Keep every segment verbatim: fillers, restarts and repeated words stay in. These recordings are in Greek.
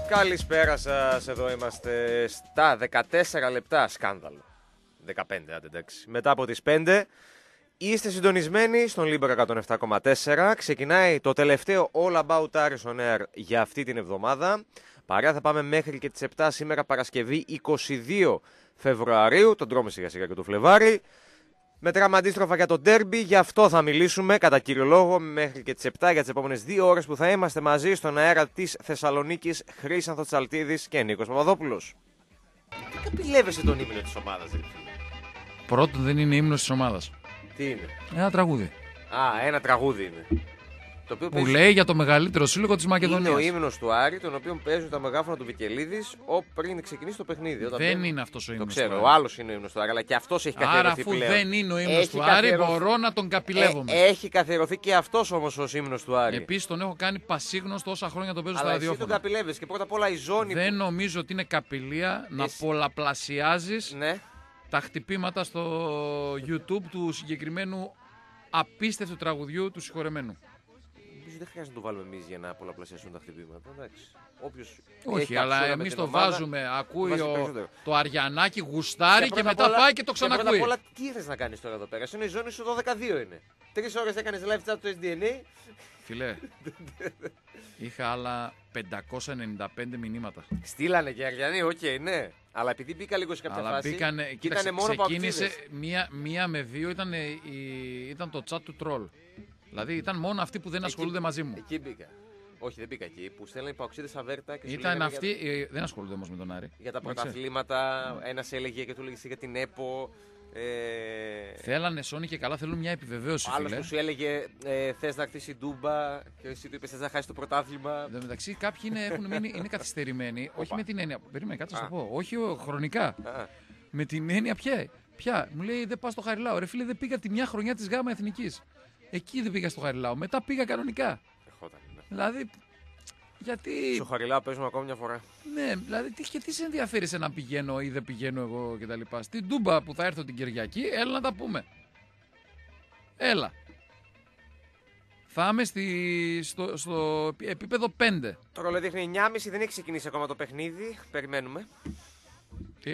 Καλησπέρα σας, εδώ είμαστε στα δεκατέσσερα λεπτά, σκάνδαλο. δεκαπέντε, άντε εντάξει. Μετά από τις πέντε, είστε συντονισμένοι στον Λίμπερο εκατόν επτά κόμμα τέσσερα. Ξεκινάει το τελευταίο All About Aris on Air για αυτή την εβδομάδα. Παρέα θα πάμε μέχρι και τις επτά σήμερα Παρασκευή είκοσι δύο Φεβρουαρίου. Τον τρώμε σιγά σιγά και το Φλεβάρι. Μετράμε αντίστροφα για το ντέρμπι, γι' αυτό θα μιλήσουμε κατά κύριο λόγο μέχρι και τις επτά για τις επόμενες δύο ώρες που θα είμαστε μαζί στον αέρα της Θεσσαλονίκης. Χρήσανθος Τσαλτίδης και Νίκος Παπαδόπουλος. Τι καπηλεύεσαι τον ύμνο της ομάδας, ρε. Πρώτον, δεν είναι ύμνος της ομάδας. Τι είναι? Ένα τραγούδι. Α, ένα τραγούδι είναι. Το οποίο που παίζει... λέει για το μεγαλύτερο σύλλογο της Μακεδονίας. Είναι ο ύμνος του Άρη, τον οποίο παίζουν τα μεγάφωνα του Βικελίδης πριν ξεκινήσει το παιχνίδι. Όταν δεν παίζει... είναι αυτός ο ύμνος. Το ξέρω, του ο άλλος είναι ο ύμνος του Άρη, αλλά και αυτός έχει καθιερωθεί. Άρα, αφού πλέον. δεν είναι ο ύμνος έχει του Άρη, καθιερωθεί... μπορώ να τον καπηλεύομαι. Ε, έχει καθιερωθεί και αυτός όμως ως ύμνος του Άρη. Επίσης, τον έχω κάνει πασίγνωστο όσα χρόνια τον παίζω αλλά στα εσύ ραδιόφωνα. τον καπηλεύεσαι και πρώτα απ' όλα η ζώνη. Δεν που... νομίζω ότι είναι καπηλεία εσύ... να πολλαπλασιάζεις ναι. τα χτυπήματα στο YouTube του συγκεκριμένου απίστευτου τραγουδιού του συγχωρεμένου. Δεν χρειάζεται να το βάλουμε εμείς για να πολλαπλασιάσουν τα χτυπήματα. Εντάξει. Όποιος όχι, αλλά εμείς το ομάδα, βάζουμε. Ακούει ο, το Αριανάκι, γουστάρει και, και μετά όλα, πάει και το ξανακούει. Και πρώτα απ' όλα, τι θες να κάνεις τώρα εδώ πέρα? Είναι η ζώνη σου δώδεκα δύο είναι. Τρεις ώρες έκανες live chat του ες ντι εν έι. Φιλέ, είχα άλλα πεντακόσια ενενήντα πέντε μηνύματα. Στείλανε και Αριανοί, οκ, okay, ναι. Αλλά επειδή μπήκα λίγο σε κάποια αλλά φάση. Μπήκανε, και κοίταξε, ήταν μόνο ξεκίνησε μία, μία με δύο, ήταν, η, ήταν το chat του τρόλ. Δηλαδή ήταν μόνο αυτοί που δεν εκεί, ασχολούνται μαζί μου. Εκεί μπήκα. Όχι, δεν μπήκα εκεί. Που στέλνανε παοξίδες αβέρτα και σου ήταν αυτοί, για... δεν ασχολούνται όμως με τον Άρη. Για τα πρωταθλήματα, mm. ένας έλεγε και του έλεγε για την ΕΠΟ. Ε... Θέλανε Σόνι και καλά, θέλουν μια επιβεβαίωση. Άλλος που σου έλεγε ε, θες να χτίσει Ντούμπα και εσύ του είπες θες να χάσεις το πρωτάθλημα. Εν τω μεταξύ κάποιοι είναι, έχουν μείνει, είναι καθυστερημένοι, όχι με την έννοια. Περίμενε, κάτσε να σου το πω. Όχι χρονικά. Α. Με την έννοια ποια. Ποια. Μου λέει δεν πας στο Χαριλάου. Ρε φίλε, δεν πήγα τη μια χρονιά της ΓΑΜΑ Εθνικής. Εκεί δεν πήγα στο Χαριλάου. Μετά πήγα κανονικά. Εχόταν, ναι. Δηλαδή. Γιατί. Στο Χαριλάου παίζουμε ακόμα μια φορά. Ναι, δηλαδή τι, και τι σε ενδιαφέρει σε να πηγαίνω ή δεν πηγαίνω εγώ κτλ. Στην Ντούμπα που θα έρθω την Κυριακή, έλα να τα πούμε. Έλα. Θα είμαι στη, στο, στο επίπεδο πέντε. Το ρολόι δείχνει εννιά και μισή, δεν έχει ξεκινήσει ακόμα το παιχνίδι. Περιμένουμε. Τι?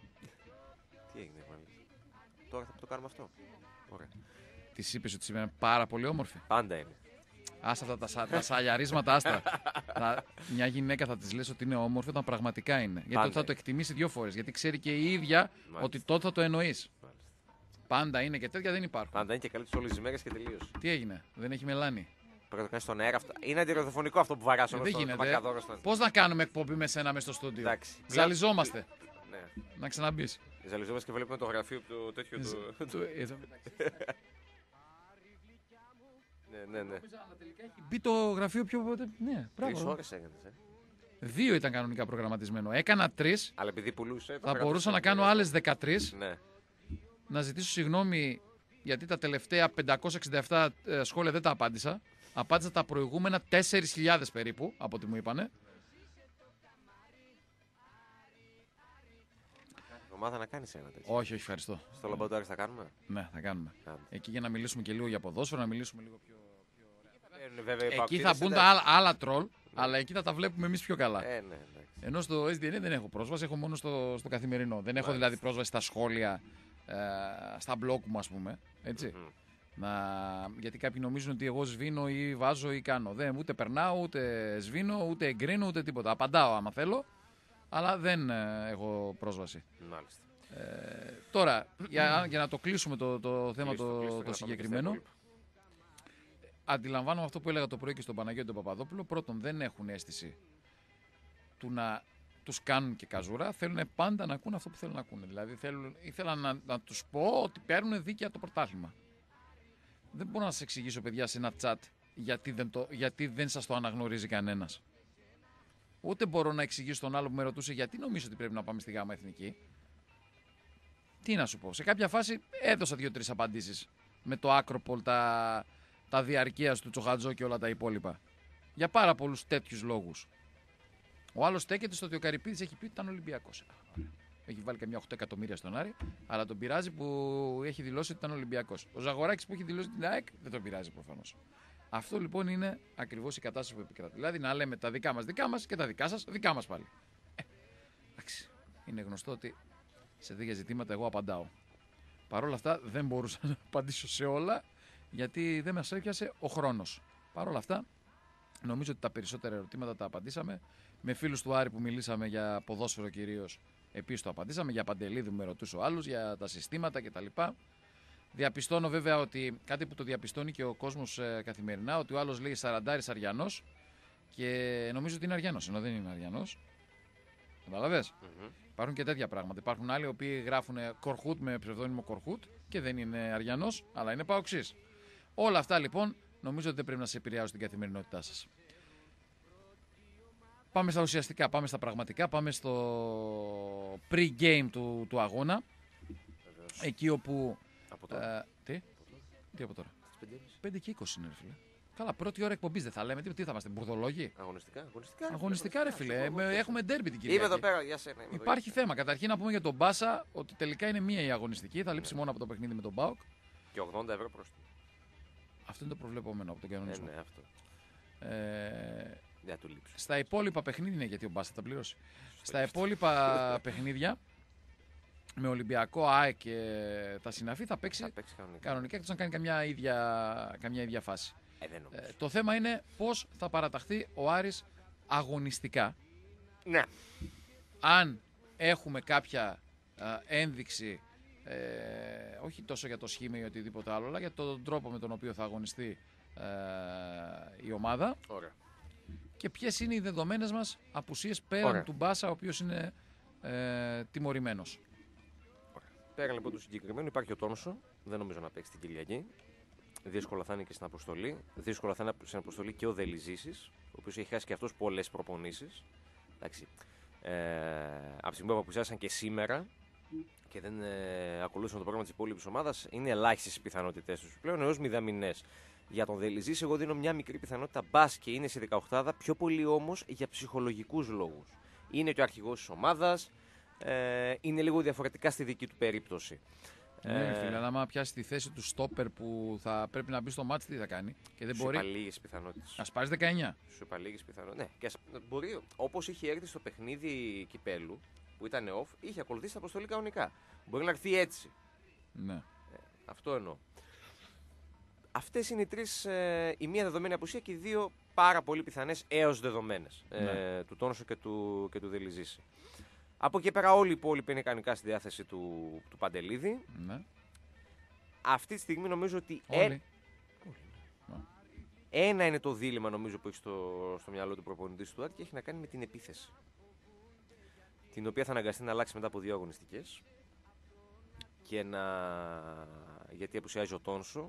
Τι έγινε πάλι? Τώρα θα το κάνουμε αυτό. Ωραία. Της είπες ότι σήμερα είναι πάρα πολύ όμορφη. Πάντα είναι. Άσε αυτά τα, τα σαλιαρίσματα, άστα. τα, μια γυναίκα θα της λες ότι είναι όμορφη όταν πραγματικά είναι. Γιατί τότε θα το εκτιμήσει δύο φορές. Γιατί ξέρει και η ίδια μάλιστα. Ότι τότε θα το εννοείς. Μάλιστα. Πάντα είναι και τέτοια δεν υπάρχουν. Πάντα είναι και καλή τις όλες τις μέρες και τελείως. Τι έγινε, δεν έχει μελάνη. Πρέπει να το κάνεις στον αέρα αυτό. Είναι αντιραδιοφωνικό αυτό που βαράς όμως στο μακαδόρο. Πώς να κάνουμε εκπομπή με σένα μες στο στούντιο? Ζαλιζόμαστε. Ναι. Να ξαναμπείς. Ζαλιζόμαστε και βλέπουμε το γραφείο του τέτοιου του. Ναι, ναι, ναι. Τελικά έχει μπει το γραφείο πιο ποτέ. Ναι, τρεις ώρες έκανες, ε. Δύο ήταν κανονικά προγραμματισμένο. Έκανα τρεις. Αλλά επειδή πουλούσε. Θα μπορούσα να κάνω άλλες δεκατρείς. Ναι. Να ζητήσω συγγνώμη γιατί τα τελευταία πεντακόσια εξήντα επτά σχόλια δεν τα απάντησα. Απάντησα τα προηγούμενα τέσσερις χιλιάδες περίπου από ό,τι μου είπανε. Ομάδα να κάνεις ένα τέτοιο. Όχι, όχι, ευχαριστώ. Στο λαμπατόρι θα κάνουμε. Ναι, θα κάνουμε. Άντε. Εκεί για να μιλήσουμε και λίγο για ποδόσφαιρο, να μιλήσουμε λίγο πιο, πιο ωραία. Ε, βέβαια, εκεί θα μπουν τα άλλα, άλλα τρολ, ναι. Αλλά εκεί θα τα βλέπουμε εμείς πιο καλά. Ε, ναι, ναι. Ενώ στο ες ντι εν έι δεν έχω πρόσβαση, έχω μόνο στο, στο καθημερινό. Δεν έχω δηλαδή πρόσβαση στα σχόλια, ε, στα blog μου, ας πούμε. Έτσι. Mm-hmm. Να... Γιατί κάποιοι νομίζουν ότι εγώ σβήνω ή βάζω ή κάνω. Δεν, ούτε περνάω, ούτε σβήνω, ούτε εγκρίνω, ούτε τίποτα. Απαντάω άμα θέλω. Αλλά δεν ε, έχω πρόσβαση. Μάλιστα. Ε, τώρα, για, για να το κλείσουμε το, το θέμα το, το, το συγκεκριμένο, αντιλαμβάνομαι αυτό που έλεγα το πρωί και στον Παναγιώτη τον Παπαδόπουλο. Πρώτον, δεν έχουν αίσθηση του να τους κάνουν και καζούρα. Θέλουν πάντα να ακούν αυτό που θέλουν να ακούνε. Δηλαδή, θέλουν, ήθελα να, να τους πω ότι παίρνουν δίκαια το πρωτάθλημα. Δεν μπορώ να σας εξηγήσω, παιδιά, σε ένα chat γιατί δεν, το, γιατί δεν σας το αναγνωρίζει κανένας. Ούτε μπορώ να εξηγήσω τον άλλο που με ρωτούσε γιατί νομίζω ότι πρέπει να πάμε στη ΓΑΜΑ Εθνική. Τι να σου πω. Σε κάποια φάση έδωσα δύο-τρεις απαντήσεις με το Άκροπολ, τα, τα διαρκείας του Τσοχατζό και όλα τα υπόλοιπα. Για πάρα πολλούς τέτοιους λόγους. Ο άλλος στέκεται στο ότι ο Καρυπίδης έχει πει ότι ήταν Ολυμπιακός. Έχει βάλει καμιά οκτώ εκατομμύρια στον Άρη, αλλά τον πειράζει που έχει δηλώσει ότι ήταν Ολυμπιακός. Ο Ζαγοράκης που έχει δηλώσει την ΑΕΚ δεν τον πειράζει προφανώς. Αυτό λοιπόν είναι ακριβώς η κατάσταση που επικρατεί. Δηλαδή να λέμε τα δικά μας δικά μας και τα δικά σας δικά μας πάλι. Ε, εντάξει. Είναι γνωστό ότι σε τέτοια ζητήματα εγώ απαντάω. Παρ' όλα αυτά δεν μπορούσα να απαντήσω σε όλα γιατί δεν μας έπιασε ο χρόνος. Παρ' όλα αυτά νομίζω ότι τα περισσότερα ερωτήματα τα απαντήσαμε. Με φίλους του Άρη που μιλήσαμε για ποδόσφαιρο κυρίως επίσης το απαντήσαμε. Για Παντελίδη που με ρωτούσε ο άλλος, για τα συστήματα κτλ. Διαπιστώνω βέβαια ότι κάτι που το διαπιστώνει και ο κόσμος ε, καθημερινά, ότι ο άλλος λέει σαραντάρης Αριανός και νομίζω ότι είναι Αριανός, ενώ δεν είναι Αριανός. Καταλαβες. Mm-hmm. Υπάρχουν και τέτοια πράγματα. Υπάρχουν άλλοι οι οποίοι γράφουν Κορχούτ με ψευδόνυμο Κορχούτ και δεν είναι Αριανός, αλλά είναι Παοξής. Όλα αυτά λοιπόν νομίζω ότι δεν πρέπει να σε επηρεάζουν την καθημερινότητά σας. Πάμε στα ουσιαστικά, πάμε στα πραγματικά, πάμε στο pre-game του, του αγώνα. Βεβαίως. Εκεί όπου... Από τώρα. Ε, τι? Τι από τώρα? πέντε και είκοσι είναι, ρε φίλε. Καλά, πρώτη ώρα εκπομπής δεν θα λέμε. Τι, τι θα είμαστε, μπουρδολόγοι? Αγωνιστικά, αγωνιστικά. Αγωνιστικά, ρε φίλε. Ε, έχουμε ντέρμπι την Κυριακή. Είμαι εδώ πέρα, για σένα. Υπάρχει θέμα. Καταρχήν να πούμε για τον Μπάσα ότι τελικά είναι μία η αγωνιστική. Θα λείψει ναι. μόνο από το παιχνίδι με τον Μπάουκ. Και ογδόντα ευρώ πρόστιμο. Αυτό είναι το προβλεπόμενο από τον κανονισμό. Ναι, ναι, αυτό. Ε, για του λείψει. Στα υπόλοιπα παιχνίδια, ναι, γιατί ο Μπάσα θα τα πληρώσει. Στα υπόλοιπα παιχνίδια. Με Ολυμπιακό, ΑΕΚ και τα συναφή θα παίξει, θα παίξει κανονικά. κανονικά εκτός να κάνει καμιά ίδια, καμιά ίδια φάση. Ε, δεν ε, το θέμα είναι πώς θα παραταχθεί ο Άρης αγωνιστικά. Ναι. Αν έχουμε κάποια α, ένδειξη, ε, όχι τόσο για το σχήμα ή οτιδήποτε άλλο, αλλά για τον τρόπο με τον οποίο θα αγωνιστεί ε, η ομάδα. Ωραία. Και ποιες είναι οι δεδομένες μας απουσίες πέραν Ωραία. του Μπάσα, ο οποίος είναι ε, τιμωρημένος. Πέρα λοιπόν του συγκεκριμένου υπάρχει ο Τόνσο, δεν νομίζω να παίξει την Κυριακή. Δύσκολα θα είναι και στην αποστολή. Δύσκολα θα είναι στην αποστολή και ο Δελιζήσης, ο οποίος έχει χάσει και αυτός πολλές προπονήσεις. Εντάξει. Ε, από τη στιγμή που απουσιάσαν και σήμερα και δεν ε, ακολούθησαν το πρόγραμμα της υπόλοιπης ομάδας, είναι ελάχιστες οι πιθανότητες τους πλέον έως μηδαμινές. Για τον Δελιζήση, εγώ δίνω μια μικρή πιθανότητα μπας και είναι σε δεκαοκτάδα, πιο πολύ όμως για ψυχολογικούς λόγους. Είναι και ο αρχηγός της ομάδας. Ε, είναι λίγο διαφορετικά στη δική του περίπτωση. Ναι, ε, φίλε, άμα πιάσει τη θέση του στόπερ που θα πρέπει να μπει στο μάτς, τι θα κάνει. Και δεν σου μπορεί. Είπα λίγες πιθανότητες. Ας πάρεις δεκαεννιά. Σου είπα λίγες πιθανότητες. Ναι, και ας, μπορεί, όπως είχε έρθει στο παιχνίδι κυπέλου, που ήταν off, είχε ακολουθήσει την αποστολή κανονικά. Μπορεί να έρθει έτσι. Ναι. Ε, αυτό εννοώ. Αυτές είναι οι τρεις, ε, η μία δεδομένη απουσία και οι δύο πάρα πολύ πιθανές έως δεδομένες. Ναι. Ε, του Τόνσο και του, και του Δελιζήση. Από εκεί πέρα όλοι οι υπόλοιποι είναι κανονικά στη διάθεση του, του Παντελίδη. Ναι. Αυτή τη στιγμή νομίζω ότι όλοι. Ε... Ναι. Ένα είναι το δίλημμα νομίζω που έχει στο, στο μυαλό του προπονητής του Άρη και έχει να κάνει με την επίθεση. Την οποία θα αναγκαστεί να αλλάξει μετά από δύο αγωνιστικές. Και να... γιατί απουσιάζει ο Τόνσο.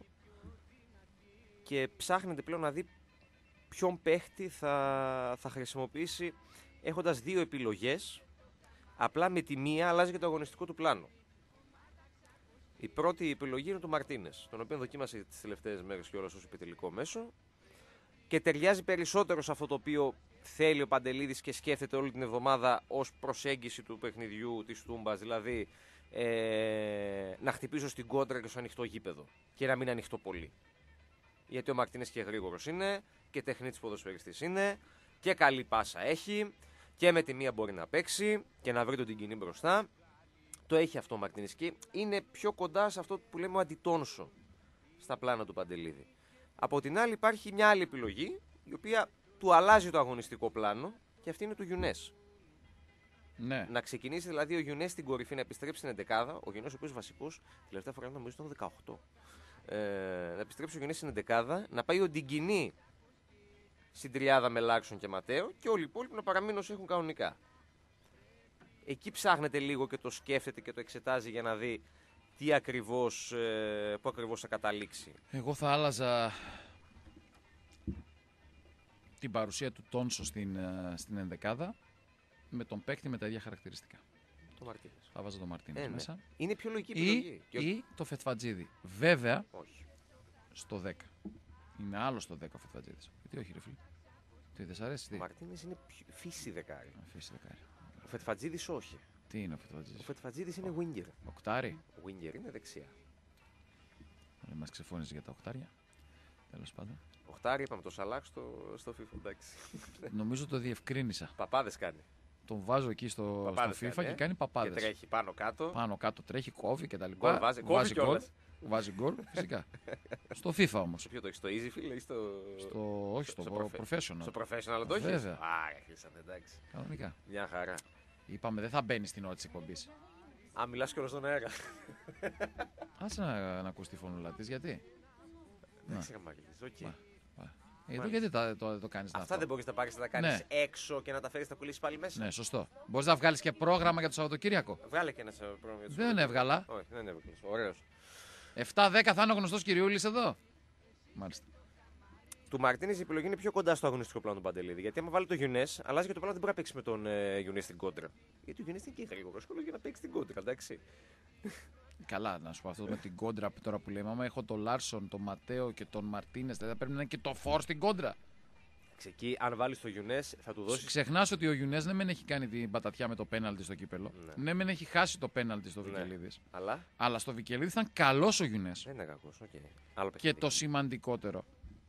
Και ψάχνεται πλέον να δει ποιον παίχτη θα, θα χρησιμοποιήσει έχοντας δύο επιλογές. Απλά με τη μία αλλάζει και το αγωνιστικό του πλάνο. Η πρώτη επιλογή είναι του Μαρτίνες, τον οποίο δοκίμασε τις τελευταίες μέρες και όλα ως επιτελικό μέσο και ταιριάζει περισσότερο σε αυτό το οποίο θέλει ο Παντελίδης και σκέφτεται όλη την εβδομάδα ως προσέγγιση του παιχνιδιού της Τούμπας, δηλαδή ε, να χτυπήσω στην κόντρα και στο ανοιχτό γήπεδο και να μην ανοιχτώ πολύ. Γιατί ο Μαρτίνες και γρήγορος είναι και τεχνίτης ποδοσφαιριστής είναι και καλή πάσα έχει. Και με τη μία μπορεί να παίξει και να βρει τον την κοινή μπροστά. Το έχει αυτό ο Μαρτίνης και είναι πιο κοντά σε αυτό που λέμε ο αντιτόνσο στα πλάνα του Παντελίδη. Από την άλλη υπάρχει μια άλλη επιλογή η οποία του αλλάζει το αγωνιστικό πλάνο και αυτή είναι του Γιουνές. Ναι. Να ξεκινήσει δηλαδή ο Γιουνές στην κορυφή, να επιστρέψει στην εντεκάδα. Ο Γιουνές ο οποίος βασικός, τελευταία φορά νομίζω ήταν δεκαοκτώ. Ε, να επιστρέψει ο Γιουνές στην εντεκάδα, να πάει ο Ντιγκινή στην τριάδα με Λάξον και Ματέο και όλοι οι υπόλοιποι να παραμείνουν όσο έχουν κανονικά. Εκεί ψάχνεται λίγο και το σκέφτεται και το εξετάζει για να δει τι ακριβώς, ε, πού ακριβώς θα καταλήξει. Εγώ θα άλλαζα την παρουσία του Τόνσο στην, στην ενδεκάδα με τον παίκτη με τα ίδια χαρακτηριστικά. Το Μαρτίνες. Θα βάζω το Μαρτίνες ε, μέσα. Ναι. Είναι πιο λογική επιλογή. Ή, ή το Φετφατζίδη. Βέβαια, όχι. Στο δέκα. Είναι άλλο στο δέκα ο Φετφατζίδης. Γιατί όχι ρε φίλε. Τι δεν σ' αρέσει, τι. Ο Μαρτίνες είναι φύση δεκάρι. Φύση δεκάρι. Ο Φετφατζίδης όχι. Τι είναι ο Φετφατζίδης? Ο Φετφατζίδης είναι winger. Οκτάρι. Winger είναι δεξιά. Δεν μας ξεφώνησε για τα οκτάρια. Τέλος πάντων. Οχτάρι είπαμε το Σαλάχ στο, στο FIFA. Εντάξει. Νομίζω το διευκρίνησα. Παπάδες κάνει. Τον βάζω εκεί στο, στο FIFA κάνει, και ε? κάνει παπάδες. Και τρέχει πάνω κάτω. Πάνω κάτω τρέχει, κόβει κτλ. Γκολ βάζει, κόβει γκολ. Βάζει γκολ, φυσικά. Στο FIFA όμως. Στο ποιο το έχει, στο Easy φίλε ή στο. στο... Όχι, στο, στο professional. Στο professional το έχει. Βέβαια. Α, έχισατε, εντάξει. Κανονικά. Μια χαρά. Είπαμε δεν θα μπαίνει στην ώρα της εκπομπής. Α, μιλάς κιόλας στον αέρα. Άσε να, να ακούς τη φωνούλα της, γιατί. Εντάξει, καμπάκης, οκ. Εδώ γιατί το, το, το κάνεις Αυτά αυτό. δεν μπορείς να πάρεις να τα κάνεις Ναι. έξω και να τα φέρεις να κολλήσεις πάλι μέσα. Ναι, σωστό. Μπορείς να βγάλεις και πρόγραμμα για το Σαββατοκύριακο. Βγάλε και ένα πρόγραμμα για τους Δεν έβγαλα. Όχι, δεν έβγαλες. Ωραίος. επτά δέκα θα είναι ο γνωστός κυριούλης εδώ. Μάλιστα. Του Μαρτίνez η επιλογή είναι πιο κοντά στο αγωνιστικό πλάνο του Παντελίδη. Γιατί άμα βάλει το Γιουνές, αλλάζει και το πλάνο, δεν μπορεί να παίξει με τον ε, Γιουνές στην κόντρα. Γιατί ο Γιουνές είναι και γρήγορο σχολείο για να παίξει την κόντρα, εντάξει. Καλά, να σου πω αυτό με την κόντρα τώρα που λέμε. Άμα έχω τον Λάρσον, τον Ματέο και τον Μαρτίνες, δεν θα πρέπει να είναι και το Φορ στην κόντρα. Εκεί, αν βάλει το Γιουνές, θα του δώσει. Ξεχνάς ότι ο Γιουνές ναι, μεν έχει κάνει την πατατιά με το πέναλτι στο κύπελο. Ναι, ναι μεν έχει χάσει το πέναλτι στο Ναι. Βικελίδης. Αλλά Αλλά στο Βικελίδης ήταν καλός ο Γιουνές. δεν είναι κακό. Okay. Άλλο Και παιχνίδι. το σημαντικότερο,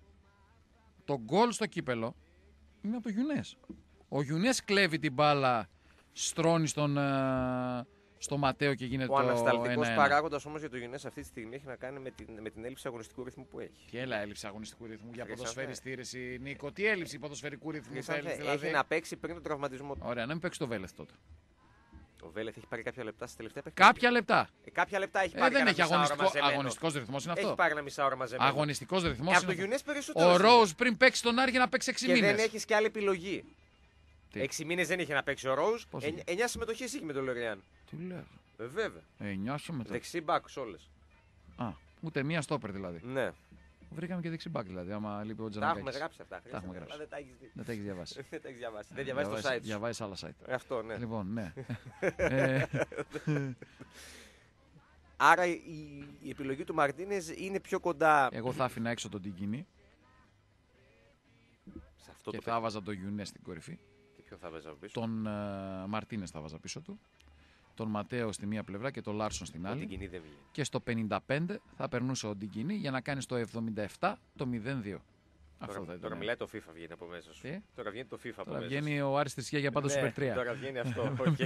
το γκολ στο κύπελο είναι από το Γιουνές. Ο Γιουνές κλέβει την μπάλα, στρώνει στον, ε, στο Ματέο και γίνεται Ο το ανασταλτικός ένα ένα. παράγοντας όμως για το Γιουνές αυτή τη στιγμή έχει να κάνει με την, με την έλλειψη αγωνιστικού ρυθμού που έχει. Και έλα, έλλειψη αγωνιστικού ρυθμού για Χρυσανθέ. ποδοσφαιριστήρηση. Νίκο, τι έλλειψη ποδοσφαιρικού ρυθμού Και θέλει, σαν δηλαδή. έχει να παίξει πριν τον τραυματισμό του. Ωραία, να μην παίξει το Βέλεθ τότε. Ο Βέλεθ έχει πάρει κάποια λεπτά στα τελευταία παιχνίδια. Κάποια λεπτά. Ε, κάποια λεπτά έχει Ε, πάρει. δεν κανένα έχει μισά ώρα αγωνιστικό, μαζεμένο. αγωνιστικός ρυθμός είναι Έχει αυτό. πάρει ένα μισά ώρα μαζεμένο. Αγωνιστικός Και ρυθμός από είναι το αυτό. Γιουνές περισσότερο. Ο Ρόουζ πριν παίξει τον Άρη για να παίξει έξι Και μήνες. δεν έχει και άλλη επιλογή. Τι? Έξι μήνες δεν είχε να παίξει ο Ρόουζ. Πώς Ε, είναι? εννιά συμμετοχές είχε με τον Λοριάν. Τι λέω. Ε, βέβαια. εννιά συμμετοχές. Δεξί μπακ όλες. Α, ούτε μία στόπερ δηλαδή. Ναι. Βρήκαμε και δεξί μπακ δηλαδή. Άμα λείπει ο Τα Τζανακάκης. έχουμε γράψει αυτά. Τα έχουμε αλλά γράψει. Δεν τα έχεις δει. Δεν τα έχει διαβάσει. Δεν τα έχεις διαβάσει. Δεν διαβάζεις το site σου. Διαβάζει άλλα site. Ε, Αυτό, ναι. Λοιπόν, ναι. ε, Άρα η, η επιλογή του Μαρτίνez είναι πιο κοντά εγώ θα άφηνα έξω τον Τιγκίνη σε αυτό και το θα έβαζα τον Γιουνέ στην κορυφή. Και ποιο θα βάζα πίσω. Τον uh, Μαρτίνες θα βάζα πίσω του. Τον Ματέο στη μία πλευρά και τον Λάρσον στην Ο άλλη. Τιγκινή δεν βγαίνει. Και στο πενήντα πέντε θα περνούσε ο Ντιγκίνη για να κάνει στο εβδομήντα επτά το μηδέν δύο. Αυτό Τώρα, θα ήταν. τώρα μιλάει το FIFA βγαίνει από μέσα σου. Τι? Τώρα βγαίνει το FIFA από Τώρα μέσα βγαίνει ο Άρης Τρισιά για πάντα σου. Ναι, Super τρία. Τώρα βγαίνει αυτό. οκ.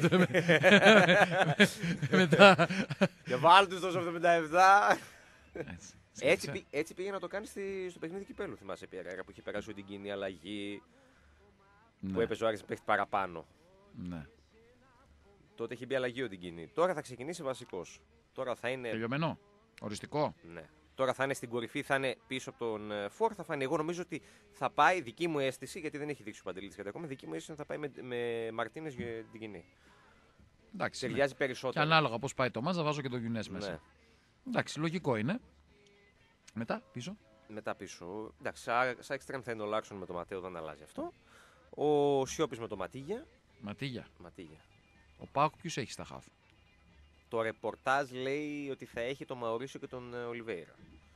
Μετά. Και βάλ του στο εβδομήντα επτά. Έτσι. Έτσι, πή- έτσι πήγε να το κάνει στη- στο παιχνίδι κυπέλου. Θυμάσαι Πιερέρα που είχε περάσει ο Τιγκινή αλλαγή. Ναι, Που έπαιζε ο Άρης να παίχτη παραπάνω. ναι. Τότε είχε μπει αλλαγή ο Τιγκινή. Τώρα θα ξεκινήσει βασικό. Τώρα θα είναι. Τελειωμένο. Οριστικό. Ναι. Τώρα θα είναι στην κορυφή, θα είναι πίσω από τον ε, Φορ. Θα φανεί. Εγώ νομίζω ότι θα πάει, δική μου αίσθηση, γιατί δεν έχει δείξει ο Παντελής κατά ακόμα. Δική μου αίσθηση είναι ότι θα πάει με, με Μαρτίνες για την κοινή. Εντάξει. Ναι. Ταιριάζει Και περισσότερο. ανάλογα πώ πάει το μάτζα, βάζω και τον Γιουνές μέσα. Ναι. Εντάξει, λογικό είναι. Μετά, πίσω. Μετά πίσω. Εντάξει, σαν σαν extreme θα είναι ο Λάρσον με το Ματέο, δεν αλλάζει αυτό. Ο Σιώπης με το Ματίγια. Ματίγια. Ματίγια. Ο Πάοκ ποιου έχει στα χαφ. Το ρεπορτάζ λέει ότι θα έχει τον Μαουρίσιο και τον ε, Ολιβέηρα.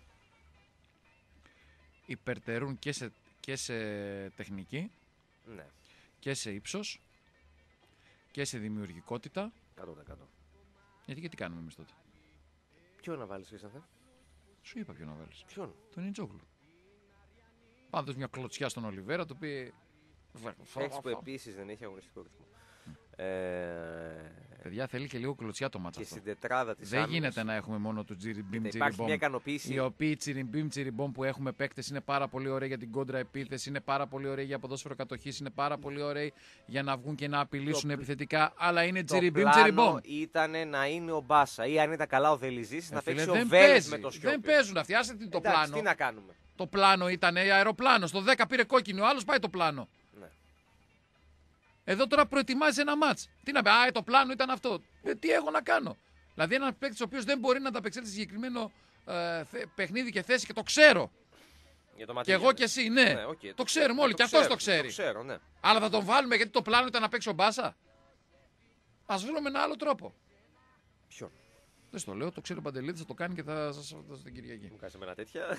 Υπερτερούν και σε, και σε τεχνική Ναι, και σε ύψος και σε δημιουργικότητα. εκατό τοις εκατό. Γιατί και τι κάνουμε εμείς τότε. Ποιο να βάλεις, Χρήστανθε? Σου είπα ποιο να βάλεις. Ποιον? Τον Ιτζόγλου. Πάντως μια κλωτσιά στον Ολιβέρα, το οποίο. Έχεις που επίσης δεν έχει αγωνιστικό ρυθμό. Ε, Παιδιά, θέλει και λίγο κλωτσιά το μάτσα και αυτό. στην τετράδα της Δεν άμυνας γίνεται να έχουμε μόνο του Τζιριμπίμ υπάρχει Τσιριμπόμ. μια ικανοποίηση. Οι οποίοι Τσιριμπίμ Τσιριμπόμ που έχουμε παίκτες είναι πάρα πολύ ωραίοι για την κόντρα επίθεση, είναι πάρα πολύ ωραίοι για ποδόσφαιρο κατοχής, είναι πάρα πολύ ωραίοι για να βγουν και να απειλήσουν Το- επιθετικά, αλλά είναι Το Τσιριμπίμ πλάνο Τσιριμπόμ. ήταν να είναι ο Μπάσα ή αν ήταν καλά ο Δελιζής να Ε, φίλε, παίξει ο δεν Βέλες παίζει, με το Σιώπη. δεν παίζουν αυτοί. Άσε τι το Εντάξει, πλάνο. τι να κάνουμε. Το πλάνο ήταν αεροπλάνο. Στο δέκα πήρε κόκκινο, ο άλλο πάει το πλάνο. Ναι. Εδώ τώρα προετοιμάζει ένα μάτς. Τι να πει, Α, το πλάνο ήταν αυτό. Ε, τι έχω να κάνω. Δηλαδή, ένα παίκτη ο οποίο δεν μπορεί να ανταπεξέλθει σε συγκεκριμένο ε, θε- παιχνίδι και θέση και το ξέρω. Για το Και Ματίγια, εγώ ναι. και εσύ, ναι. Ναι, οκ, το ξέρουμε όλοι. Και αυτό ξέρω, το ξέρει. Το ξέρω, ναι. Αλλά θα τον βάλουμε γιατί το πλάνο ήταν να παίξει ο Μπάσα. Α βρούμε ένα άλλο τρόπο. Ποιον? Δεν στο λέω, το ξέρει ο Παντελίδης, θα το κάνει και θα σα δώσω την Κυριακή. Μου κάνεις εμένα τέτοια.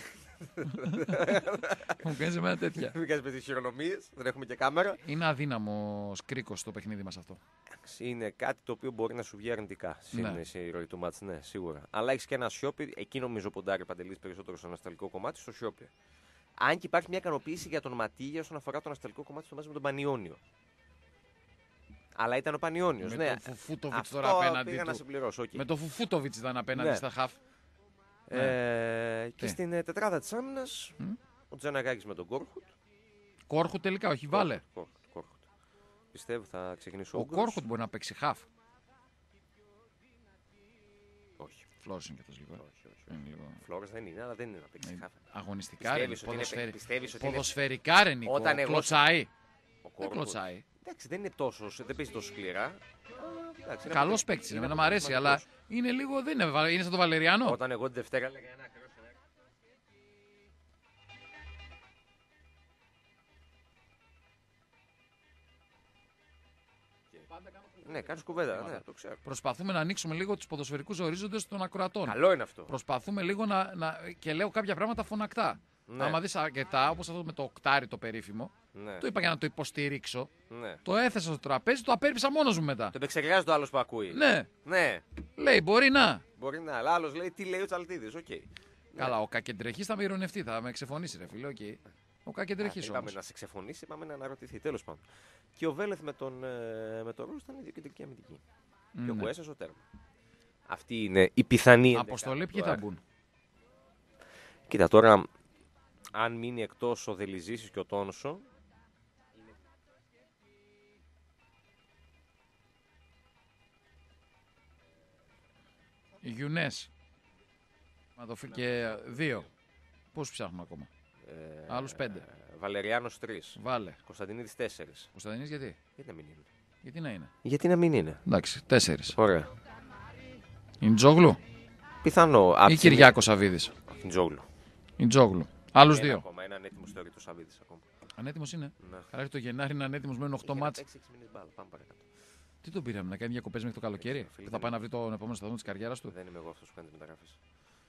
Μου κάνει εμένα τέτοια. Μην κάνεις με τις χειρονομίες. Δεν έχουμε και κάμερα. Είναι αδύναμο κρίκο στο παιχνίδι μα αυτό. Είναι κάτι το οποίο μπορεί να σου βγει αρνητικά Ναι. στην στη ροή του μάτς, ναι, σίγουρα. Αλλά έχει και ένα Σιώπη, εκεί νομίζω ποντάρει Παντελής περισσότερο στο ανασταλτικό κομμάτι, στο Σιώπη. Αν και υπάρχει μια ικανοποίηση για τον Ματίγια όσον αφορά τον ασταλικό κομμάτι στο μάτς με τον Πανιόνιο. Αλλά ήταν ο Πανιόνιος, με ναι. το Φουφούτοβιτς Αυτό τώρα απέναντι πήγα του. να συμπληρώσω, okay. Με το Φουφούτοβιτς ήταν απέναντι Ναι. στα χαφ. Ε, Ναι. και Τι? στην ε, τετράδα της άμυνας, Μ? ο Τζανακάκης με τον Κόρχουτ. Κόρχουτ τελικά, όχι βάλε. Κόρχουτ, Κόρχουτ. Πιστεύω θα ξεκινήσει ο Ο Ούγκρος. Κόρχουτ μπορεί να παίξει χαφ. Όχι. Φλόρος είναι και αυτός λίγο. όχι, όχι. Είναι λίγο... Φλόρας δεν είναι, αλλά δεν είναι να παίξει Ε, χαφ. Αγωνιστικά ρε, Πιστεύεις ότι είναι- ποδοσφαιρι... πιστεύεις ότι είναι- ποδοσφαιρικά ρε Νίκο, Όταν εγώ- κλωτσάει. Ο Δεν Κόρχουτ. κλωτσάει. Εντάξει, δεν είναι τόσο, δεν παίζει τόσο σκληρά. Α, εντάξει, είναι Καλός αποτελ- παίκτης, είναι εμένα μου αρέσει, αλλά αποτελεσματικός. είναι λίγο, δεν είναι, βα- είναι σαν τον Βαλεριάνο. Όταν εγώ την Δευτέρα έλεγα ένα ακραίο σενάριο. Ναι, κάνεις κουβέντα, ναι, το ξέρω. Προσπαθούμε να ανοίξουμε λίγο τους ποδοσφαιρικούς ορίζοντες των ακροατών. Καλό είναι αυτό. Προσπαθούμε λίγο να, να. Και λέω κάποια πράγματα φωνακτά. Ναι. Άμα δεις αρκετά, όπως αυτό με το οκτάρι το περίφημο, Ναι, το είπα για να το υποστηρίξω. ναι. Το έθεσα στο τραπέζι, το απέρριψα μόνος μου μετά. Το επεξεργάζει το άλλο που ακούει. Ναι, Ναι, λέει, μπορεί να. μπορεί να, αλλά άλλο λέει τι λέει ο Τσαλτίδης, οκ. Καλά, ο Κακεντρεχής θα με ειρωνευτεί, θα με εξεφωνήσει, ρε φίλε, οκ. Ο Κακεντρεχής Είπαμε όμως. να σε ξεφωνήσει, είπαμε να αναρωτηθεί. Τέλος πάντων. Και ο Βέλεθ με τον, ε, με τον Ρος ήταν η δύο κεντρική αμυντική. Και ο Ναι. Κουέσας ο τέρμα. Αυτή είναι η πιθανή. Αποστολή, ενδεκάδα ποιοι θα τώρα. μπουν. Κοίτα τώρα, αν μείνει εκτός ο Δελιζήσης και ο Τόνσο. Οι Γιουνές. Μα το φύ- και δύο. Πώς ψάχνουμε ακόμα. Ε, Άλλους πέντε. Βαλεριάνος τρεις. Βάλε. Κωνσταντινίδης τέσσερις. Κωνσταντινής γιατί. Γιατί να μην είναι. Γιατί να είναι. Γιατί να μην είναι. Εντάξει, τέσσερις. Ωραία. Είναι Τζόγλου Πιθανό. ή Κυριάκος Σαββίδης. Τζόγλου. Είναι Τζόγλου. Άλλους Ένα δύο. ακόμα, έναν έτοιμο θεωρεί το Σαββίδης ακόμα. Ανέτοιμος είναι. Ναι. Άρα το Γενάρη είναι ανέτοιμος, μένουν οκτώ Είχε να μάτς. παίξει έξι μήνες μπάλα. Πάμε παρακάτω. Τι τον πήραμε, να κάνει διακοπές μέχρι το καλοκαίρι. φίλε, Που θα δεν πάει να βρει τον επόμενο σταθμό της καριέρας του. Δεν είμαι εγώ αυτός που κάνει τις μεταγραφές.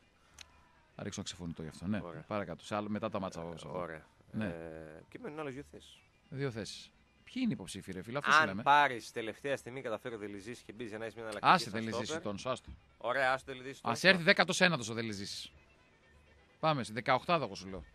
Θα ρίξω ένα ξεφωνητό γι' αυτό. Ναι, Ωραία. παρακάτω. Σε άλλο, μετά τα μάτσα. όσο- Ωραία. Ναι. Ε, και μένουν άλλες δύο θέσεις. Δύο θέσεις. Ποιοι είναι υποψήφοι, ρε φίλε, αυτό σου Αν λέμε. πάρει τελευταία στιγμή καταφέρει ο Δελιζής και μπει για να έχει μια εναλλακτική. Άσε σαν δεν λυζήσει στόπερ. τον Σάστο. Ωραία, άσε Δελιζής. Α έρθει δέκατος ένατος ο Δελιζής. Πάμε, στην δεκαοκτάδα σου λέω.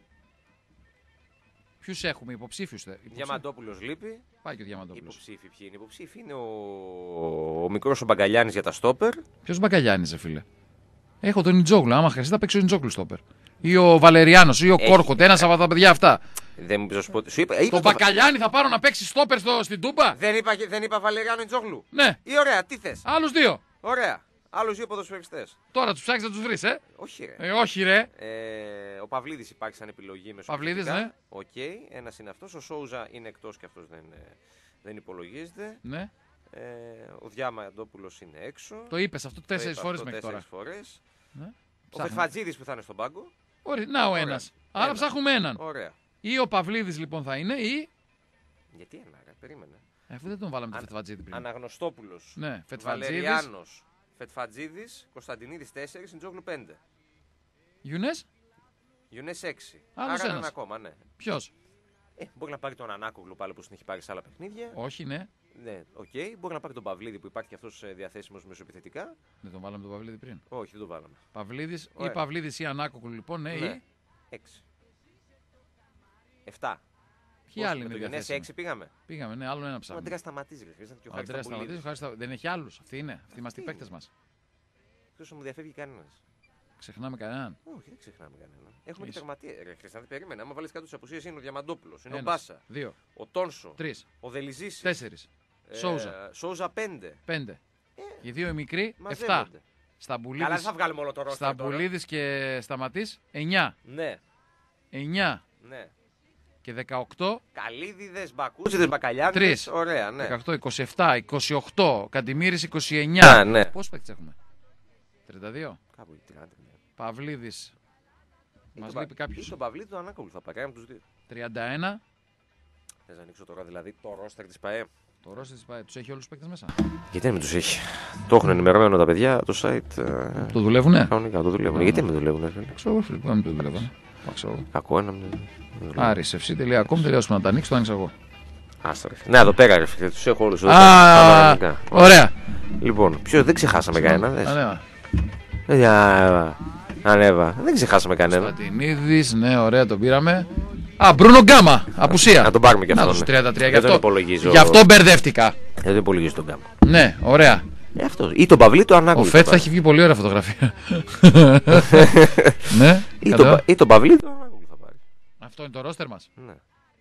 Ποιου έχουμε, υποψήφιου. Διαμαντόπουλος λείπει. Πάει και ο Διαμαντόπουλο. Υποψήφοι ποιοι είναι. Υποψήφοι είναι ο, ο μικρός ο Μπαγκαλιάνης για τα στόπερ. Ποιο Μπαγκαλιάνη, ρε φίλε. Έχω τον Ιτζόγλου. Άμα χρειαστεί, θα παίξει ο Ιτζόγλου στόπερ. Ή ο Βαλεριάνο ή ο Έχει. Κόρχοτ. Ένα από τα παιδιά αυτά. Δεν μου πεις να σου πω. Σου είπα, είπα Τον το- Μπακαλιάνη θα πάρω να παίξει στόπερ στο, στην Τούμπα. Δεν είπα, δεν είπα Βαλεριάνο Τζόγλου. Ναι, Ή ωραία, τι θες. άλλου δύο. Ωραία. Άλλους δύο ποδοσφαιριστές. Τώρα του ψάξει να του βρει, ε. Όχι ρε. ε. Όχι, ρε. Ε, ο Παυλίδης υπάρχει σαν επιλογή με Παυλίδης, ναι. Οκ, ένας είναι αυτός. Ο Σόουζα είναι εκτός και αυτός δεν, ε, δεν υπολογίζεται. Ναι, Ε, ο Διαμαντόπουλος είναι έξω. το είπε αυτό Το τέσσερι είπα φορέ αυτό μέχρι τώρα. τέσσερις φορές. Ναι. Ο Ψάχνουμε. Φετφατζίδης που θα είναι στον πάγκο. Ωραία, να ο Ωραία. ένα. Άρα Ένα. ψάχνουμε έναν. Ωραία. Ή ο Παυλίδη λοιπόν θα είναι, ή. Γιατί ένα, ρε, περίμενε. Αφού δεν τον βάλαμε το Αν- Φετφατζίδη πριν. Αναγνωστόπουλος. Ναι, Φετφατζίδης. Βαλεριάνος. Φετφατζίδης. Κωνσταντινίδης τέσσερα. Συντζόγλου πέντε. Γιουνές, Γιουνές έξι. Άλλος Άρα έναν ένας. ακόμα, ναι. ποιο. Ε, μπορεί να πάρει τον Ανάκογλου πάλι που την έχει πάρει σε άλλα παιχνίδια. Όχι, ναι. Ναι, οκ. Μπορεί να πάρει τον Παυλίδη που υπάρχει και αυτό διαθέσιμο μεσοεπιθετικά. Δεν τον βάλαμε τον Παυλίδη πριν. Όχι, δεν το βάλαμε. Παυλίδη ή Ωραία. Παυλίδη ή Ανάκοκλου λοιπόν, ναι, Ναι. ή. Έξι. Εφτά. Ποιοι άλλοι με είναι το Γιουνές διαθέσιμοι. έξι πήγαμε. Πήγαμε, ναι, άλλο ένα Ο ψάχνουμε. Αντρέα σταματήσει, ρε Χρήστο. Και ο Ο Αντρέα Χάρης σταματήσει, δεν έχει άλλου. Αυτοί είναι. Αυτοί είμαστε οι Αυτοί παίκτε μα. Εκτός μου διαφεύγει κανένα. Ξεχνάμε κανέναν. Όχι, δεν ξεχνάμε κανέναν. Έχουμε και Είσαι. τερματίε. Ρε Χρήστο, δεν περίμενε. Άμα βάλει κάτω τι απουσίε είναι ο Διαμαντόπουλο, είναι ο Ένας, Μπάσα, δύο, ο Τόνσο, τρει, ο Δελιζήση. τέσσερι. Σόουζα. Σόουζα πέντε. Πέντε. Οι δύο οι μικροί, εφτά. Μαζεύονται. Καλά, Σταμπουλίδη. δεν θα βγάλουμε όλο το ρόστερ. τώρα. Σταμπουλίδη και Σταματή, εννιά. Ναι, εννιά ναι. και δεκαοκτώ. Καλίδιδε, Μπακούζιδε, Μπακαλιάδε. Τρεις. Ωραία, ναι. δεκαοκτώ, είκοσι επτά, είκοσι οκτώ. Καντιμήρη είκοσι εννιά. Α, ναι. Πόσου παίκτε έχουμε. τριάντα δύο. Κάπου εκεί, τριάντα. Ναι. Παυλίδη. Ή Μα τον λείπει Πα- κάποιο. ή τον Παυλίδη, τον Ανάκογλου θα πάει. Ένα από του δύο. τριάντα ένα. Θε να ανοίξω τώρα δηλαδή το ρόστερ τη ΠαΕ. Το Ρώση τη ΠαΕ του έχει όλου του παίκτε μέσα. Γιατί δεν με του έχει. Το έχουν ενημερωμένο τα παιδιά, το site. ε, Το δουλεύουνε. Κανονικά το δουλεύουν. Γιατί δεν με δουλεύουν, φίλε. Ξέρω εγώ, φίλε, που να μην το δουλεύανε. Ξέρω. Κακό ένα. μην- μην δουλεύουν. Άρισευση τελεία κομ τελείωσουμε να τα ανοίξει, το άνοιξα εγώ. Άστα, ρε. Ναι, εδώ πέρα, ρε φίλε, του έχω όλου. Α, ωραία. Λοιπόν, ποιο δεν ξεχάσαμε κανένα. δες. Α, ναι. Παιδιά, Ανέβα. Δεν ξεχάσαμε κανένα. Κωνσταντινίδης, ναι, ωραία, τον πήραμε. Α, Μπρούνο Γκάμα, απουσία. Να τον πάρουμε και Να αυτόν. τους τριάντα τρία, γι' Δεν τον αυτό, υπολογίζω. γι' αυτό μπερδεύτηκα. Δεν τον υπολογίζω τον Γκάμα. Ναι, ωραία. Ε, αυτός. Ή τον Παυλί, το Ανάγκουλο. Ο Φέτ θα έχει βγει πολύ ωραία φωτογραφία. Ναι, Ή κατά. τον, ή τον Παυλί, το Ανάγκουλο θα πάρει. Αυτό είναι το ρόστερ μας. Ναι.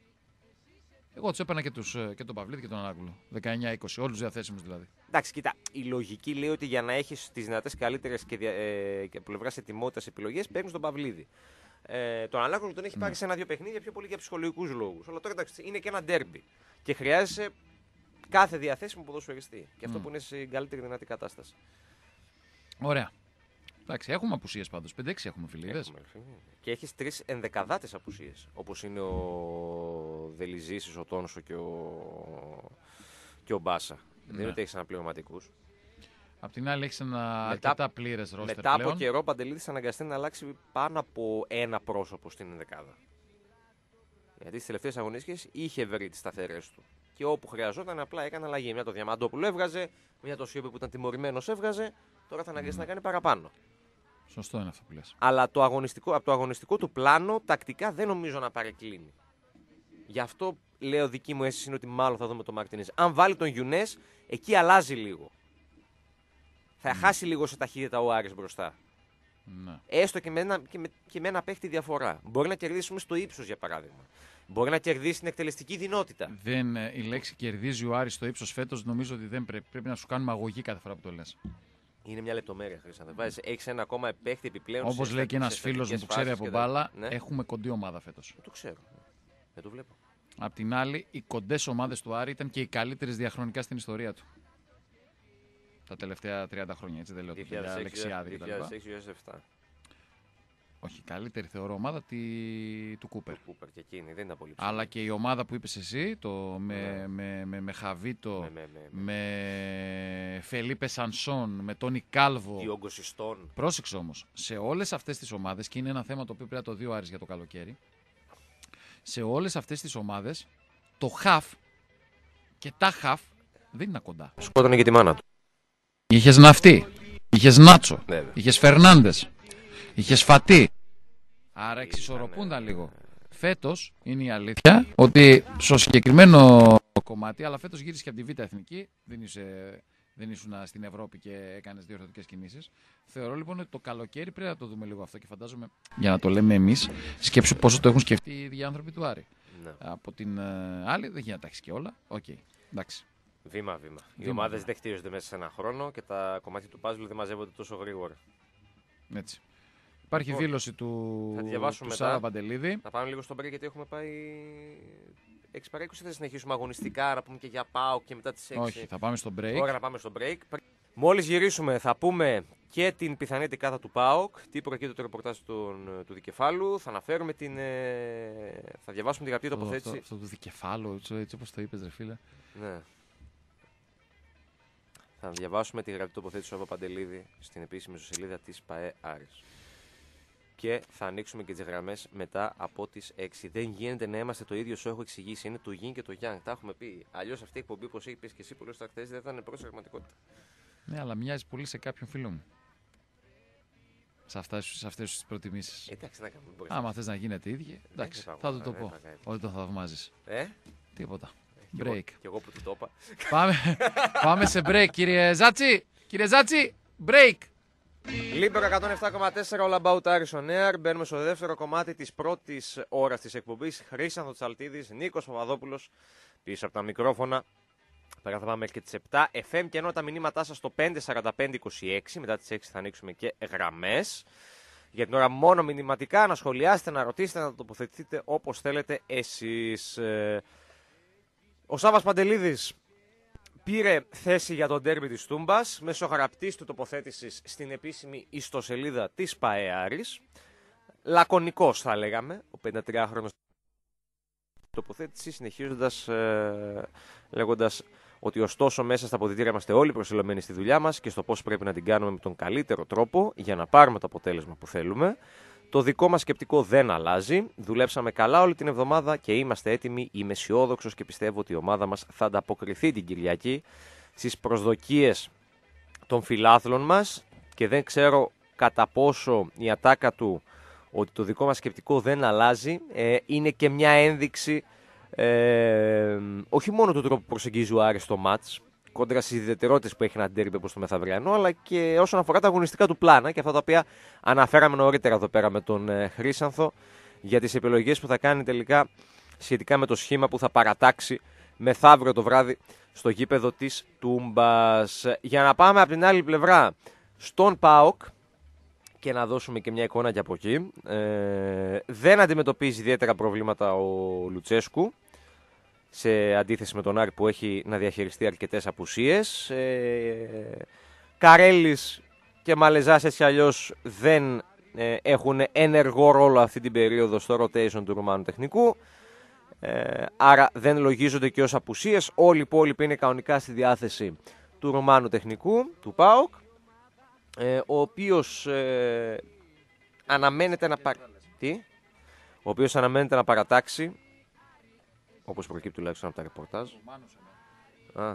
Εγώ τους έπαιρνα και, τους, και τον Παυλίδη και τον Ανάγκουλο. δεκαεννιά είκοσι, όλους διαθέσιμους δηλαδή. Εντάξει, κοίτα, η λογική λέει ότι για να έχεις τις δυνατές καλύτερες και, δια, ε, και από πλευράς ετοιμότητας επιλογές παίρνεις τον Παυλίδη. Ε, τον Ανάγκουλο τον έχει πάρει Ναι. σε ένα-δύο παιχνίδια πιο πολύ για ψυχολογικούς λόγους. Αλλά τώρα εντάξει, είναι και ένα ντέρμπι. Και χρειάζεσαι κάθε διαθέσιμο ποδοσφαιριστή. Και αυτό Mm. που είναι σε καλύτερη δυνατή κατάσταση. Ωραία. Εντάξει, έχουμε απουσίες πάντως. πέντε έξι έχουμε φίλοι. είδες. Έχουμε, φίλε. Και έχει τρεις ενδεκαδάτες απουσίες. Όπως είναι ο Δελιζήσης, ο Τόνσο και ο, και ο Μπάσα. Δεν είναι Ναι. ότι έχει αναπληρωματικούς. Απ' την άλλη, έχει ένα Μετά- αρκετά πλήρες ρόστερ Μετά πλέον. από καιρό, ο Παντελίδης αναγκαστεί να αλλάξει πάνω από ένα πρόσωπο στην ενδεκάδα. Γιατί στις τελευταίες αγωνίστικες είχε βρει τις σταθερές του. Και όπου χρειαζόταν, απλά έκανε αλλαγή. Μια το Διαμαντόπουλο έβγαζε, μια το Σιώπη που ήταν τιμωρημένος έβγαζε. Τώρα θα αναγκαστεί να κάνει παραπάνω. Σωστό είναι αυτό που λες. Αλλά το αγωνιστικό, από το αγωνιστικό του πλάνο, τακτικά δεν νομίζω να παρεκκλίνει. Γι' αυτό λέω δική μου αίσθηση είναι ότι μάλλον θα δούμε τον Μαρτίνες. Αν βάλει τον Γιουνές, εκεί αλλάζει λίγο. Θα χάσει λίγο σε ταχύτητα ο Άρης μπροστά. Ναι. Έστω και με ένα, και με, και με ένα παίχτη διαφορά. Μπορεί να κερδίσουμε στο ύψος για παράδειγμα. Μπορεί να κερδίσει την εκτελεστική δυνότητα. Δεν, ε, η λέξη κερδίζει ο Άρης στο ύψος φέτος νομίζω ότι δεν πρέπει, πρέπει να σου κάνουμε αγωγή κάθε φορά που το λες. Είναι μια λεπτομέρεια, Χρήστο. Βάζεις, έχεις ένα ακόμα παίχτη επιπλέον. Όπως σε λέει και στα- ένας σε φίλος μου στατικές που ξέρει φάσεις από και τα- μπάλα, Ναι, έχουμε κοντή ομάδα φέτος. δεν το ξέρω. Δεν το βλέπω. Απ' την άλλη, οι κοντές ομάδες του Άρη ήταν και οι καλύτερες διαχρονικά στην ιστορία του. Τα τελευταία τριάντα χρόνια, έτσι δεν λέω το για Αλεξιάδη κτλ. δύο χιλιάδες έξι δύο χιλιάδες επτά. Όχι, καλύτερη θεωρώ ομάδα τη... του Κούπερ. Του Κούπερ και εκείνη δεν ήταν πολύ ψηλή. Αλλά και η ομάδα που είπες εσύ, το με, Ναι. με, με, με Χαβίτο, Με- με- με- με Φελίπε Σανσόν, με Τόνι Κάλβο. Διόγκο Σιστών. Πρόσεξε όμως, σε όλες αυτές τις ομάδες, και είναι ένα θέμα το οποίο πρέπει να το δει ο Άρης για το καλοκαίρι, σε όλες αυτές τις ομάδες, το χαφ και τα χαφ δεν είναι κοντά. Σκότωνε και τη μάνα του. Είχες Ναυτί, είχες Νάτσο, Ναι, ναι. είχες Φερνάντες, είχες Φατί. Άρα εξισορροπούνταν λίγο. Φέτος είναι η αλήθεια ότι στο συγκεκριμένο κομμάτι, αλλά φέτος γύρισε και από τη Β' Εθνική, δεν, είσαι, δεν ήσουν στην Ευρώπη και έκανες διορθωτικές κινήσεις. Θεωρώ λοιπόν ότι το καλοκαίρι πρέπει να το δούμε λίγο αυτό και φαντάζομαι, για να το λέμε εμείς, σκέψου πόσο το έχουν σκεφτεί οι ίδιοι άνθρωποι του Άρη. Ναι. Από την ε, άλλη δεν γίνεται να τα έχεις και όλα. Οκ, εντάξει. Βήμα-βήμα. Οι Βήμα, ομάδες βήμα. δεν χτίζονται μέσα σε ένα χρόνο και τα κομμάτια του puzzle δεν μαζεύονται τόσο γρήγορα. Έτσι. Υπάρχει Λοιπόν, δήλωση του, θα τη διαβάσουμε του μετά. Σάβα Παντελίδη. Να πάμε λίγο στο break γιατί έχουμε πάει έξι παρά είκοσι. Θα συνεχίσουμε αγωνιστικά, να πούμε και για ΠΑΟΚ και μετά τις έξι. Όχι, θα πάμε στο break. Ώρα να πάμε στο break. Μόλις γυρίσουμε θα πούμε και την πιθανή ετικάδα του ΠΑΟΚ, τι προκύπτει το ρεπορτάζ του, του Δικεφάλου, θα αναφέρουμε την, ε, θα διαβάσουμε τη γραπτή Αυτό, τοποθέτηση. αυτό, αυτό του δικεφάλου, έτσι, έτσι όπως το είπες ρε φίλε. Ναι. Θα διαβάσουμε τη γραπτή τοποθέτηση του Παπαντελίδη στην επίσημη ιστοσελίδα της ΠΑΕ Άρης. Και θα ανοίξουμε και τις γραμμές μετά από τις έξι. Δεν γίνεται να είμαστε το ίδιο, σου έχω εξηγήσει. Είναι το Yin και το Yang. Τα έχουμε πει. Αλλιώς αυτή η εκπομπή, όπως είπε και εσύ πολύ στα χθες, δεν θα είναι προς πραγματικότητα. Ναι, αλλά μοιάζει πολύ σε κάποιον φίλο μου. Σε, αυτά, σε αυτές τις προτιμήσεις. Εντάξει, να κάνουμε. μπορείς Άμα θες να γίνετε ίδιοι, εντάξει, θα θα του το βγω, πω. δεν θα κάνει. Ότι το θαυμάζεις. Ε, Τίποτα. κι εγώ- Break. Κι εγώ που του το είπα. πάμε, πάμε σε break, κύριε Ζάτσι. Κύριε Ζάτσι, break. Λίμπερο εκατόν επτά κόμμα τέσσερα All About Aris on Air. Μπαίνουμε στο δεύτερο κομμάτι της πρώτης ώρας της εκπομπής. Χρήσανθο Τσαλτίδης, Νίκος Παπαδόπουλος πίσω από τα μικρόφωνα. Πέρα θα πάμε μέχρι και τις επτά. εφ εμ και ενώ τα μηνύματά σας στο πέντε σαράντα πέντε είκοσι έξι. Μετά τις έξι θα ανοίξουμε και γραμμές. Για την ώρα μόνο μηνυματικά, να σχολιάσετε, να ρωτήσετε, να τοποθετηθείτε όπως θέλετε εσείς. Ε, Ο Σάββας Παντελίδης πήρε θέση για τον ντέρμπι της Τούμπας μέσω γραπτής του τοποθέτησης στην επίσημη ιστοσελίδα της ΠΑΕ Άρης. Λακωνικός θα λέγαμε, ο πενηντατριάχρονος τοποθέτηση, συνεχίζοντας ε, λέγοντας ότι ωστόσο μέσα στα αποδυτήρια είμαστε όλοι προσιλωμένοι στη δουλειά μας και στο πώς πρέπει να την κάνουμε με τον καλύτερο τρόπο για να πάρουμε το αποτέλεσμα που θέλουμε. Το δικό μας σκεπτικό δεν αλλάζει. Δουλέψαμε καλά όλη την εβδομάδα και είμαστε έτοιμοι. Είμαι αισιόδοξος και πιστεύω ότι η ομάδα μας θα ανταποκριθεί την Κυριακή στις προσδοκίες των φιλάθλων μας και δεν ξέρω κατά πόσο η ατάκα του ότι το δικό μας σκεπτικό δεν αλλάζει ε, είναι και μια ένδειξη ε, όχι μόνο του τρόπου που προσεγγίζει ο Άρης το μάτς, κόντρα στις ιδιαιτερότητες που έχει ένα ντέρμπι όπως το μεθαυριανό, αλλά και όσον αφορά τα αγωνιστικά του πλάνα και αυτά τα οποία αναφέραμε νωρίτερα εδώ πέρα με τον ε, Χρήσανθο για τις επιλογές που θα κάνει τελικά σχετικά με το σχήμα που θα παρατάξει μεθαύριο το βράδυ στο γήπεδο της Τούμπας. Για να πάμε από την άλλη πλευρά στον ΠΑΟΚ και να δώσουμε και μια εικόνα και από εκεί. Ε, δεν αντιμετωπίζει ιδιαίτερα προβλήματα ο Λουτσέσκου, σε αντίθεση με τον Άρη που έχει να διαχειριστεί αρκετές απουσίες. Ε, Καρέλης και Μαλεζάς έτσι αλλιώς δεν ε, έχουν ενεργό ρόλο αυτή την περίοδο στο rotation του Ρουμάνου τεχνικού. Ε, άρα δεν λογίζονται και ως απουσίες. Όλοι οι υπόλοιποι είναι κανονικά στη διάθεση του Ρουμάνου τεχνικού, του ΠΑΟΚ, ε, ο οποίος ε, αναμένεται να παρα... Τι? Ο οποίος αναμένεται να παρατάξει, όπως προκύπτει τουλάχιστον από τα ρεπορτάζ. Α.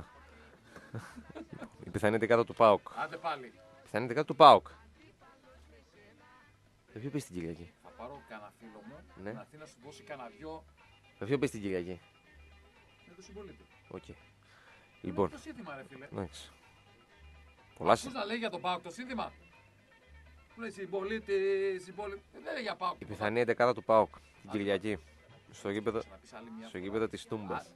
Η πιθανή δεκάδα του ΠΑΟΚ. Άντε πάλι. Η πιθανή δεκάδα του ΠΑΟΚ. Με ποιο πεις την Κυριακή? Θα πάρω κανένα φίλο μου, ναι. να έρθει να σου δώσει κανένα δυο. Με ποιο πεις την Κυριακή? Με το συμπολίτη. Οκ. Okay. Λοιπόν. Το σύνθημα, ρε φίλε. Εντάξει. Πολλά Ακούς να λέει για τον ΠΑΟΚ το σύνθημα. Που λέει συμπολίτη, συμπολίτη. Δεν λέει για ΠΑΟΚ. Η πιθανή δεκάδα του ΠΑΟΚ την Κυριακή. Στο γήπεδο, στο γήπεδο της Τούμπας.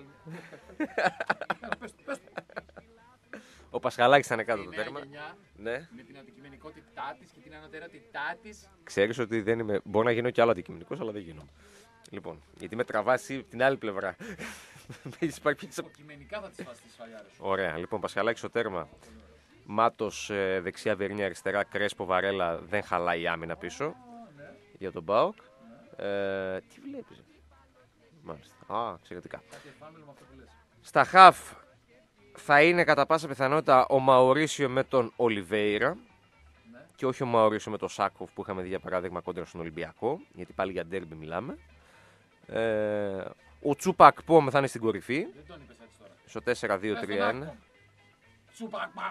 Ο Πασχαλάκης θα είναι κάτω το τέρμα. Ναι. Με την αντικειμενικότητά της και την ανωτερότητά της. Ξέρεις ότι δεν είμαι. Μπορώ να γίνω κι άλλο αντικειμενικός, αλλά δεν γίνω. Λοιπόν, γιατί με τραβάσει την άλλη πλευρά. Υποκειμενικά θα τις φας τις φαλιάρες. Ωραία. Λοιπόν, Πασχαλάκης στο τέρμα. Μάτος ε, δεξιά, Βερίνια αριστερά, Κρέσπο, Βαρέλα, δεν χαλάει η άμυνα πίσω για τον ΠΑΟΚ. Ε, τι βλέπεις? Μάλιστα. Α, εξαιρετικά. Στα χαφ θα είναι κατά πάσα πιθανότητα ο Μαουρίσιο με τον Ολιβέιρα, ναι. Και όχι ο Μαουρίσιο με τον Σάκοφ που είχαμε δει για παράδειγμα κόντρα στον Ολυμπιακό, γιατί πάλι για ντέρμπι μιλάμε. Ε, ο Τσούπακ Πόμ θα είναι στην κορυφή. Δεν τον είπες έτσι τώρα. Στο τέσσερα δύο τρία ένα. Τσούπακ Πόμ.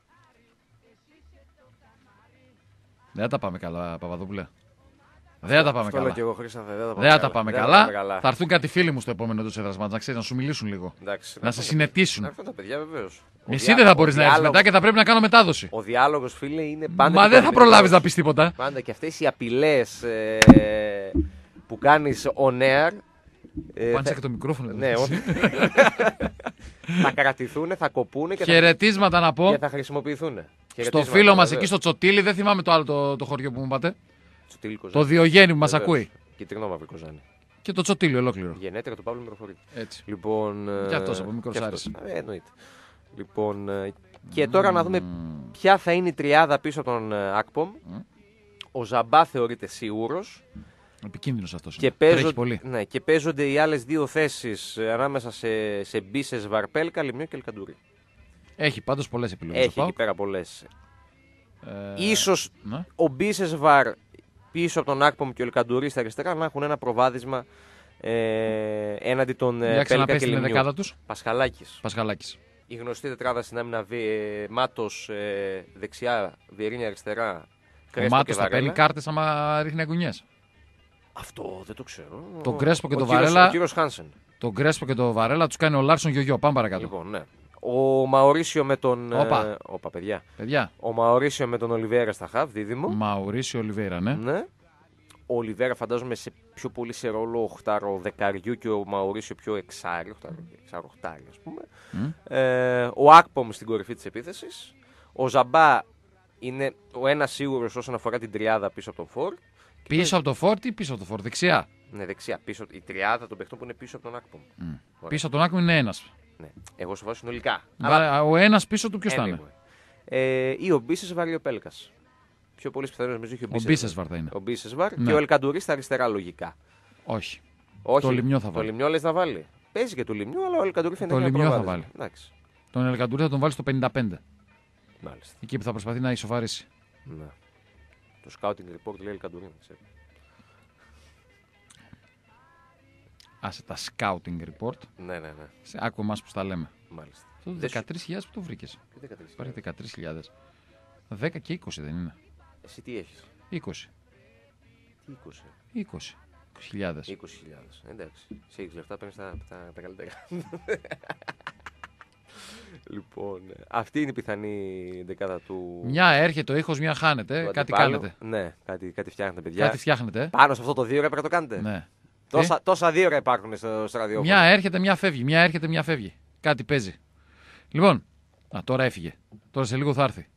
Δεν τα πάμε καλά, Παπαδόπουλε. Δεν τα πάμε καλά. Και εγώ, Χρήστα, δεν τα πάμε, δεν καλά. Τα πάμε δεν καλά. Τα καλά. Θα έρθουν κάτι φίλοι μου στο επόμενο του έδρασμα, να ξέρεις, να σου μιλήσουν λίγο. Εντάξει, να σε συνετήσουν. Να έρθουν τα παιδιά, βεβαίως. Εσύ διά... δεν θα μπορείς να έρθεις μετά και θα πρέπει να κάνω μετάδοση. Ο διάλογος, φίλε, είναι πάντα. Μα δεν θα προλάβεις να πεις τίποτα. Πάντα και αυτές οι απειλές ε, που κάνεις on air. Ε, Πάνησε θα... και το μικρόφωνο. Ναι, θα κρατηθούν, θα κοπούν και χαιρετίσματα θα... να πω. Και θα χρησιμοποιηθούν. Στο φίλο μας εκεί στο Τσοτήλι, δεν θυμάμαι το άλλο το, το χωριό που μου είπατε. Το Διογέννη που μας ακούει. Κυτρινό μαύρο Κοζάνη. Και το Τσοτήλι ολόκληρο. Γενέτειρα του Παύλου Μυροφορή. Έτσι. Λοιπόν, και αυτός από μικρός άρεσε. Ε, εννοείται. Λοιπόν, και τώρα mm. να δούμε ποια θα είναι η τριάδα πίσω από τον Ακπομ. Mm. Ο Ζαμπά θεωρείται σίγουρος. Επικίνδυνος αυτός. Και, παίζον, πολύ. Ναι, και παίζονται οι άλλες δύο θέσεις ανάμεσα σε, σε Μπίσες, Βαρπέλκα, Λιμιό και Ελκαντούρη. Έχει πάντως πολλές επιλογές. Έχει εκεί πέρα πολλές. Ε, Ίσως ναι. ο Μπίσες Βαρ πίσω από τον Ακπομ και ο Ελκαντούρη στα αριστερά να έχουν ένα προβάδισμα ε, έναντι των Πέλκα και Λιμιού. Πασχαλάκης. Πασχαλάκης. Η γνωστή τετράδα στην άμυνα ε, Μάτος ε, δεξιά, Βιερίνια αριστερά. Ο Μάτος θα παίρνει κάρτες άμα ρίχνει αγκουνιές. Αυτό δεν το ξέρω. Τον Κρέσπο και ο τον κύριος, Βαρέλα. Ο κύριος Χάνσεν. Τον Κρέσπο και τον Βαρέλα τους κάνει ο Λάρσον Γιογιό. Πάμε παρακάτω. Λοιπόν, ναι. Ο Μαουρίσιο με τον. Όπα. Ε, όπα, παιδιά. παιδιά. Ο Μαουρίσιο με τον Ολιβέρα στα χαβ, δίδυμο. Μαουρίσιο Ολιβέρα, ναι. ναι. Ο Ολιβέρα φαντάζομαι σε πιο πολύ σε ρόλο οχτάρο δεκαριού και ο Μαουρίσιο πιο εξάρι, εξάρο οχτάρι ας πούμε. Mm. Ε, ο Ακπομ στην κορυφή της επίθεσης. Ο Ζαμπά είναι ο ένας σίγουρος όσον αφορά την τριάδα πίσω από τον Φορ. Πίσω από το Φορ ή πίσω από το Φορ, δεξιά. Ναι, δεξιά. Πίσω, η τριάδα των παιχτών που είναι πίσω από τον Ακπομ. Mm. Πίσω από τον Ακπομ είναι ένας. Ναι. Εγώ σου βάζω συνολικά. Αλλά... Ο ένας πίσω του ποιος θα είναι. Ε, ή ο Μπίσες Βαρ ή ο Πέλκας. Πιο πολύ πιθανό νομίζω έχει ο Μπίσες Βαρ. Θα είναι. Ο Μπίσες Βαρ ναι. Και ο Ελκαντουρί στα αριστερά λογικά. Όχι. Όχι. Το Λιμιό θα βάλει. Το Λιμιό λες να βάλει. Παίζει και το Λιμιό, αλλά ο Ελκαντουρί θα είναι. Το Λιμιό θα βάλει. Εντάξει. Τον Ελκαντουρί θα τον βάλει στο πενήντα πέντε. Μάλιστα. Εκεί που θα προσπαθεί να ισοφαρίσει. Ναι. Το scouting report λέει Ελκαντουρί. Άσε τα scouting report. Ναι, ναι, ναι. Σε άκου εμάς που τα λέμε. Μάλιστα. Αυτό το δεκατρείς χιλιάδες που το βρήκες. Υπάρχει δεκατρείς χιλιάδες. δέκα και είκοσι δεν είναι. Εσύ τι έχεις? είκοσι. Τι είκοσι? είκοσι. είκοσι χιλιάδες. είκοσι χιλιάδες. Εντάξει. Σε έχεις λεφτά, παίρνεις τα, τα, τα καλύτερα. Λοιπόν, αυτή είναι η πιθανή δεκάδα του. Μια έρχεται ο ήχος, μια χάνεται. του Κάτι αντιπάλου. κάνετε. Ναι, κάτι, κάτι φτιάχνετε, παιδιά. Κάτι φτιάχνετε. Πάνω σε αυτό το δύο ώρα πρέπει να το κάνετε. Ναι. Τόσα, τόσα δύο ώρα υπάρχουν στο, στο ραδιόφωνο. Μια έρχεται, μια φεύγει. Μια έρχεται, μια φεύγει. Κάτι παίζει. Λοιπόν, α, τώρα έφυγε. Τώρα σε λίγο θα έρθει.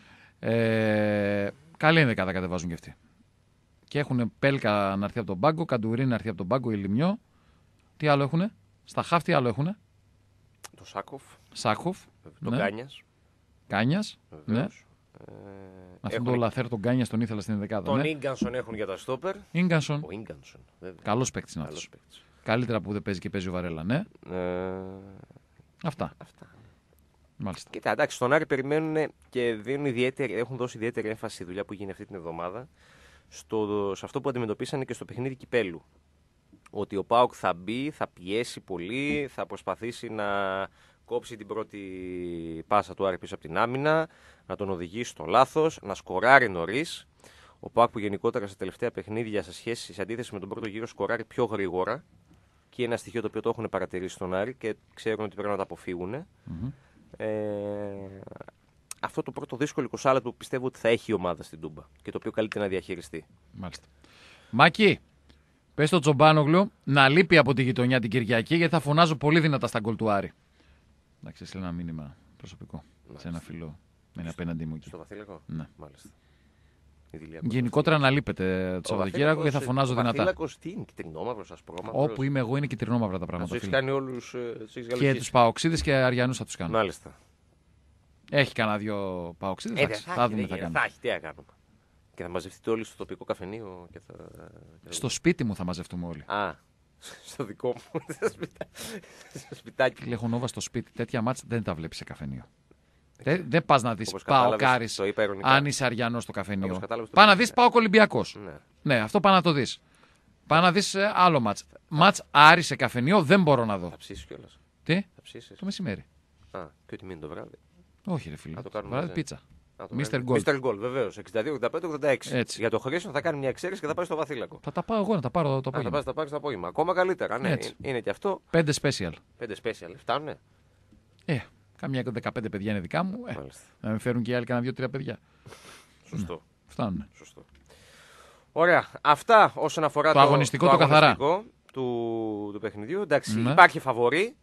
Ε, καλή είναι δεκάδα κατεβάζουν και αυτοί. Και έχουν Πέλκα να έρθει από τον πάγκο, Καντουρί να έρθει από τον πάγκο, Ηλιμιό. Τι άλλο έχουνε? Στα χαφ τι άλλο έχουνε? Το Σάκοφ. Σάκοφ. Το Ναι. Κάνιας. Κάνιας. Ναι. Ε, Αυτόν έχουν τον Λαθέρ τον Κάνιας τον ήθελα στην δεκάδα. τον Ναι. Ίγκανσον έχουν για τα στόπερ. Ίγκανσον. Ο Ίγκανσον. βέβαια. Καλός παίκτης είναι Καλός αυτός. παίκτης. Καλύτερα που δεν παίζει και παίζει ο Βαρέλα. Ναι. Ε, Αυτά. αυτά. Μάλιστα. Κοίτα, εντάξει, στον Άρη περιμένουν και δίνουν ιδιαίτερη, έχουν δώσει ιδιαίτερη έμφαση στη δουλειά που γίνει αυτή την εβδομάδα στο, σε αυτό που αντιμετωπίσανε και στο παιχνίδι κυπέλου. Ότι ο ΠΑΟΚ θα μπει, θα πιέσει πολύ, θα προσπαθήσει να κόψει την πρώτη πάσα του Άρη πίσω από την άμυνα, να τον οδηγήσει στο λάθος, να σκοράρει νωρίς. Ο ΠΑΟΚ που γενικότερα στα τελευταία παιχνίδια σε σχέση, σε αντίθεση με τον πρώτο γύρο, σκοράρει πιο γρήγορα. Και ένα στοιχείο το οποίο το έχουν παρατηρήσει στον Άρη και ξέρουν ότι πρέπει να το αποφύγουν. Mm-hmm. Ε, αυτό το πρώτο δύσκολο είκοσι λεπτό που πιστεύω ότι θα έχει η ομάδα στην Τούμπα και το οποίο καλείται να διαχειριστεί. Μάλιστα. Μάκη, πες στο Τζομπάνογλου να λείπει από τη γειτονιά την Κυριακή γιατί θα φωνάζω πολύ δυνατά στα γκολ του Άρη. Εντάξει, έστειλε ένα μήνυμα προσωπικό. Μάλιστα. Σε ένα φιλό. Με ένα απέναντί μου εκεί. Στο Βαθύλακο. Ναι. Μάλιστα. Γενικότερα να λείπετε το Σαββατοκύριακο και θα φωνάζω ο δυνατά. Ο Βαθύλακος τι είναι, κυτρινόμαυρο, ασπρόμαυρο. Όπου είμαι εγώ είναι κυτρινόμαυρα τα πράγματα. Του έχει κάνει όλους, και τους Παοξίδες και Αριανούς θα τους κάνω. Μάλιστα. Έχει κανένα δυο Παοξίδες. Ε, θα, θα, θα δούμε τι θα κάνουμε. Θα έχει, τι θα κάνουμε. Και θα μαζευτείτε όλοι στο τοπικό καφενείο. Και θα... Στο σπίτι μου θα μαζευτούμε όλοι. Α, στο δικό μου. Στο σπιτάκι. Λεχονόβα στο σπίτι. Τέτοια μάτσα δεν τα βλέπει σε καφενείο. Δεν δε πα να δει Όπως Παοκάρη το είπα ειρωνικά. αν είσαι Αριανό στο καφενείο. Όπως κατάλαβες, το Πά να είπα. δει Πάοκ Ολυμπιακό. Ναι. Ναι, αυτό πά να το δει. Πά να δει άλλο μάτς. Μάτς Άρη σε καφενείο δεν μπορώ να δω. Θα ψήσεις κιόλας. Τι? Θα ψήσεις. Το μεσημέρι. Α, και ότι μείνει το βράδυ. Όχι, ρε φίλε. Θα το Το κάνουμε βράδυ μαζί. πίτσα. μίστερ Gold. μίστερ Gold, βεβαίως. εξήντα δύο ογδόντα πέντε ογδόντα έξι. Έτσι. Για το Χρήσιο θα κάνει μια εξαίρεση και θα πάει στο Βαθύλακο. Θα τα πάω εγώ να τα πάρω το Α, θα απόγευμα. πας τα πάρεις το απόγευμα. Ακόμα καλύτερα. Ναι, Έτσι. είναι και αυτό. Πέντε special. Πέντε special. Φτάνουνε. Ε, καμιά δεκαπέντε παιδιά είναι δικά μου. Ε, Μάλιστα. να με φέρουν και οι άλλοι κανένα δύο-τρία παιδιά. Σωστό. Φτάνουν. Σωστό. Ωραία. Αυτά όσον αφορά Το το, αγωνιστικό, το καθαρά. αγωνιστικό του, του παιχνιδιού. Εντάξει, Ναι. υπάρχει φαβορί.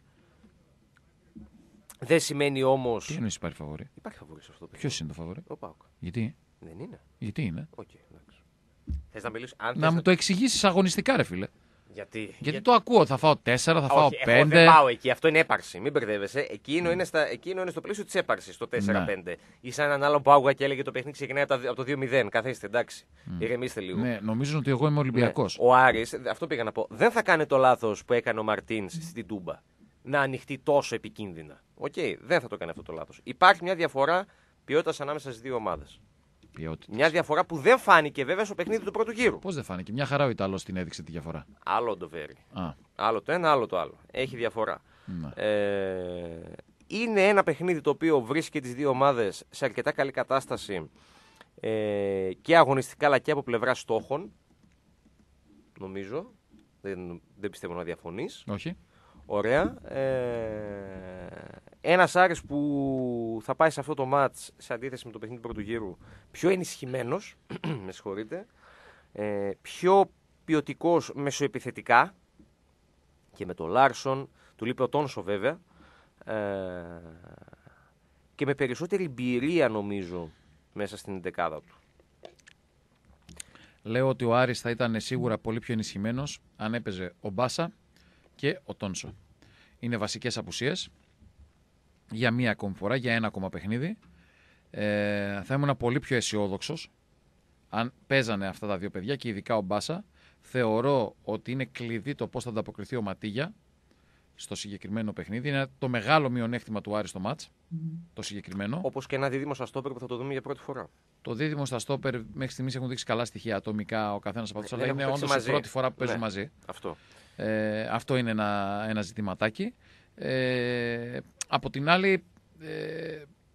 Δεν σημαίνει όμως. Τι εννοείς υπάρχει φαβορί? Υπάρχει φαβορί σε αυτό το παιχνίδι. Ποιος είναι το φαβορί? Ο ΠΑΟΚ. Γιατί? Δεν είναι. Γιατί είναι? Οκ, εντάξει. Θες να μιλήσεις. Αν Να θες μου το εξηγήσει αγωνιστικά, ρε φίλε. Γιατί. Γιατί το ακούω, θα φάω τέσσερα, θα φάω Όχι, εγώ πέντε. δεν πάω εκεί. Αυτό είναι έπαρση. Μην μπερδεύεσαι. Εκείνο, είναι, στα, εκείνο είναι στο πλαίσιο τη έπαρση, το τέσσερα πέντε. Ή σαν έναν άλλο που άκουγα και έλεγε το παιχνίδι ξεκινάει από, τα, από το δύο μηδέν. Καθίστε, εντάξει. Mm. Ηρεμήστε λίγο. Ναι, νομίζω ότι εγώ είμαι Ολυμπιακός. Ναι. Ο Άρης, αυτό πήγα να πω, δεν θα κάνει το λάθος που έκανε ο Μαρτίν στην Τούμπα. Να ανοιχτεί τόσο επικίνδυνα. Οκ, okay, δεν θα το κάνει αυτό το λάθος. Υπάρχει μια διαφορά ποιότητας ανάμεσα στις δύο ομάδες. Ποιότητας. Μια διαφορά που δεν φάνηκε βέβαια στο παιχνίδι του πρώτου γύρου. Πώς δεν φάνηκε? Μια χαρά ο Ιταλός την έδειξε τη διαφορά. Άλλο το βέρει. Α, Άλλο το ένα, άλλο το άλλο. Έχει διαφορά. ναι. Ε, είναι ένα παιχνίδι το οποίο βρίσκει τις δύο ομάδες σε αρκετά καλή κατάσταση ε, και αγωνιστικά αλλά και από πλευρά στόχων. Νομίζω. Δεν, δεν πιστεύω να διαφωνείς. Όχι. Ωραία. Ε, ένας Άρης που θα πάει σε αυτό το μάτς σε αντίθεση με το παιχνίδι του πρώτου γύρου πιο ενισχυμένος, με συγχωρείτε, ε, πιο ποιοτικός μεσοεπιθετικά και με τον Λάρσον, του λείπει ο Τόνσο βέβαια, ε, και με περισσότερη εμπειρία νομίζω μέσα στην δεκάδα του. Λέω ότι ο Άρης θα ήταν σίγουρα πολύ πιο ενισχυμένος αν έπαιζε ο Μπάσα και ο Τόνσο. Είναι βασικές απουσίες για μία ακόμη φορά, για ένα ακόμα παιχνίδι. Ε, θα ήμουν πολύ πιο αισιόδοξος αν παίζανε αυτά τα δύο παιδιά και ειδικά ο Μπάσα. Θεωρώ ότι είναι κλειδί το πώς θα ανταποκριθεί ο Ματίγια στο συγκεκριμένο παιχνίδι. Είναι το μεγάλο μειονέκτημα του Άρη στο μάτς, mm. το συγκεκριμένο. Όπως και ένα δίδυμο στα στόπερ που θα το δούμε για πρώτη φορά. Το δίδυμο στα στόπερ μέχρι στιγμής έχουν δείξει καλά στοιχεία ατομικά ο καθένας από αυτούς, αλλά είναι όντως η πρώτη φορά που παίζουν ναι, μαζί. Αυτό. Ε, αυτό είναι ένα, ένα ζητηματάκι. Ε, από την άλλη, ε,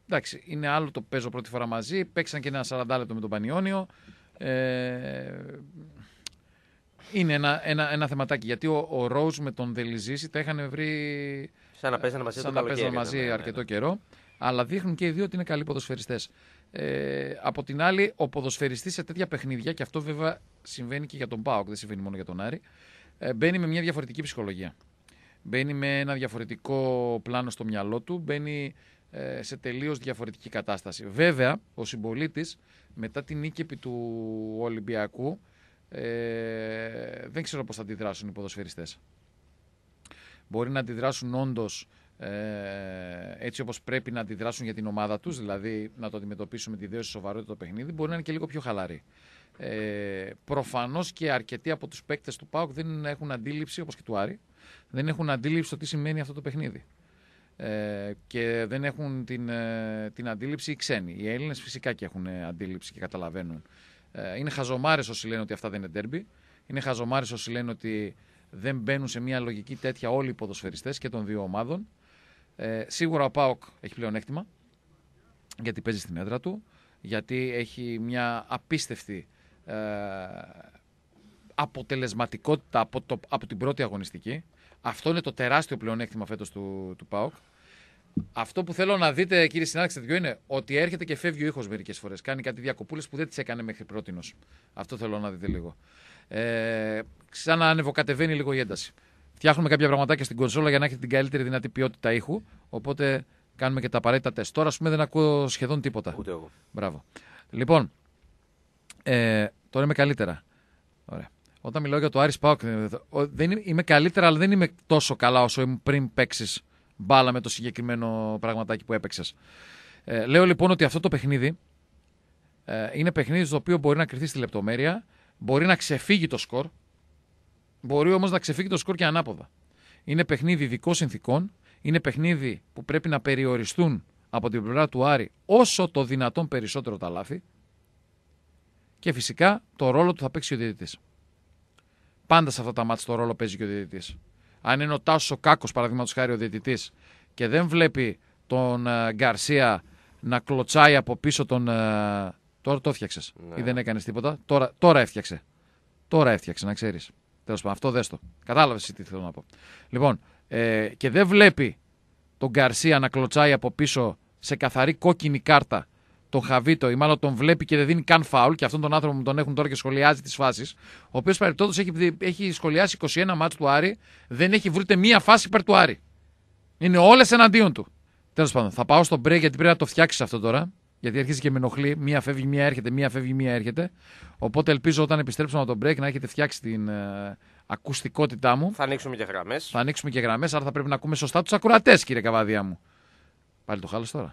εντάξει, είναι άλλο το παίζω πρώτη φορά μαζί. Παίξαν και ένα σαράντα λεπτό με τον Πανιόνιο. Ε, είναι ένα, ένα, ένα θεματάκι. Γιατί ο, ο Ρόουζ με τον Δελιζήση τα είχαν βρει. Σαν να παίζανε μαζί, σαν το να παίζανε μαζί ναι, ναι, ναι. αρκετό καιρό. Αλλά δείχνουν και οι δύο ότι είναι καλοί ποδοσφαιριστές. Ε, από την άλλη, ο ποδοσφαιριστής σε τέτοια παιχνίδια, και αυτό βέβαια συμβαίνει και για τον ΠΑΟΚ, δεν συμβαίνει μόνο για τον Άρη, ε, μπαίνει με μια διαφορετική ψυχολογία. Μπαίνει με ένα διαφορετικό πλάνο στο μυαλό του, μπαίνει ε, σε τελείως διαφορετική κατάσταση. Βέβαια, ο συμπολίτης μετά την νίκη επί του Ολυμπιακού, ε, δεν ξέρω πώς θα αντιδράσουν οι ποδοσφαιριστές. Μπορεί να αντιδράσουν όντως ε, έτσι όπως πρέπει να αντιδράσουν για την ομάδα τους, δηλαδή να το αντιμετωπίσουν με τη δέωση σοβαρότητα το παιχνίδι, μπορεί να είναι και λίγο πιο χαλαροί. Ε, προφανώς και αρκετοί από τους παίκτες του ΠΑΟΚ δεν έχουν αντίληψη, όπως και του Άρη, δεν έχουν αντίληψη το τι σημαίνει αυτό το παιχνίδι. Ε, και δεν έχουν την, ε, την αντίληψη οι ξένοι. Οι Έλληνες φυσικά και έχουν αντίληψη και καταλαβαίνουν. Ε, είναι χαζομάρες όσοι λένε ότι αυτά δεν είναι ντέρμπι. Είναι χαζομάρες όσοι λένε ότι δεν μπαίνουν σε μια λογική τέτοια όλοι οι ποδοσφαιριστές και των δύο ομάδων. Ε, σίγουρα ο ΠΑΟΚ έχει πλεονέκτημα, γιατί παίζει στην έδρα του, γιατί έχει μια απίστευτη ε, αποτελεσματικότητα από, το, από την πρώτη αγωνιστική. Αυτό είναι το τεράστιο πλεονέκτημα φέτος του, του ΠΑΟΚ. Αυτό που θέλω να δείτε, κύριε συνάδελφε, τέτοιο είναι ότι έρχεται και φεύγει ο ήχος μερικές φορές. Κάνει κάτι διακοπούλες που δεν τις έκανε μέχρι πρότινος. Αυτό θέλω να δείτε λίγο. Ε, ξαναανεβοκατεβαίνει λίγο η ένταση. Φτιάχνουμε κάποια πραγματάκια στην κονσόλα για να έχετε την καλύτερη δυνατή ποιότητα ήχου. Οπότε κάνουμε και τα απαραίτητα τεστ. Τώρα, ας πούμε, δεν ακούω σχεδόν τίποτα. Ούτε εγώ. Μπράβο. Λοιπόν, ε, τώρα είμαι καλύτερα. Ωραία. Όταν μιλάω για το Άρης ΠΑΟΚ, δεν είμαι, είμαι καλύτερα, αλλά δεν είμαι τόσο καλά όσο ήμουν πριν παίξεις μπάλα με το συγκεκριμένο πραγματάκι που έπαιξες. Ε, λέω λοιπόν ότι αυτό το παιχνίδι ε, είναι παιχνίδι στο οποίο μπορεί να κρυθεί στη λεπτομέρεια, μπορεί να ξεφύγει το σκορ, μπορεί όμως να ξεφύγει το σκορ και ανάποδα. Είναι παιχνίδι ειδικών συνθηκών, είναι παιχνίδι που πρέπει να περιοριστούν από την πλευρά του Άρη όσο το δυνατόν περισσότερο τα λάθη και φυσικά το ρόλο του θα παίξει ο διαιτητής. Πάντα σε αυτά τα μάτια το ρόλο παίζει και ο διαιτητής. Αν είναι ο Τάσος ο Κάκος, παραδείγματος χάρη, ο διαιτητής, και δεν βλέπει τον uh, Γκαρσία να κλωτσάει από πίσω τον. Uh, τώρα το έφτιαξες. Ναι. Ή δεν έκανες τίποτα. Τώρα, τώρα έφτιαξε. Τώρα έφτιαξε, να ξέρεις. Τέλος πάντων, αυτό δες το. Κατάλαβες τι θέλω να πω. Λοιπόν, ε, και δεν βλέπει τον Γκαρσία να κλωτσάει από πίσω σε καθαρή κόκκινη κάρτα τον Χαβίτο, ή μάλλον τον βλέπει και δεν δίνει καν φάουλ, και αυτόν τον άνθρωπο που τον έχουν τώρα και σχολιάζει τις φάσεις, ο οποίος παρεπτόντως έχει, έχει σχολιάσει είκοσι ένα μάτς του Άρη, δεν έχει βρει μία φάση υπέρ του Άρη. Είναι όλες εναντίον του. Τέλος πάντων, θα πάω στο break γιατί πρέπει να το φτιάξεις αυτό τώρα, γιατί αρχίζει και με ενοχλεί. Μία φεύγει, μία έρχεται, μία φεύγει, μία έρχεται. Οπότε ελπίζω όταν επιστρέψουμε από το break να έχετε φτιάξει την ε, ακουστικότητά μου. Θα ανοίξουμε και γραμμές. Θα ανοίξουμε και γραμμές, άρα θα πρέπει να ακούμε σωστά τους ακροατές, κύριε Καβαδία μου. Πάλι το χάλασε τώρα.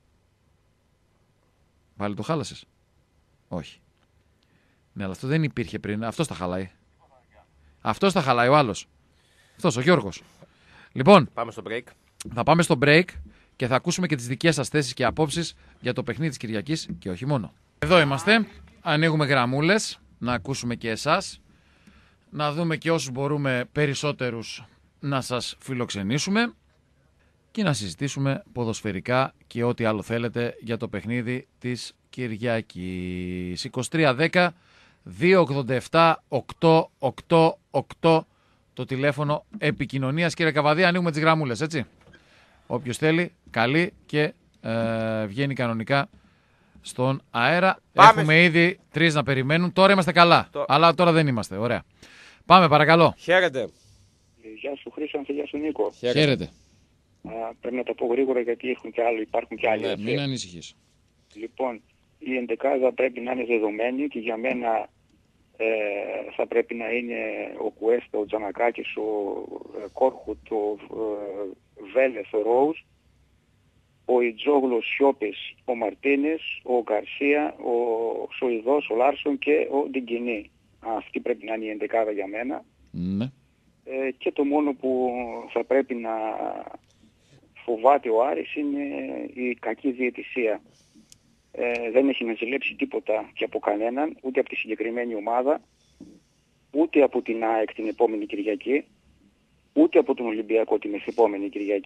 Πάλι το χάλασες. Όχι. Ναι, αλλά αυτό δεν υπήρχε πριν. Αυτός τα χαλάει. Αυτός τα χαλάει ο άλλος. Αυτός, ο Γιώργος. Λοιπόν, πάμε στο break. Θα πάμε στο break και θα ακούσουμε και τις δικές σας θέσεις και απόψεις για το παιχνίδι της Κυριακής και όχι μόνο. Εδώ είμαστε. Ανοίγουμε γραμμούλες. Να ακούσουμε και εσάς. Να δούμε και όσους μπορούμε περισσότερους να σας φιλοξενήσουμε. Και να συζητήσουμε ποδοσφαιρικά και ό,τι άλλο θέλετε για το παιχνίδι της Κυριακής. είκοσι τρία δέκα δύο ογδόντα επτά οκτώ οκτώ οκτώ το τηλέφωνο επικοινωνίας. Κύριε Καβαδία, ανοίγουμε τις γραμμούλες, έτσι. Όποιος θέλει, καλεί και ε, βγαίνει κανονικά στον αέρα. Πάμε. Έχουμε ήδη τρεις να περιμένουν. Τώρα είμαστε καλά, το... αλλά τώρα δεν είμαστε. Ωραία. Πάμε, παρακαλώ. Χαίρετε. Γεια σου Χρήστο, γεια σου Νίκο. Χαίρετε. Χαίρετε. Α, πρέπει να το πω γρήγορα γιατί έχουν και άλλοι, υπάρχουν και άλλοι. Ναι, μην ανησυχείς. Λοιπόν, η εντεκάδα πρέπει να είναι δεδομένη και για μένα ε, θα πρέπει να είναι ο Κουέστα, ο Τζανακάκης, ο ε, Κόρχουτ, ο ε, Βέλεθ, ο Ρόουζ, ο Ιτζόγλος, Σιώπης, ο Μαρτίνες, ο Γκαρσία, ο Σοϊδός, ο Λάρσον και ο Ντιγκινή. Αυτή πρέπει να είναι η εντεκάδα για μένα. Ναι. Ε, και το μόνο που θα πρέπει να φοβάται ο Άρης είναι η κακή διαιτησία. Ε, δεν έχει να ζηλέψει τίποτα και από κανέναν, ούτε από τη συγκεκριμένη ομάδα, ούτε από την ΑΕΚ την επόμενη Κυριακή, ούτε από τον Ολυμπιακό την μεθεπόμενη Κυριακή.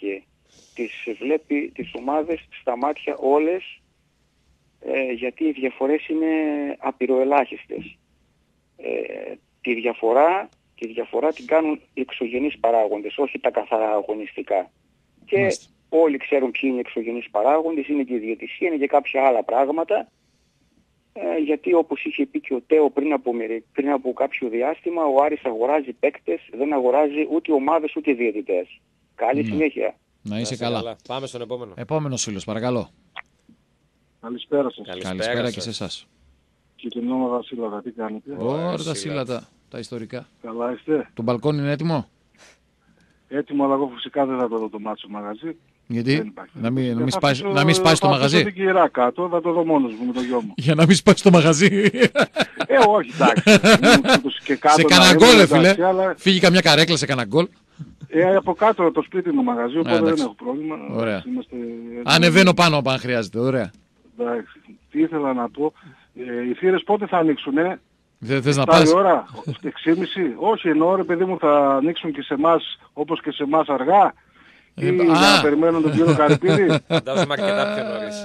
τις βλέπει τις ομάδες στα μάτια όλες, ε, γιατί οι διαφορές είναι απειροελάχιστες. Ε, τη διαφορά, τη διαφορά την κάνουν οι εξωγενείς παράγοντες, όχι τα καθαρά αγωνιστικά. Και Μάλιστα. όλοι ξέρουν ποιοι είναι οι εξωγενείς παράγοντες, είναι και η διαιτησία, είναι και κάποια άλλα πράγματα. Ε, γιατί όπως είχε πει και ο Τέο πριν από, πριν από κάποιο διάστημα, ο Άρης αγοράζει παίκτες, δεν αγοράζει ούτε ομάδες ούτε διαιτητές. Καλή ναι. συνέχεια. Να είσαι καλά. καλά. Πάμε στον επόμενο. Επόμενος φίλος, παρακαλώ. Καλησπέρα σας. Καλησπέρα, Καλησπέρα σας. και σε εσάς. Και την όνομα Δασίλατα, τι κάνετε? Ωραία τα σύλλατα, τα ιστορικά. Καλά είστε? Το μπαλκόνι είναι έτοιμο? Έτοιμο, αλλά εγώ φυσικά δεν θα το δω το μάτσο μαγαζί. Γιατί? Να μην, να μην σπάσει, να μην σπάσει το μαγαζί. Θα την κυρά κάτω, θα το δω μόνος μου με το γιο μου. Για να μην σπάσει το μαγαζί. Ε, όχι, εντάξει. Σε κανένα γκολ, φίλε. Αλλά... Φύγει καμιά καρέκλα σε κανένα γκολ. Ε, από κάτω το σπίτι είναι το μαγαζί, οπότε Α, δεν έχω πρόβλημα. Ωραία. Είμαστε... Ανεβαίνω πάνω αν χρειάζεται, ωραία. Εντάξει. Τι ήθελα να πω. Ε, οι θύρες πότε θα ανοίξουνε? Δεν θες να πας? ώρα, έξι και μισή. Όχι, εννοώ ρε παιδί μου, θα ανοίξουν και σε εμάς όπως και σε εμάς αργά. Ε, ή να περιμένουν τον κύριο Καρυπίδη. Φαντάζομαι αρκετά πιο νωρίς.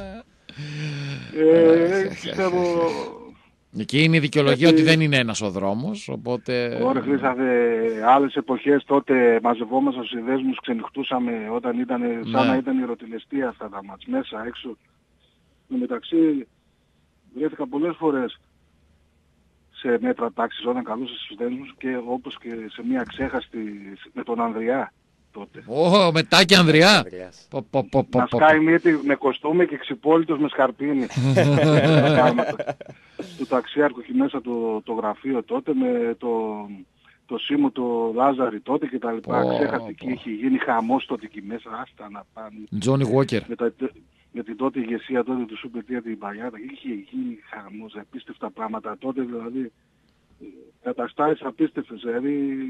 Ε, πιστεύω... Εκεί είναι η δικαιολογία ότι δεν είναι ένας ο δρόμος, οπότε... Ωραία, Χρήσταθε, άλλες εποχές τότε μαζευόμασταν στους συνδέσμους, ξενυχτούσαμε όταν ήταν, σαν Ναι. να ήταν η ερωτηλεστία αυτά τα μάτς, μέσα, έξω. Εν μεταξύ, βρέθηκα πολλές φορές σε μέτρα τάξης όταν καλούσα στους δέσμους και όπως και σε μια ξέχαστη με τον Ανδριά τότε. Ω, μετά και Ανδριά. Πο, πο, πο, πο, Να πο. σκάει μύτη με κοστούμι και ξυπόλυτος με σκαρπίνι. Του ταξιάρχου εκεί μέσα το, το γραφείο τότε με το, το Σίμου το Λάζαρη τότε και τα λοιπά. Πω, Ξέχαστη πω. και είχε γίνει χαμός τότε εκεί μέσα. Άστα να πάνε. Τζόνι Walker. Με, τα, με την τότε ηγεσία τότε του Σούπερ Τία την παλιά. Είχε γίνει χαμός, απίστευτα πράγματα τότε δηλαδή. Καταστάσεις απίστευτες. Δηλαδή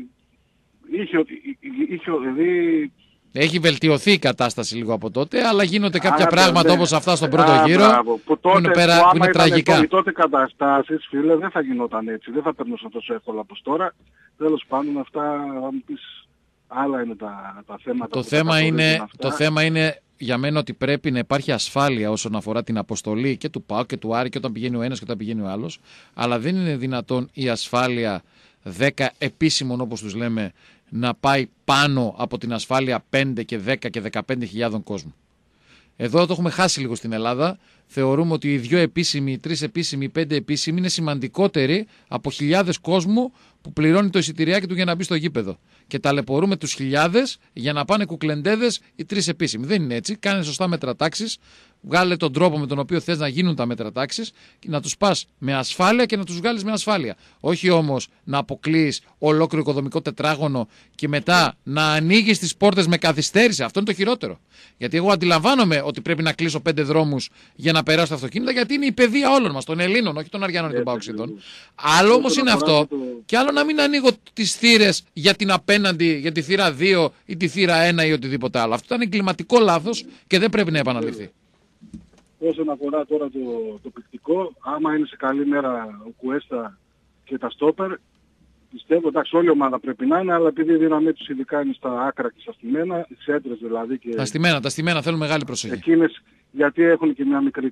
είχε, είχε δηλαδή... Έχει βελτιωθεί η κατάσταση λίγο από τότε, αλλά γίνονται κάποια Άρα, πράγματα ναι. όπως αυτά στον πρώτο Α, γύρο μπράβο, που, τότε, που είναι, πέρα, που που είναι τραγικά. Οι τότε καταστάσεις, φίλε, δεν θα γινόταν έτσι. Δεν θα περνούσαν τόσο εύκολα όπως τώρα. Τέλος πάντων, αυτά θα μου πεις, άλλα είναι τα, τα θέματα. Το που θέμα, είναι, αυτά. το θέμα είναι για μένα ότι πρέπει να υπάρχει ασφάλεια όσον αφορά την αποστολή και του ΠΑΟΚ και του Άρη και όταν πηγαίνει ο ένας και όταν πηγαίνει ο άλλος. Αλλά δεν είναι δυνατόν η ασφάλεια δέκα επίσημων όπως τους λέμε να πάει πάνω από την ασφάλεια πέντε και δέκα και δεκαπέντε χιλιάδων κόσμου. Εδώ το έχουμε χάσει λίγο στην Ελλάδα. Θεωρούμε ότι οι δύο επίσημοι, οι τρεις επίσημοι, οι πέντε επίσημοι είναι σημαντικότεροι από χιλιάδες κόσμου που πληρώνει το εισιτηριάκι του για να μπει στο γήπεδο. Και ταλαιπωρούμε τους χιλιάδες για να πάνε κουκλεντέδες οι τρεις επίσημοι. Δεν είναι έτσι. Κάνε σωστά μέτρα τάξης. Βγάλε τον τρόπο με τον οποίο θες να γίνουν τα μέτρα τάξης και να τους πας με ασφάλεια και να τους βγάλεις με ασφάλεια. Όχι όμως να αποκλείεις ολόκληρο οικοδομικό τετράγωνο και μετά να ανοίγεις τις πόρτες με καθυστέρηση. Αυτό είναι το χειρότερο. Γιατί εγώ αντιλαμβάνομαι ότι πρέπει να κλείσω πέντε δρόμους για να περάσω τα αυτοκίνητα, γιατί είναι η παιδεία όλων μας, των Ελλήνων, όχι των Αριανών και των Παοξιδών. Άλλο όμως είναι αυτό, και άλλο να μην ανοίγω τις θύρες για την απέναντι, για τη θύρα δύο ή τη θύρα ένα ή οτιδήποτε άλλο. Αυτό ήταν εγκληματικό λάθος και δεν πρέπει να επαναληφθεί. Όσον αφορά τώρα το, το πληκτικό, άμα είναι σε καλή μέρα ο Κουέστα και τα στόπερ, πιστεύω, εντάξει, όλη η ομάδα πρέπει να είναι, αλλά επειδή η δύναμή τους ειδικά είναι στα άκρα και στα στημένα, τις έντρες δηλαδή και... Τα στημένα, τα στημένα θέλουν μεγάλη προσοχή. Εκείνες, γιατί έχουν και μια μικρή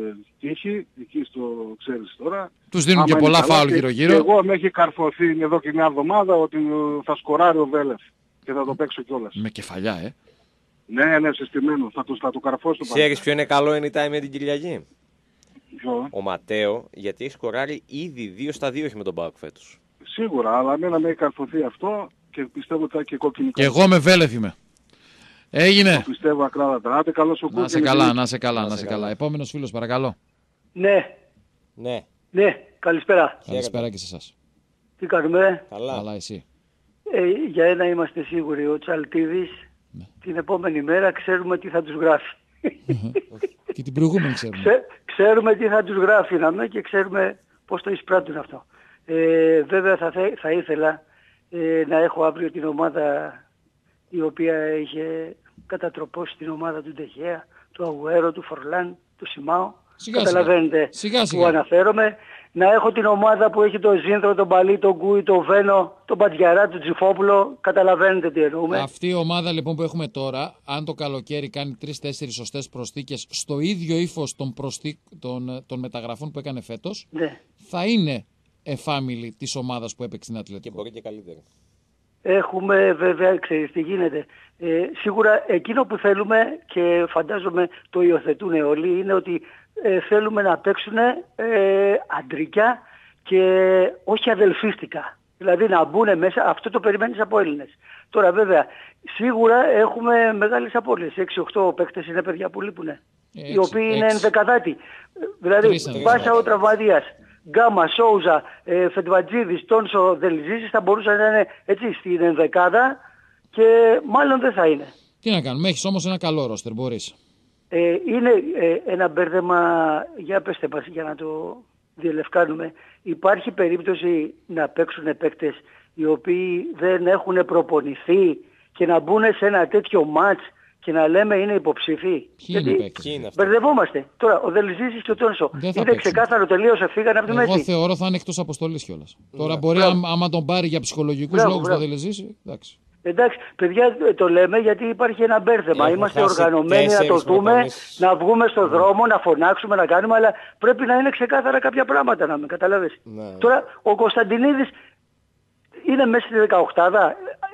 τύχη, εκεί στο ξέρεις τώρα. Τους δίνουν και πολλά φάουλ γύρω-γύρω. Και εγώ με έχει καρφωθεί εδώ και μια εβδομάδα ότι θα σκοράρει ο Βέλεφ και θα το παίξω κιόλας. Με κεφαλιά, ε. Ναι, ναι, συστημένο. Θα το, θα το καρφώσω. Ξέρεις ποιο είναι καλό anytime με την Κυριακή? Ποιο? Ο Ματέο, γιατί έχει σκοράρει ήδη δύο στα δύο με τον ΠΑΟΚ φέτος. Σίγουρα, αλλά εμένα με έχει καρφωθεί αυτό και πιστεύω ότι θα έχει και κόκκινη κάρτα. Και εγώ με Βέλεφ είμαι. Έγινε. Το πιστεύω ακράδαντα. Άντε καλώς ο Να σε καλά, να σε καλά, να σε καλά. Επόμενος φίλος, παρακαλώ. Ναι. Ναι. Ναι, καλησπέρα. Καλησπέρα και σε εσάς. Τι κάνουμε? Καλά. Καλά, εσύ. Ε, για ένα είμαστε σίγουροι, ο Τσαλτίδης Ναι. την επόμενη μέρα ξέρουμε τι θα τους γράφει. Και την προηγούμενη ξέρουμε. Ξέ, ξέρουμε τι θα τους γράφει να με και ξέρουμε πώς το εισπράττουν αυτό. Ε, βέβαια θα, θε, θα ήθελα ε, να έχω αύριο την ομάδα η οποία είχε κατατροπώσει την ομάδα του Ντεχέα, του Αγουέρο, του Φορλάν, του Σιμάου. Σιγά, Καταλαβαίνετε σιγά. Σιγά, που σιγά. αναφέρομαι. να έχω την ομάδα που έχει τον Ζήνδρο, τον Παλί, τον Γκούι, τον Βένο, τον Πατζιαρά, τον Τζιφόπουλο. Καταλαβαίνετε τι εννοούμε. Αυτή η ομάδα λοιπόν που έχουμε τώρα, αν το καλοκαίρι κάνει τρεις-τέσσερις σωστές προσθήκες στο ίδιο ύφος των, προσθή... των, των μεταγραφών που έκανε φέτος, Ναι. θα είναι εφάμιλη της ομάδας που έπαιξε την Ατλέτικο. Και μπορεί και καλύτερα. Έχουμε βέβαια, ξέρεις τι γίνεται. Ε, σίγουρα εκείνο που θέλουμε και φαντάζομαι το υιοθετούν όλοι είναι ότι ε, θέλουμε να παίξουν ε, αντρικά και όχι αδελφίστικα. Δηλαδή να μπουν μέσα, αυτό το περιμένεις από Έλληνες. Τώρα βέβαια, σίγουρα έχουμε μεγάλες απώλειες. έξι οκτώ παίκτες είναι παιδιά που λείπουν. Οι οποίοι είναι ενδεκαδάτοι. Δηλαδή, Πάσα ο Τραυματίας, Γκάμα, Σόουζα, ε, Φετβατζίδης, Τόνσο, Δελιζήσης θα μπορούσαν να είναι έτσι στην ενδεκάδα και μάλλον δεν θα είναι. Τι να κάνουμε, έχεις όμως ένα καλό ρόστερ, μπορείς. Ε, είναι ε, ένα μπέρδεμα, για πέστε μας για να το διελευκάνουμε. Υπάρχει περίπτωση να παίξουν παίκτες οι οποίοι δεν έχουν προπονηθεί και να μπουν σε ένα τέτοιο μάτς και να λέμε είναι υποψήφοι. Ποιοι είναι οι παίκτες? Μπερδευόμαστε. Τώρα ο Δελιζήσης και ο Τόνσο είναι ξεκάθαρο τελείως, φύγανε από τη μέση. Εγώ θεωρώ θα είναι εκτός αποστολής κιόλας. Yeah. Τώρα μπορεί yeah. άμα τον πάρει για ψυχολογικούς yeah, λόγους yeah. το Δελιζήση, εντάξει. Εντάξει, παιδιά, το λέμε γιατί υπάρχει ένα μπέρδεμα. Είμαστε οργανωμένοι να το δούμε, προπονήσεις. Να βγούμε στον mm. δρόμο, να φωνάξουμε, να κάνουμε, αλλά πρέπει να είναι ξεκάθαρα κάποια πράγματα, να με καταλάβεις. Mm. Τώρα, ο Κωνσταντινίδης είναι μέσα στη δεκαοκτάδα,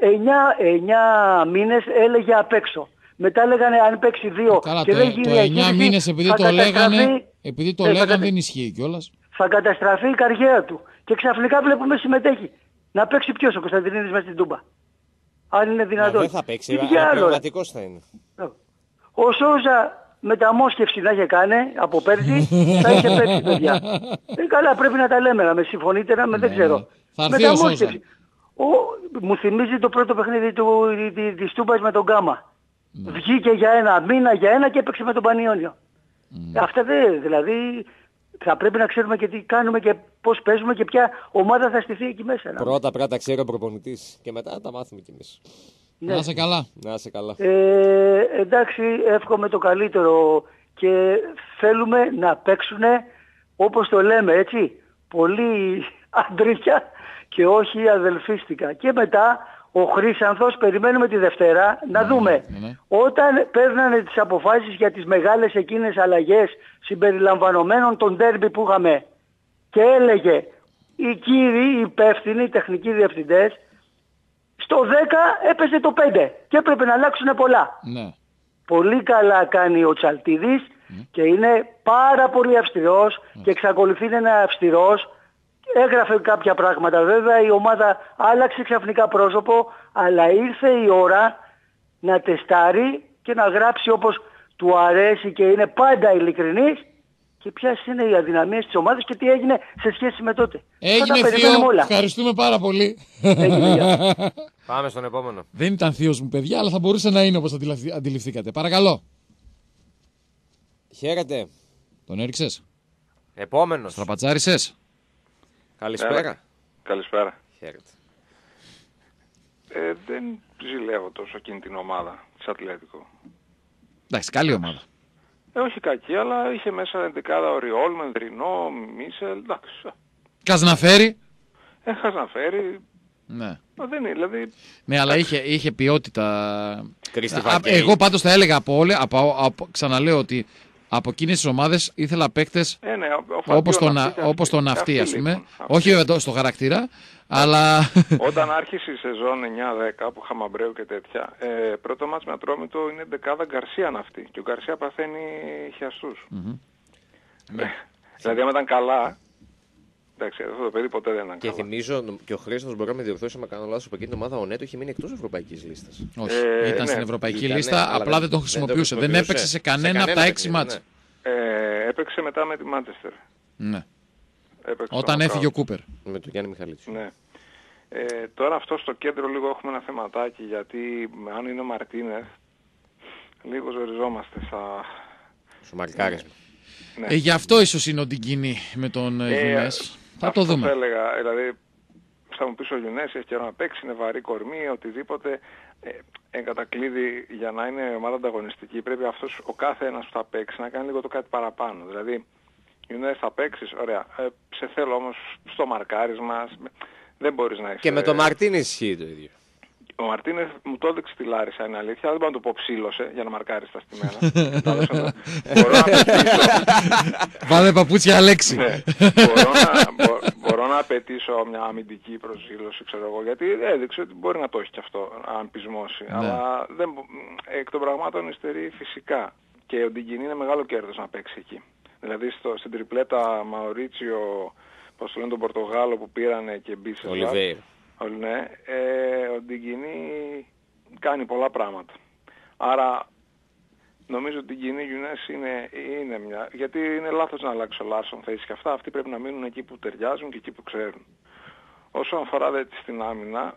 εννιά μήνες έλεγε απ' έξω. Μετά λέγανε αν παίξει δύο Καλά, και το, δεν γίνει το εννιά μήνες επειδή το λέγανε, επειδή το ε, λέγανε δεν ισχύει κιόλας. Θα καταστραφεί η καριέρα του και ξαφνικά βλέπουμε συμμετέχει. Να παίξει ποιος ο Κωνσταντινίδης μέσα στην Τούμπα. Αν είναι δυνατόν. Δεν θα παίξει, αλλά πραγματικός θα είναι. Ο Σόουζα μεταμόσχευση να είχε κάνει από πέρσι, θα είχε παίξει παιδιά. Ε, καλά, πρέπει να τα λέμε, να με συμφωνείτε, να με δεν ξέρω. Μεταμόσχευση. Ο, μου θυμίζει το πρώτο παιχνίδι του, της Τούμπας με τον Γκάμα. Mm. Βγήκε για ένα μήνα, για ένα και έπαιξε με τον Πανιόνιο. Mm. Αυτά δεν, δηλαδή θα πρέπει να ξέρουμε και τι κάνουμε και πώς παίζουμε και ποια ομάδα θα στηθεί εκεί μέσα. Πρώτα πρώτα ξέρει ο προπονητής και μετά τα μάθουμε κι εμείς. Ναι. Να είσαι καλά. Να είσαι καλά. Ε, εντάξει, εύχομαι το καλύτερο και θέλουμε να παίξουν όπως το λέμε, έτσι, πολύ αντρίκια και όχι αδελφίστικα. Και μετά ο Χρύσανθος, περιμένουμε τη Δευτέρα να δούμε ναι, ναι. όταν παίρνανε τις αποφάσεις για τις μεγάλες εκείνες αλλαγές συμπεριλαμβανομένων των ντέρμπι που είχαμε και έλεγε οι κύριοι υπεύθυνοι, οι τεχνικοί διευθυντές, στο δέκα έπεσε το πέντε και έπρεπε να αλλάξουν πολλά. Ναι. Πολύ καλά κάνει ο Τσαλτίδης ναι. και είναι πάρα πολύ αυστηρός ναι. και εξακολουθεί να είναι αυστηρός. Έγραφε κάποια πράγματα βέβαια, η ομάδα άλλαξε ξαφνικά πρόσωπο, αλλά ήρθε η ώρα να τεστάρει και να γράψει όπως του αρέσει και είναι πάντα ειλικρινής και ποιες είναι οι αδυναμίες της ομάδας και τι έγινε σε σχέση με τότε. Έγινε θείο, ευχαριστούμε πάρα πολύ. Έγινε, Πάμε στον επόμενο. Δεν ήταν θείος μου παιδιά, αλλά θα μπορούσε να είναι όπως αντιληφθήκατε. Παρακαλώ. Χαίρετε. Τον έριξες? Επόμενος. Στραπατσάρισες? Καλησπέρα. Καλησπέρα. Χαίρετε. Ε, δεν ζηλεύω τόσο εκείνη την ομάδα της Ατλέτικο. Εντάξει, καλή ομάδα. Ε, όχι κακή, αλλά είχε μέσα εντεκάδα Οριόλ, Μενδρινό, Μίσελ, εντάξει. Καζναφέρη. Ε, Χαζναφέρη. Ναι. Μα δεν είναι, δηλαδή... Ναι, αλλά είχε, είχε ποιότητα. Α, εγώ πάντως θα έλεγα από όλες, από, από, ξαναλέω ότι από εκείνες τις ομάδες ήθελα παίκτες ε, ναι, όπως τον, όπως τον Ναυτί, ας πούμε. Λοιπόν, όχι εδώ στο χαρακτήρα, αλλά... Όταν άρχισε η σεζόν εννιά δέκα που είχαμε Αμπρέου και τέτοια, ε, πρώτο μάτς με Ατρόμητο είναι δεκάδα Γκαρσία Ναυτί και ο Γκαρσία παθαίνει χιαστούς. Mm-hmm. ε, δηλαδή άμα ήταν καλά... Εντάξει, αυτό το παιδί ποτέ δεν ήταν και καλά. θυμίζω και ο Χρήστος μπορεί να με διορθώσει άμα κάνω λάθος από εκείνη την ομάδα. Ο Νέτο είχε μείνει εκτός ευρωπαϊκής λίστας. Όχι, ε, ήταν ναι. στην ευρωπαϊκή ήταν, λίστα, ναι, απλά δεν, δεν τον χρησιμοποιούσε. Δεν, δεν έπαιξε σε κανένα, σε κανένα από τα έξι μάτς. Ναι. Ε, έπαιξε μετά με τη Μάντσεστερ. Ναι. Έπαιξε όταν έφυγε ο Κούπερ. Με τον Γιάννη Μιχαλίτσιο. Ναι. Ε, τώρα αυτό στο κέντρο λίγο έχουμε ένα θεματάκι γιατί αν είναι ο Μαρτίνεθ λίγο ζοριζόμαστε στα... Στο μαρκάρισμα. Ναι. Ε, γι' αυτό ίσως είναι ο Ντιγκίνη με τον ε, Γιουνές. Θα το δούμε. Θα έλεγα, δηλαδή θα μου πεις ο Γιουνές έχει καιρό να παίξει, είναι βαρύ κορμί, οτιδήποτε. Ε, εν κατακλείδη για να είναι ομάδα ανταγωνιστική πρέπει αυτός ο κάθε ένας που θα παίξει να κάνει λίγο το κάτι παραπάνω. Δηλαδή Γιουνές θα παίξεις, ωραία. Ε, σε θέλω όμως στο μαρκάρισμα. Δεν μπορείς να είσαι... Και με το Μαρτίνες ισχύει το ίδιο. Ο Μαρτίνες μου το έδειξε στη Λάρισα, είναι αλήθεια. Δεν μπορώ να του πω ψήλωσε για να μαρκάρει τα στημένα. Μπορώ να απαιτήσω... Βάλε παπούτσια Αλέξη. Ναι. μπορώ, να, μπο, μπορώ να απαιτήσω μια αμυντική προσήλωση, ξέρω εγώ, γιατί έδειξε ότι μπορεί να το έχει και αυτό, αν πεισμώσει. Ναι. Αλλά δεν, εκ των πραγμάτων υστερεί φυσικά. Και ο Ντιγκινή είναι μεγάλο κέρδος να παίξει εκεί. Δηλαδή στο, στην τριπλέτα Μαουρίτσιο, πώς το λένε, τον Πορτογάλο που πήρανε και μπήσε. Ολιβέιρα. Ναι, ε, ο Ντιγκινή κάνει πολλά πράγματα. Άρα νομίζω ότι η Ντιγκινή Γιουνές είναι, είναι μια... Γιατί είναι λάθος να αλλάξει ο Λάρσον θέση και αυτά. Αυτοί πρέπει να μείνουν εκεί που ταιριάζουν και εκεί που ξέρουν. Όσον αφορά δε, στην άμυνα,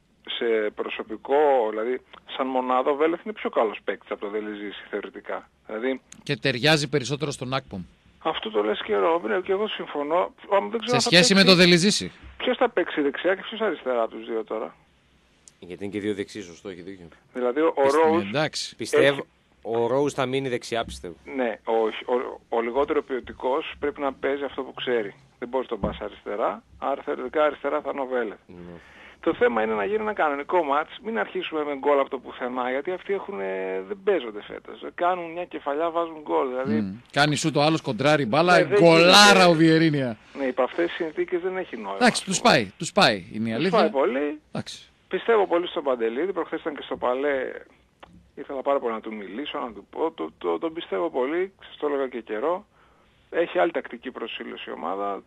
σε προσωπικό, δηλαδή σαν μονάδα, ο Βέλεθ είναι πιο καλός παίκτης από το Δελιζήση θεωρητικά. Δηλαδή, και ταιριάζει περισσότερο στον Ακπομ. Αυτό το λες καιρό, και εγώ συμφωνώ. Δεν ξέρω σε σχέση με το Δελιζήση. Ποιος θα παίξει δεξιά και ποιος αριστερά τους δύο τώρα. Γιατί είναι και δύο δεξί, σωστό, έχει δίκιο. Δηλαδή ο Ρόουζ... Πιστεύω, έχει... ο Ρόουζ θα μείνει δεξιά, πιστεύω. Ναι, όχι. Ο, ο, ο λιγότερο ποιοτικός πρέπει να παίζει αυτό που ξέρει. Δεν μπορείς να τον πας αριστερά, άρα θεωρητικά αριστερά θα είναι ο Βέλεθ. Mm. Το θέμα είναι να γίνει ένα κανονικό μάτς, μην αρχίσουμε με γκολ από το πουθενά, γιατί αυτοί έχουν, δεν παίζονται φέτος. Κάνουν μια κεφαλιά, βάζουν γκολ. Δηλαδή... Mm. Κάνει σου το άλλος κοντράρι μπάλα, ναι, γκολάρα ο Βιερίνια. Ναι, υπό αυτές τις συνθήκες δεν έχει νόημα. Εντάξει, τους πάει, τους πάει, είναι η αλήθεια. Τους πάει πολύ. Εντάξει. Πιστεύω πολύ στον Παντελίδη, προχθές ήταν και στο Παλέ, ήθελα πάρα πολύ να του μιλήσω, να του πω, το, το, τον πιστεύω πολύ, σας το έλεγα και καιρό. Έχει άλλη τακτική προσήλωση η ομάδα.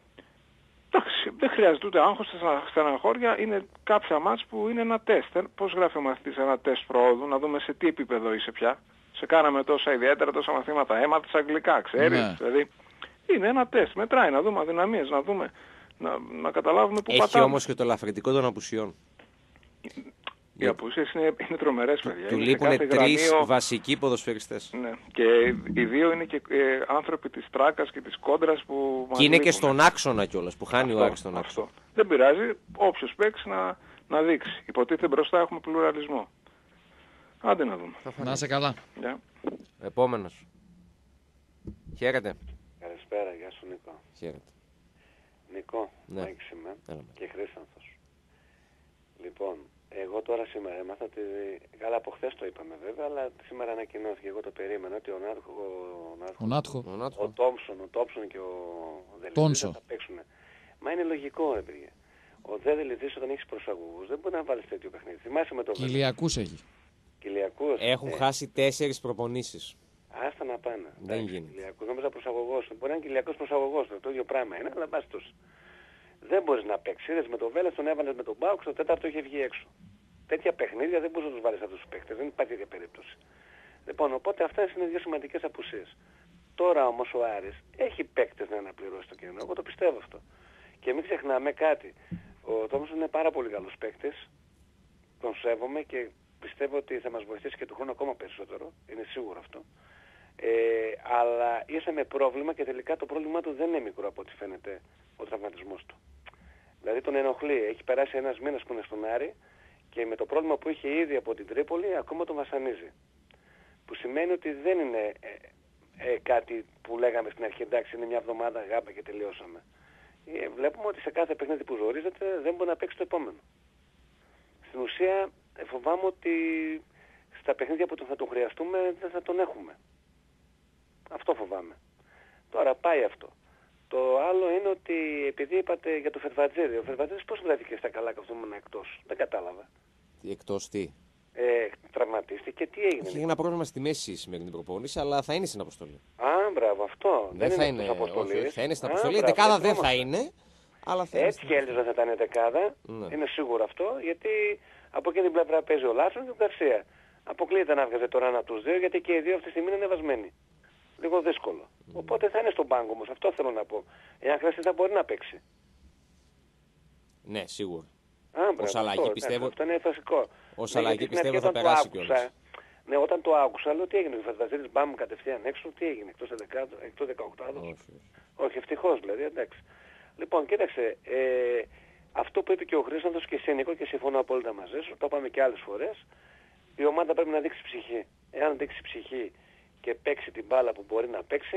Εντάξει, δεν χρειάζεται ούτε άγχος, στεναχώρια, είναι κάποια μάτς που είναι ένα τεστ. Πώς γράφει ο μαθητής ένα τεστ προόδου, να δούμε σε τι επίπεδο είσαι πια. Σε κάναμε τόσα ιδιαίτερα, τόσα μαθήματα, έμαθες αγγλικά, ξέρεις. Ναι. Δηλαδή, είναι ένα τεστ, μετράει, να δούμε αδυναμίες, να δούμε, να, να καταλάβουμε που έχει πατάμε. Έχει όμως και το ελαφρυντικό των απουσιών. Οι απουσίες είναι, είναι τρομερές, παιδιά. Του λείπουν τρεις γραμμείο... βασικοί ποδοσφαιριστές. Ναι. Και οι δύο είναι και ε, άνθρωποι της τράκας και της κόντρας που μας και είναι λείπουν. Και στον άξονα κιόλας, που χάνει αυτό, ο Άρης στον άξονα. Αυτό. Δεν πειράζει, όποιος παίξει να, να δείξει. Υποτίθεται μπροστά έχουμε πλουραλισμό. Άντε να δούμε. Να είσαι καλά. Yeah. Επόμενος. Χαίρετε. Καλησπέρα, γεια σου Νίκο. Χαίρετε. Νίκο, ναι. Μάκης είμαι και Χρήστανθος. Λοιπόν, εγώ τώρα σήμερα έμαθα ότι, καλά από χθες το είπαμε βέβαια, αλλά σήμερα ανακοινώθηκε, εγώ το περίμενα, ότι ο Νάτχο, ο, Νάτχο, ο, ο, ο Τόμψον, ο Τόμψον και ο Δελιζής θα παίξουν. Μα είναι λογικό ρε παιδιά. Ο Δε Δελιζής όταν έχεις προσαγωγούς δεν μπορεί να βάλεις τέτοιο παιχνίδι. Θυμάσαι με το Κυλιακούς έχει. Κυλιακούς. Έχουν ε. χάσει τέσσερις προπονήσεις. Άστα να πάνε. Δεν γίνει. Κυλιακούς, νόμιζα προσαγωγός. Μπορεί να είναι Κυλιακός προσαγωγός, το ίδιο πράγμα είναι, αλλά πας τους. Δεν μπορείς να παίξεις. Είδες με τον Βέλεθ, τον έβαλες με τον Μπάουξ, το τέταρτο είχε βγει έξω. Τέτοια παιχνίδια δεν μπορείς να τους βάλεις αυτούς τους παίκτες. Δεν υπάρχει τέτοια περίπτωση. Λοιπόν, οπότε αυτές είναι δύο σημαντικές απουσίες. Τώρα όμως ο Άρης έχει παίκτες να αναπληρώσει το κενό. Εγώ το πιστεύω αυτό. Και μην ξεχνάμε κάτι. Ο Τόμσον είναι πάρα πολύ καλός παίκτης. Τον σέβομαι και πιστεύω ότι θα μας βοηθήσει και του χρόνου ακόμα περισσότερο. Είναι σίγουρο αυτό. Ε, αλλά ήρθε με πρόβλημα και τελικά το πρόβλημά του δεν είναι μικρό από ό,τι φαίνεται ο τραυματισμός του. Δηλαδή τον ενοχλεί. Έχει περάσει ένας μήνας που είναι στον Άρη και με το πρόβλημα που είχε ήδη από την Τρίπολη ακόμα τον βασανίζει. Που σημαίνει ότι δεν είναι ε, ε, κάτι που λέγαμε στην αρχή, εντάξει είναι μια εβδομάδα γάμπα και τελειώσαμε. Ε, βλέπουμε ότι σε κάθε παιχνίδι που ζορίζεται δεν μπορεί να παίξει το επόμενο. Στην ουσία ε, φοβάμαι ότι στα παιχνίδια που θα τον χρειαστούμε δεν θα τον έχουμε. Αυτό φοβάμαι. Τώρα πάει αυτό. Το άλλο είναι ότι επειδή είπατε για το Φερβατζίδη, ο Φερβατζίδης πώς βρέθηκε στα καλά καθόμουν εκτός. Δεν κατάλαβα. Εκτός τι? Ε, τραυματίστηκε, τι έγινε. Έχει ένα πρόβλημα στη μέση σημερινή προπόνηση, αλλά θα είναι στην αποστολή. Α, μπράβο, αυτό. Δεν, δεν θα είναι, αποστολή. Όχι, θα είναι στην αποστολή. Η δεκάδα δεν θα είναι. Αλλά θα έτσι και έλειζα θα ήταν η δεκάδα. Ναι. Είναι σίγουρο αυτό, γιατί από εκείνη την πλευρά παίζει ο Λάρσον και ο Γκαρσία. Αποκλείεται να βγάζει τώρα ένα από τους δύο, γιατί και οι δύο αυτή τη στιγμή είναι ανεβασμένοι. Λίγο δύσκολο. Mm. Οπότε θα είναι στον πάγκο όμως, αυτό θέλω να πω. Εάν χρειαστεί θα μπορεί να παίξει. Ναι, σίγουρα. Ως αλλαγή πιστεύω. Αυτό είναι βασικό. Ως αλλαγή πιστεύω θα περάσει κιόλας. Ναι, όταν το άκουσα, λέω τι έγινε. Ο Φερβατζίδης μπάμ κατευθείαν έξω, τι έγινε. Εκτός δεκαοκτώ. Όχι, όχι ευτυχώς δηλαδή, εντάξει. Λοιπόν, κοίταξε. Ε, αυτό που είπε και ο Χρήστανθος και εσύ Νίκο και συμφωνώ απόλυτα μαζί σου, το είπαμε και άλλες φορές. Η ομάδα πρέπει να δείξει ψυχή. Εάν δείξει ψυχή και παίξει την μπάλα που μπορεί να παίξει,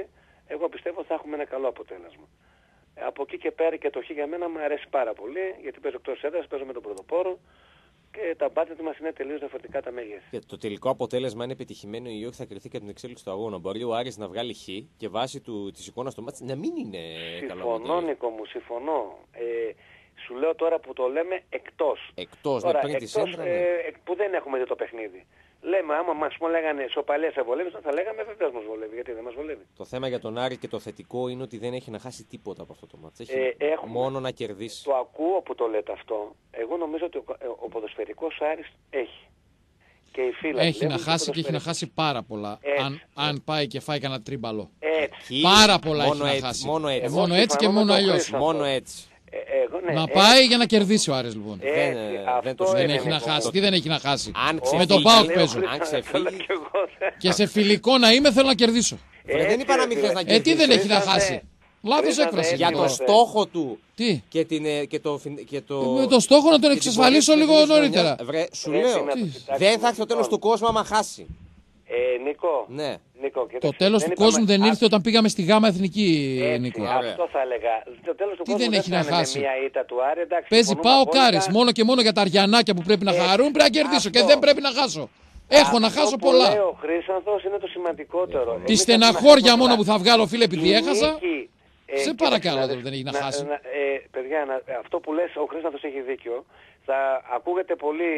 εγώ πιστεύω θα έχουμε ένα καλό αποτέλεσμα. Από εκεί και πέρα και το χ για μένα μου αρέσει πάρα πολύ, γιατί παίζω εκτός έδρας, παίζω με τον πρωτοπόρο και τα μπάτζετ μας είναι τελείως διαφορετικά τα μέγεθη. Και το τελικό αποτέλεσμα, αν είναι πετυχημένο ή όχι, θα κρυθεί και από την εξέλιξη του αγώνα. Μπορεί ο Άρης να βγάλει χ και βάσει της εικόνας του μάτς να μην είναι καλό. Συμφωνώ, Νίκο μου, συμφωνώ. Ε, σου λέω τώρα που το λέμε εκτός. Εκτός, τώρα, ναι, πριν εκτός τη σέντρα, ναι. ε, που δεν έχουμε δει το παιχνίδι. Λέμε, άμα μας μου λέγανε σοπαλία σε βολεύει, θα λέγαμε βεβαίως μας βολεύει. Γιατί δεν μας βολεύει. Το θέμα για τον Άρη και το θετικό είναι ότι δεν έχει να χάσει τίποτα από αυτό το μάτς. Έχει Ε, έχουμε. μόνο να κερδίσει. Το ακούω που το λέτε αυτό. Εγώ νομίζω ότι ο, ο ποδοσφαιρικός Άρης έχει. Και οι φίλοι Έχει να χάσει και έχει να χάσει πάρα πολλά. Αν, αν πάει και φάει κανένα τρίμπαλο. Έτσι. Πάρα πολλά μόνο έχει έτσι, να χάσει. Μόνο έτσι, Ε, μόνο έτσι και μόνο αλλιώς. Μόνο έτσι. Ε, εγώ, ναι, Να έτσι. πάει για να κερδίσει ο Άρης λοιπόν. Έτσι, Δεν, ε, αυτό δεν το Δεν είναι, έχει να Νίκο. χάσει. Τι δεν έχει να χάσει. Αν Με ξεφύγει, τον ΠΑΟΚ λέω, παίζω. αν ξεφύγει. Και εγώ, Και σε φιλικό να είμαι θέλω να κερδίσω. Βρε, δεν Έτσι, είπα να ρε, μην φίλε. θες να Ε, τι κερδίσεις. δεν έχει να Χρήσατε. χάσει. Λάθος Χρήσατε, έκφραση. έτσι Για το είμαστε. στόχο του Τι. και, την, ε, και το... φιν- Και το... Με το στόχο να τον και την εξασφαλίσω πορεία λίγο της νωρίτερα. χρονιάς. Βρε, σου Πρέπει λέω, να το Τι. κοιτάξουμε. δεν θα έρθει το τέλος Λοιπόν, του κόσμου άμα χάσει. Ε, Νίκο, Ναι. Νίκο, Το κοίταξε, τέλος δεν του είπαμε- κόσμου δεν Α, ήρθε όταν πήγαμε στη γάμα εθνική, έτσι, Νίκο. Αυτό θα έλεγα. Το τέλος του Τι κόσμου δεν έχει να θα είναι χάσει. με μια ήττα του Άρη. Εντάξει, Παίζει συμφωνούμε πάω απόλυτα. Κάρις. Μόνο και μόνο για τα αριανάκια που πρέπει να Έτσι. χαρούν πρέπει να κερδίσω. Και Αυτό. δεν πρέπει να χάσω. Έχω να Αυτό χάσω που λέει πολλά. ο Χρήσανθος είναι το σημαντικότερο. Τη Εμείς στεναχώρια έχουμε μόνο να που θα βγάλω, φίλε, Η επειδή έχασα. νίκη, ε, Σε κοίταξε, παρακαλώ, δηλαδή, δεν έχει να χάσει. ε, παιδιά, να, αυτό που λες, ο Χρήσταθος έχει δίκιο. Θα ακούγεται πολύ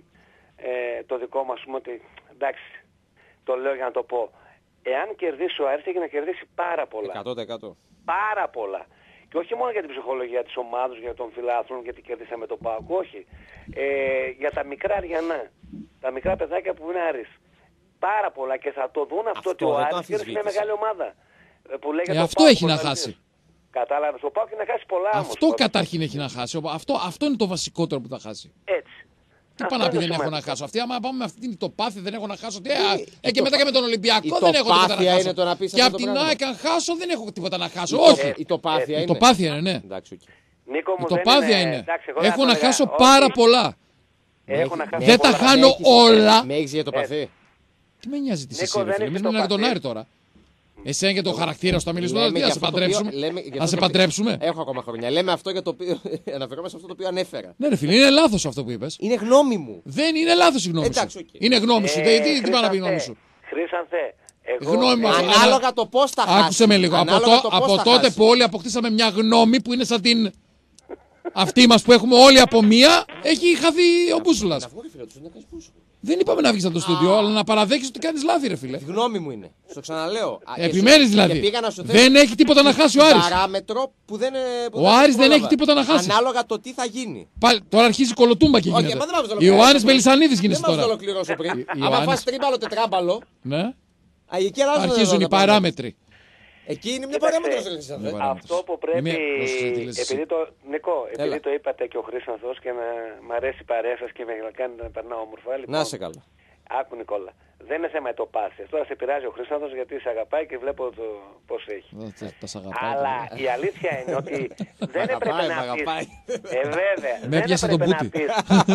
ε, το δικό μας, πούμε, ότι εντάξει, το λέω για να το πω. Εάν κερδίσει ο Άρης, έχει να κερδίσει πάρα πολλά. εκατό τοις εκατό. Πάρα πολλά. Και όχι μόνο για την ψυχολογία της ομάδας, για τον φιλάθλων, γιατί κερδίσαμε τον ΠΑΟΚ, όχι. Ε, για τα μικρά αριανά, τα μικρά παιδάκια που είναι Άρης. Πάρα πολλά και θα το δουν αυτό, Αυτό ότι ο δεν το Άρης κέρδισε μια αμφισβήτησα. μεγάλη ομάδα. Ε, Που λέγεται Ε, ο αυτό ΠΑΟΚ έχει να πρωταθλητής. χάσει. Κατάλαβες, ο ΠΑΟΚ έχει να χάσει πολλά όμως. Αυτό Πρώτα. καταρχήν έχει να χάσει. Αυτό, αυτό είναι το βασικότερο που θα χάσει. Έτσι. Τι Αυτό πάνε να πει είναι δεν έχω να σημαντικό. χάσω. Αυτή, άμα πάμε με αυτή την τοπάθεια, δεν έχω να χάσω. Τι, α, ε, και μετά και με τον Ολυμπιακό η δεν έχω τίποτα να τοπάθεια χάσω. είναι το να πεις Και αυτό απ' το την πράγμα. ΑΕΚ, αν χάσω, δεν έχω τίποτα να χάσω. Η Όχι. το- Η τοπάθεια Η είναι. τοπάθεια είναι, ναι. Εντάξει, οκ. Νίκο μου, Η δεν τοπάθεια είναι. είναι. Εντάξει, εγώ δεν Έχω θα να έλεγα, χάσω όχι. πάρα πολλά. Έχω να χάσω Δεν τα πολλά. χάνω Με έχεις- όλα. Με έχεις για το παθή. Τι με νοιάζει τι Νίκο, εσύ, ρε δεν φίλε. έχει Μην το είναι για τον πάθει. Άρη τώρα. Εσένα και το χαρακτήρα σου θα μιλήσουμε τώρα. Λέμε Τι, για να σε αυτό το οποίο- παντρέψουμε. λέμε για Να αυτό σε το οποίο- παντρέψουμε. Έχω ακόμα χρόνια. Λέμε αυτό για το οποίο. Αναφερόμαστε σε αυτό το οποίο ανέφερα. Ναι, ρε φίλε, είναι λάθο αυτό που είπε. Είναι γνώμη μου. Δεν είναι λάθο η γνώμη Εντάξει, σου. οκ. Είναι γνώμη σου. Ε, Δεν- Τι τι πάει να πει η Χρήσανθε, γνώμη σου. Χρήσανθε, εγώ... Γνώμη μου, ε, ανα- Ανάλογα το πώ θα χάσει. Άκουσε με λίγο. Από, Ανάλογα το- το πώς από θα τότε χάσει. που όλοι αποκτήσαμε μια γνώμη που είναι σαν την. Αυτή μα που έχουμε όλοι από μία, έχει χαθεί ο μπούσουλα. Να βγω, ρε φίλε, τους να κάνεις πούσου. Δεν είπαμε να βγει από το στούντιο, αλλά να παραδέχει ότι κάνει λάθη, ρε φίλε. Η γνώμη μου είναι. Στο ξαναλέω. Α, και σου- Επιμένει και δηλαδή. πήγα να σου Δεν θέσω έχει τίποτα να χάσει ο την Άρης. παράμετρο που δεν. ε, που Ο Άρης δεν πρόλαβα. έχει τίποτα να χάσει. Ανάλογα το τι θα γίνει. Πάλι, τώρα αρχίζει κολοτούμπα και Όχι, γίνεται. μα δεν μας Η ολοκληρώσω. Ιωάννης Μελισσανίδης γίνεσαι Δεν μας το τώρα. ολοκληρώσω πριν. Η- η Άμα Ιωάννης- φας τρίμπαλο, τετράμπαλο. Ναι. α, εκεί αλλάζουν Αρχίζουν τα οι πράγματα. παράμετροι. Εκεί είναι μια Κοίταξε, παράμετρο. ρε Χρυσάνθε. Μια παράμετρος. Αυτό που πρέπει, Μία- πρόσεξε τι λες εσύ. επειδή το, Νικό, επειδή Έλα. το είπατε και ο Χρήσανθος και να μ' αρέσει η παρέα σας και με κάνει να περνάω όμορφα. Λοιπόν, Να σε καλά. άκου Νικόλα, δεν είναι θέμα ετοπάσιας. Τώρα σε πειράζει ο Χρήσανθος γιατί σε αγαπάει και βλέπω το πώς έχει. Ε, τα- Τα σ' αγαπάω. Αλλά η αλήθεια είναι ότι δεν Μ' έπρεπε αγαπάει, να μ' πεις... αγαπάει. Ε, βέβαια. Με δεν έπιασε τον έπρεπε να μπούτι. πεις-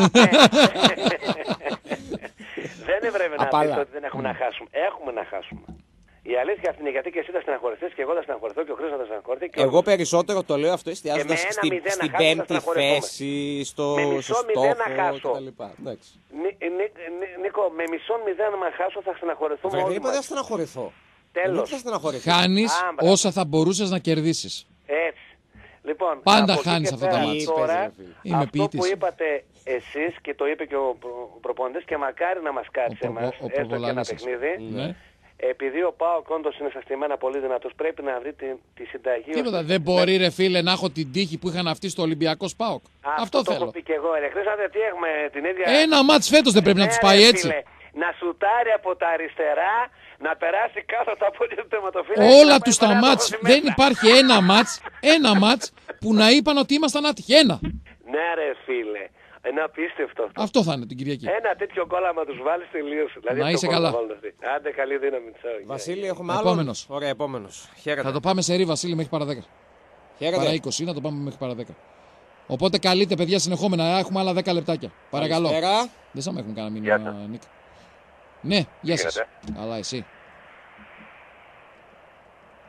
Δεν έπρεπε να Απαλά. πεις ότι δεν έχουμε να χάσουμε. Έχουμε να χάσουμε. Η αλήθεια αυτή είναι γιατί και εσύ θα στεναχωρηθείς και εγώ θα στεναχωρηθώ και ο Χρήστος θα στεναχωρηθεί. και Εγώ όλους. περισσότερο το λέω αυτό εστιάζοντας Και με ένα στη- μηδέν να στην χάσουμε, θα πέμπτη στεναχωρηθούμε. θέση, στο Με στο μισό μηδέν να στόχο χάσω. κτλ. Εντάξει. Νι- Νι- Νι- Νίκο, με μισό μηδέν να χάσω θα στεναχωρηθούμε Βρε, όλοι δεν είπα δεν θα μας. στεναχωρηθώ. Τέλος. Δεν θα στεναχωρηθώ. Χάνει Α, μπράβο. όσα θα μπορούσε να κερδίσει. Έτσι. Λοιπόν, Πάντα από εκεί χάνεις και αυτά τα πέρα μάτς. Τώρα, Είπες, ρε φίλε. Είμαι αυτό που ποιητής. είπατε εσείς και το είπε και ο προ- προπονητής και μακάρι να μας κάτσει Ο εμάς, προπο- ο έστω και ένα προπολαλής σας. παιχνίδι. Ναι. Επειδή ο ΠΑΟΚ όντως είναι στα στημένα πολύ δυνατός, πρέπει να βρει τη, τη συνταγή. Τίποτα. ώστε- Δεν μπορεί, ρε φίλε, να έχω την τύχη που είχαν αυτοί στο Ολυμπιακό ΣΠΑΟΚ. Αυτό, Αυτό το έχω θέλω. πει και εγώ. Ρε Χρήσαντε, τι έχουμε την ίδια... Ένα μάτς φέτος δεν πρέπει να Ναι, τους ρε, πάει έτσι. φίλε, να σουτάρει από τα αριστερά, να περάσει κάτω τα πόδια του τερματοφύλακα. Όλα τους τα μάτς. Δεν υπάρχει ένα μάτς, ένα μάτς που να είπαν ότι ήμασταν άτυχοι. Ένα. Ναι ρε φίλε, είναι απίστευτο αυτό. Αυτό θα είναι την Κυριακή. Ένα τέτοιο γκολ άμα τους βάλεις τελείωσε. Δηλαδή, Να αυτό είσαι γκολ καλά. θα βάλουν αυτοί. Άντε καλή δύναμη. Τσάου. Βασίλη, έχουμε άλλο. Επόμενος. Ωραία, επόμενος. Χαίρετε. Θα το πάμε σε ρί, Βασίλη, μέχρι παρά δέκα. Χαίρετε. Παρά είκοσι, να το πάμε μέχρι παρά δέκα. Οπότε καλείτε, παιδιά, συνεχόμενα. Έχουμε άλλα δέκα λεπτάκια. Παρακαλώ. Καλησπέρα. Δεν σαν με έχουν κανένα Γεια μήνυμα, Νίκ. Ναι, γεια σας. Χαίρετε. Καλά, εσύ.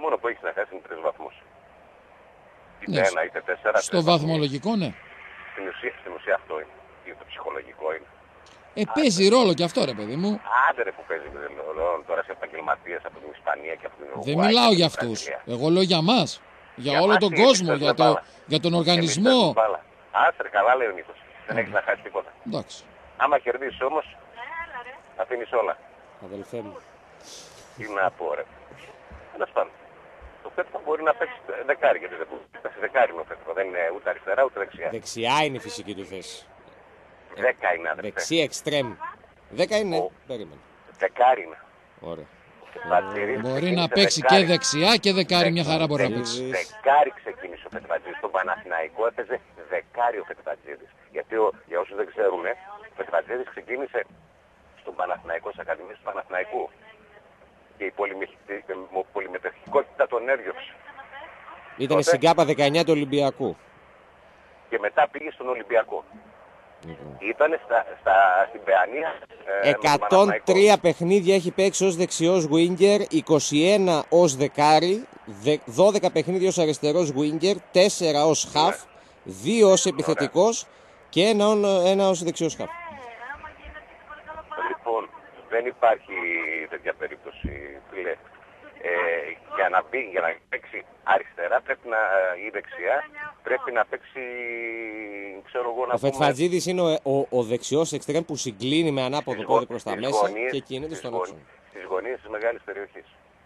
μόνο που έχεις να χάσεις είναι τρεις βαθμούς. Είτε Ναι, ένα είτε τέσσερα. στο βαθμολογικό, ναι. Στην ουσία, στην ουσία αυτό είναι. Είναι το ψυχολογικό είναι. Ε, παίζει ρόλο και αυτό, ρε παιδί μου. Άντε ρε που παίζει ρόλο τώρα σε επαγγελματίες από την Ισπανία και από την Ουρουγουάη. Δεν μιλάω για την αυτούς. Βραζιλία. Εγώ λέω για μας. Για, Για όλο μας τον τι, κόσμο, εμείς για, παίζουμε το, μπάλα. για τον Εμείς οργανισμό. παίζουμε μπάλα. Άστερ καλά λέει ο Νίκος. Δεν έχεις να χάσεις τίποτα. Εντάξει. Άμα κερδίσεις όμως, αφήνεις όλα. Αδελφέ μου. Τι να πω ρε. Τέλος πάντων. Το Πέτρο μπορεί να παίξει δεκάρι, γιατί δεν μπορεί. Παίξει δεκάρι είναι ο Πέτρο. Δεν είναι ούτε αριστερά ούτε δεξιά. Δεξιά είναι η φυσική του θέση. Δέκα είναι αδερφέ. Δεξί εξτρέμ. Δέκα είναι. Ο- Περίμενε. Δεκάρι είναι. Ωραία. Πετρατζίδης Μπορεί ξεκίνησε να παίξει και δεκάρι. δεξιά και δεκάρι, μια χαρά μπορεί να παίξει. Δεκάρι ξεκίνησε ο Πετρατζίδης. Στον Παναθηναϊκό έπαιζε δεκάρι ο Πετρατζίδης. Γιατί ο, για όσους δεν ξέρουν, ο Πετρατζίδης ξεκίνησε στον Παναθηναϊκό, στις Ακαδημίες του Παναθηναϊκού. Και η πολυμετρη- πολυμετρικότητα τον έδιωξε. Ήταν Τότε- στην ΚΑΠΑ δεκαεννιά του Ολυμπιακού. Και μετά πήγε στον Ολυμπιακό. Λοιπόν. Ήταν στα, στα, στην Παιανία. Ε, με τον εκατόν τρία Παναθηναϊκό. παιχνίδια έχει παίξει ως δεξιός winger, είκοσι ένα ως δεκάρι, δε- δώδεκα παιχνίδια ως αριστερός winger, τέσσερα ως half, δύο ως επιθετικός και ένα, ον- ένα ως δεξιός half. Λοιπόν, δεν υπάρχει τέτοια περίπτωση, φίλε. Ε, για, να μπει, για να παίξει αριστερά πρέπει να, ή δεξιά πρέπει να παίξει, ξέρω εγώ να Ο πούμε... Φετφατζίδης είναι ο, ο, ο δεξιός εξτρέμ που συγκλίνει με ανάποδο στις πόδι γω- προς τα στις μέσα γωνίες- και κινείται στις στον γω- άξονα. Στις γωνίες της μεγάλης περιοχής.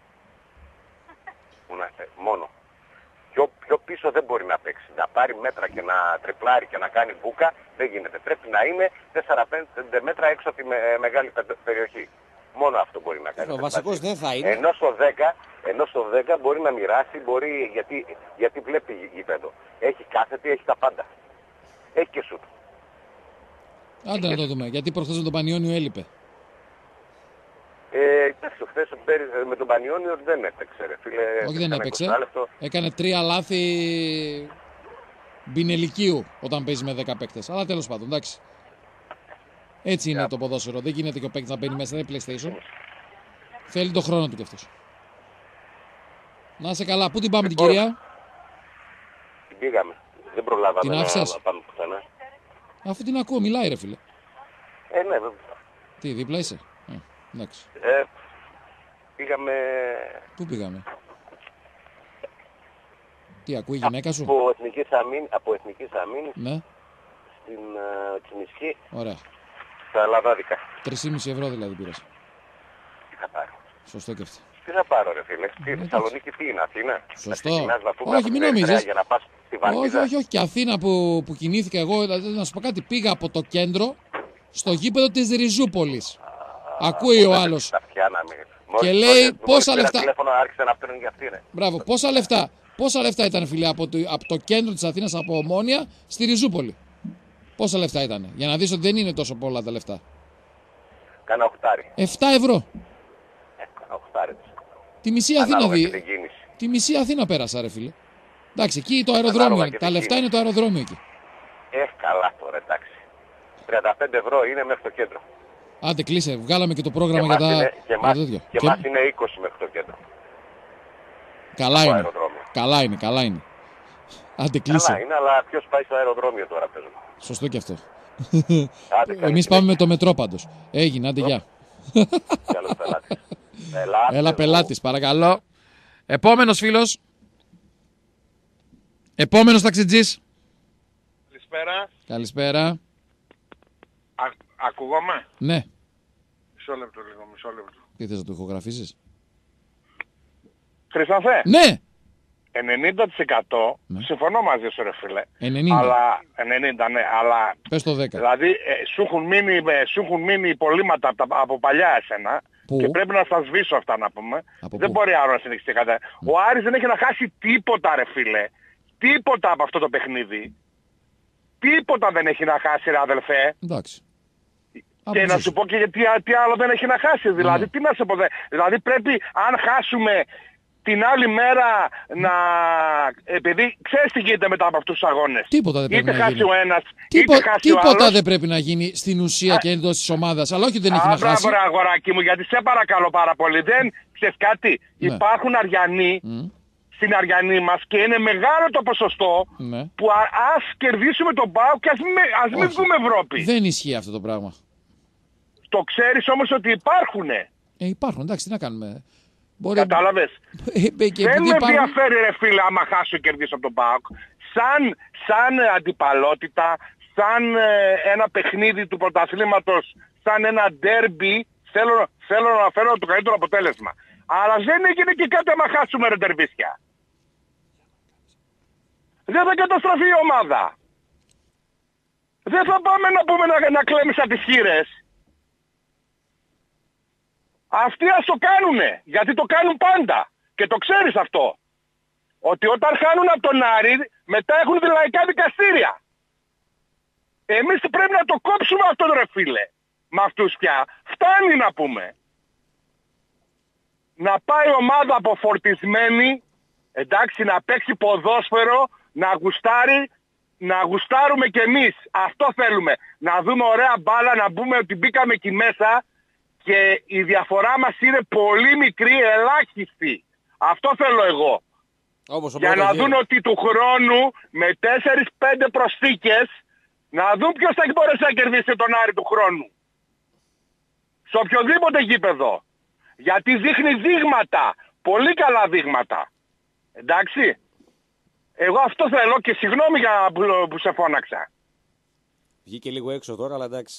Που να- ε, μόνο. Πιο, πιο πίσω δεν μπορεί να παίξει. Να πάρει μέτρα και να τριπλάρει και να κάνει μπούκα δεν γίνεται. Πρέπει να είναι τέσσερα πέντε μέτρα έξω από τη με, μεγάλη πε- περιοχή. Μόνο αυτό μπορεί να κάνει. Ο βασικός δεν θα είναι. Ενώ στο δέκα, ενώ στο δέκα μπορεί να μοιράσει, μπορεί, γιατί, γιατί βλέπει γη- γήπεδο. Έχει κάθετη, έχει τα πάντα. Έχει και σουτ. Άντε να το δούμε, γιατί προχθές με τον Πανιόνιο έλειπε. Ε, εντάξει, χθες με τον Πανιόνιο δεν έπαιξε, ρε φίλε. Όχι, δεν Έκανε έπαιξε. είκοσι λεπτό. Έκανε τρία λάθη μπινελικίου όταν παίζει με δέκα παίκτες. Αλλά τέλος πάντων, εντάξει. Έτσι είναι το ποδόσφαιρο. Δεν γίνεται και ο παίκτης να μπαίνει μέσα, δεν είναι PlayStation. Θέλει το χρόνο του κι αυτός. Να είσαι καλά. Πού την πάμε την κυρία? Την πήγαμε. Δεν προλάβαμε Την να, άφησες? να πάμε πουθενά. Αφού την ακούω, μιλάει ρε φίλε. Ε, ναι, βέβαια. Τι, δίπλα είσαι? Ε, εντάξει. Ε, πήγαμε Πού πήγαμε? Τι, ακούει η γυναίκα σου? από Εθνικής Αμήνης, από Εθνικής Αμήνης Ναι, στην uh, Τσιμισκή ωραία. στα Λαδάδικα. τρία κόμμα πέντε ευρώ δηλαδή πήρες. Τι θα πάρω. Σωστό και αυτό. Τι θα πάρω ρε φίλε. Τι, εντάξει. Θεσσαλονίκη τι είναι, Αθήνα. Σωστό. Να ξεκινάς να πούμε Όχι, από μην την Ερυθρέα νομίζεις. για να πας στη Όχι, Βαλκίδα. όχι, όχι. Και Αθήνα που, που κινήθηκα εγώ, δηλαδή, να σου πω κάτι, πήγα από το κέντρο στο γήπεδο της Ριζούπολης. Ακούει ο άλλος. Τα πιάναμε. Και Μόλις- λέει, μόλις- πόσα μόλις πήρα λεφτά- τηλέφωνο άρχισε να παίρνουν για αυτή ρε. Μπράβο, πόσα λεφτά. Πόσα λεφτά ήταν, φίλε, από το, από το κέντρο της Αθήνας, από Ομόνια, στη Ριζούπολη. Πόσα λεφτά ήταν. Για να δεις ότι δεν είναι τόσο πολλά τα λεφτά. Κάνα οχτάρι. επτά ευρώ. Ε, κάνα οχτάρι. Τη μισή Αθήνα Ανάλογα και δει. την κίνηση. Τη μισή Αθήνα πέρασα, ρε φίλε. Εντάξει, εκεί το αεροδρόμιο. Ανάλογα είναι. και Τα την λεφτά κίνηση. είναι το αεροδρόμιο εκεί. Ε, καλά τώρα, εντάξει. τριάντα πέντε ευρώ είναι μέχρι το κέντρο. Άντε, κλείσε. Βγάλαμε και το Και πρόγραμμα για μας τα. είναι, και για μας, τα τέτοια. και Και- μας είναι είκοσι μέχρι το κέντρο. Καλά Το είναι. αεροδρόμιο. Καλά είναι, καλά είναι. Άντε, κλείσε. Καλά είναι, αλλά ποιος πάει στο αεροδρόμιο τώρα παίζουμε. Σωστό και αυτό. Άντε, καλή Εμείς συνέχεια. πάμε με το μετρό πάντως. Έγινε, άντε, γεια. Καλός πελάτης. Ελάτε Έλα, εδώ. πελάτης, παρακαλώ. Επόμενος φίλος. Επόμενος ταξιτζής. Καλησπέρα. Καλησπέρα. Α, ακούγομαι. Ναι. Μισό λεπτό λίγο, μισό λεπτό. Τι θες να το ηχογραφήσεις? Χριστόφε, Ναι. ενενήντα τοις εκατό Ναι. συμφωνώ μαζί σου ρε φίλε. ενενήντα. Αλλά, ενενήντα ναι, αλλά Πες το δέκα. δηλαδή ε, σου, έχουν μείνει, ε, σου έχουν μείνει υπολείμματα από, τα- από παλιά εσένα. Πού? Και πρέπει να στα σβήσω αυτά να πούμε. Από δεν πού? μπορεί άλλο να συνεχιστεί κατά. Ο Άρης δεν έχει να χάσει τίποτα ρε φίλε. Τίποτα από αυτό το παιχνίδι. Τίποτα δεν έχει να χάσει ρε αδελφέ. Εντάξει. Και να σου πω και γιατί τι άλλο δεν έχει να χάσει. Δηλαδή, Ναι. τι να σε πω. δε- Δηλαδή πρέπει αν χάσουμε την άλλη μέρα να... Επειδή ξέρεις τι γίνεται μετά από αυτούς τους αγώνες. Τίποτα δεν πρέπει είτε να χάσει γίνει. ο ένας, Τίπο- είτε χάσει ο τίποτα άλλος. δεν πρέπει να γίνει στην ουσία και εντός της ομάδας. Αλλά όχι δεν έχει Α, να μπράβο χάσει. ρε αγοράκι μου, γιατί σε παρακαλώ πάρα πολύ. Δεν, Ξέρεις κάτι, Ναι. υπάρχουν Αριανοί Mm. στην Αριανή μας και είναι μεγάλο το ποσοστό Ναι. που α, ας κερδίσουμε τον ΠΑΟΚ και ας, με, ας μην Όχι. βγούμε Ευρώπη. Δεν ισχύει αυτό το πράγμα. Το ξέρεις όμως ότι υπάρχουνε. Ε, υπάρχουν, εντάξει, τι να κάνουμε. Μπορεί... Κατάλαβες. Ε, ε, και Δεν επειδή με υπάρχουν... ενδιαφέρει ρε φίλε άμα χάσω και κερδίσω από τον ΠΑΟΚ. Σαν, σαν ε, αντιπαλότητα, σαν ε, ένα παιχνίδι του πρωταθλήματος, σαν ένα ντέρμπι, θέλω, θέλω να φέρω το καλύτερο αποτέλεσμα. Αλλά δεν έγινε και κάτι άμα χάσουμε ρε τερβίσια. Δεν θα καταστραφεί η ομάδα. Δεν θα πάμε να πούμε να, να κλαίμε σαν τις χείρες. Αυτοί ας το κάνουνε, γιατί το κάνουν πάντα. Και το ξέρεις αυτό. Ότι όταν χάνουν από τον Άρη, μετά έχουν λαϊκά δικαστήρια. Εμείς πρέπει να το κόψουμε αυτό ρε φίλε. Με αυτούς πια. Φτάνει να πούμε. Να πάει η ομάδα αποφορτισμένη, εντάξει, να παίξει ποδόσφαιρο, να γουστάρει, να γουστάρουμε κι εμείς. Αυτό θέλουμε. Να δούμε ωραία μπάλα, να μπούμε ότι μπήκαμε εκεί μέσα και η διαφορά μας είναι πολύ μικρή, ελάχιστη. Αυτό θέλω εγώ. Όπως ο Για να πρώτος δουν γύρος. ότι του χρόνου με τέσσερις πέντε προσθήκες να δουν ποιος θα έχει μπορέσει να κερδίσει τον Άρη του χρόνου. Σε οποιοδήποτε γήπεδο. Γιατί δείχνει δείγματα. Πολύ καλά δείγματα. Εντάξει. Εγώ αυτό θέλω και συγγνώμη για που, που σε φώναξα. Βγήκε λίγο έξω τώρα, αλλά εντάξει.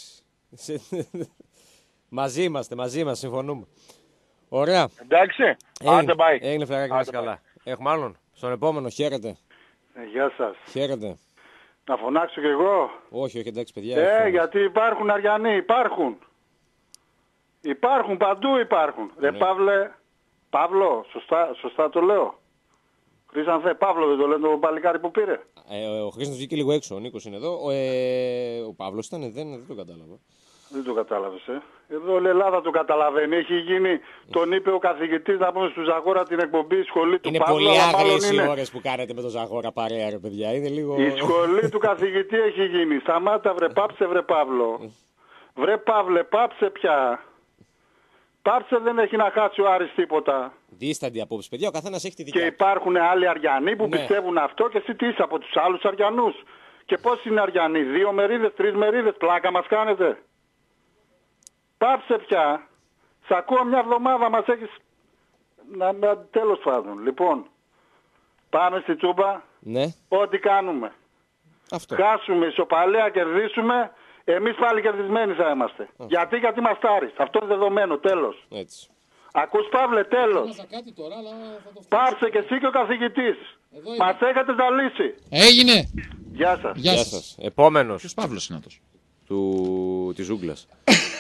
Μαζί είμαστε, μαζί μας, συμφωνούμε. Ωραία. Εντάξει. Άντε πάει. Έγινε φλεράκι μας καλά. Έχουμε άλλον. Στον επόμενο, χαίρετε. Ε, γεια σας. Χαίρετε. Να φωνάξω κι εγώ. Όχι, όχι, εντάξει, παιδιά. Ε, έχουμε- γιατί υπάρχουν Αριανοί, υπάρχουν. Υπάρχουν, παντού υπάρχουν. Ρε Ναι. Παύλε, Παύλο, σωστά, σωστά το λέω. Χρήσανθε, Παύλο δεν το λένε το παλικάρι που πήρε. Ε, ο Χρήστος βγήκε λίγο έξω, ο Νίκος είναι εδώ. Ο, ε, ο Παύλος ήταν, δεν, δεν το κατάλαβα. Δεν το κατάλαβες, ε. Εδώ όλη η Ελλάδα το καταλαβαίνει. Έχει γίνει, τον είπε ο καθηγητής να πούμε στου Ζαγόρα την εκπομπή, η σχολή του Είναι Παύλου. πολύ αλλά μάλλον άγριες οι είναι- ώρες που κάνετε με τον Ζαγόρα παρέα, ρε παιδιά. Είναι λίγο... Η σχολή του καθηγητή έχει γίνει. Σταμάτα βρε, πάψε βρε Παύλο. Βρε Παύλε, πάψε πια. Πάψε, δεν έχει να χάσει ο Άρης τίποτα. Δίσταντη απόψη, παιδιά, ο καθένας έχει τη Και δικιά του. υπάρχουν άλλοι Αριανοί που Ναι. πιστεύουν αυτό και εσύ τι είσαι από τους άλλους Αριανούς. Και πώς είναι Αριανοί, δύο μερίδες, τρεις μερίδες, πλάκα μας κάνετε. Πάψε πια. Σ' ακούω μια εβδομάδα μας έχεις... Να, να, τέλος πάντων. Λοιπόν, πάμε στη Τούμπα, Ναι, ό,τι κάνουμε. αυτό. Χάσουμε, ισοπαλία, κερδίσουμε, εμείς πάλι κερδισμένοι θα είμαστε. Γιατί, γιατί μας τάρεις. Αυτό είναι δεδομένο, τέλος. Έτσι. Ακούς Παύλε, τέλος. κάτι τώρα, αλλά θα το Πάψε και εσύ και ο καθηγητής. Εδώ είμαι. Μας έχετε ζαλίσει. Έγινε! Γεια σας. Γεια Γεια σας. σας. Επόμενος Ποιος Παύλος είναι αυτός? του... της ζούγκλας.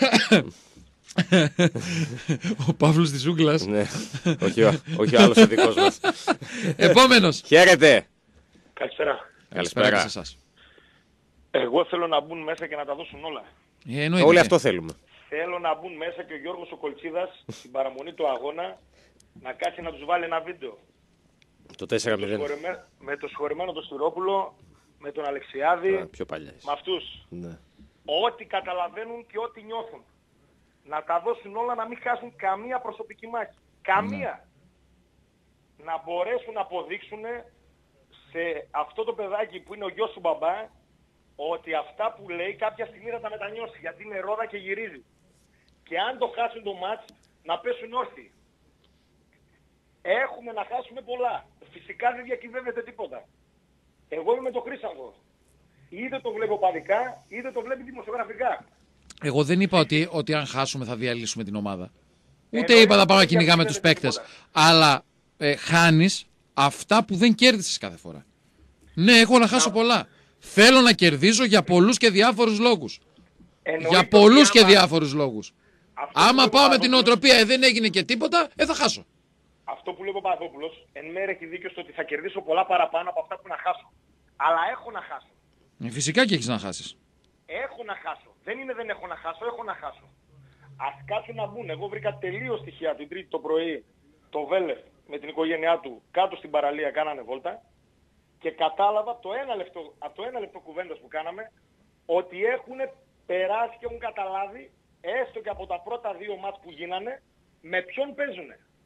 Ο Παύλος της Ζούγκλας. Ναι, όχι, ο- όχι ο άλλος ο δικός μας. Επόμενος. Χαίρετε. Καλησπέρα. Καλησπέρα. και σε εσάς. Εγώ θέλω να μπουν μέσα και να τα δώσουν όλα. Ε, εννοείται. Όλοι αυτό θέλουμε. Θέλω να μπουν μέσα και ο Γιώργος ο Κολτσίδας στην παραμονή του αγώνα να κάτσει να τους βάλει ένα βίντεο. Το τέσσερα Το μηδέν. συγχωρεμέ- με το συγχωρεμένο τον Στυρόπουλο, με τον Αλεξιάδη, Α, πιο παλιά. είσαι. με αυτούς. Ναι. Ό,τι καταλαβαίνουν και ό,τι νιώθουν. Να τα δώσουν όλα, να μην χάσουν καμία προσωπική μάχη. Καμία. Να μπορέσουν να αποδείξουν σε αυτό το παιδάκι που είναι ο γιος του μπαμπά ότι αυτά που λέει κάποια στιγμή θα τα μετανιώσει, γιατί είναι ρόδα και γυρίζει. Και αν το χάσουν το μάτς, να πέσουν όρθιοι. Έχουμε να χάσουμε πολλά. Φυσικά δεν διακυβεύεται τίποτα. Εγώ είμαι με το Χρήσανθο. Είτε το βλέπω παδικά, είτε το βλέπει δημοσιογραφικά. Εγώ δεν είπα ότι, ότι αν χάσουμε θα διαλύσουμε την ομάδα. Ούτε Εννοείται είπα να πάμε να ότι κυνηγάμε δεν τους είναι παίκτες. τίποτα. Αλλά ε, χάνεις αυτά που δεν κέρδισες κάθε φορά. Ναι, έχω να χάσω πολλά. Θέλω να κερδίζω για πολλούς και διάφορους λόγους. Εννοείται Για ότι πολλούς και άμα- διάφορους λόγους. αυτό που Άμα λέει ο πάω με την Παπαδόπουλος- νοοτροπία ε, δεν έγινε και τίποτα, ε, θα χάσω. Αυτό που λέει ο Παπαδόπουλος, εν μέρει έχει δίκιο στο ότι θα κερδίσω πολλά παραπάνω από αυτά που να χάσω. Αλλά έχω να χάσω. Ε, φυσικά και έχεις να χάσεις. Έχω να χάσω. Δεν είναι δεν έχω να χάσω, έχω να χάσω. Ας κάτσουν να μπουν. Εγώ βρήκα τελείως στοιχεία την Τρίτη το πρωί, το Βέλεφ με την οικογένειά του κάτω στην παραλία κάνανε βόλτα και κατάλαβα από το ένα λεπτό, από το ένα λεπτό κουβέντας που κάναμε ότι έχουν περάσει και έχουν καταλάβει έστω και από τα πρώτα δύο μάτς που γίνανε με ποιον παίζουνε.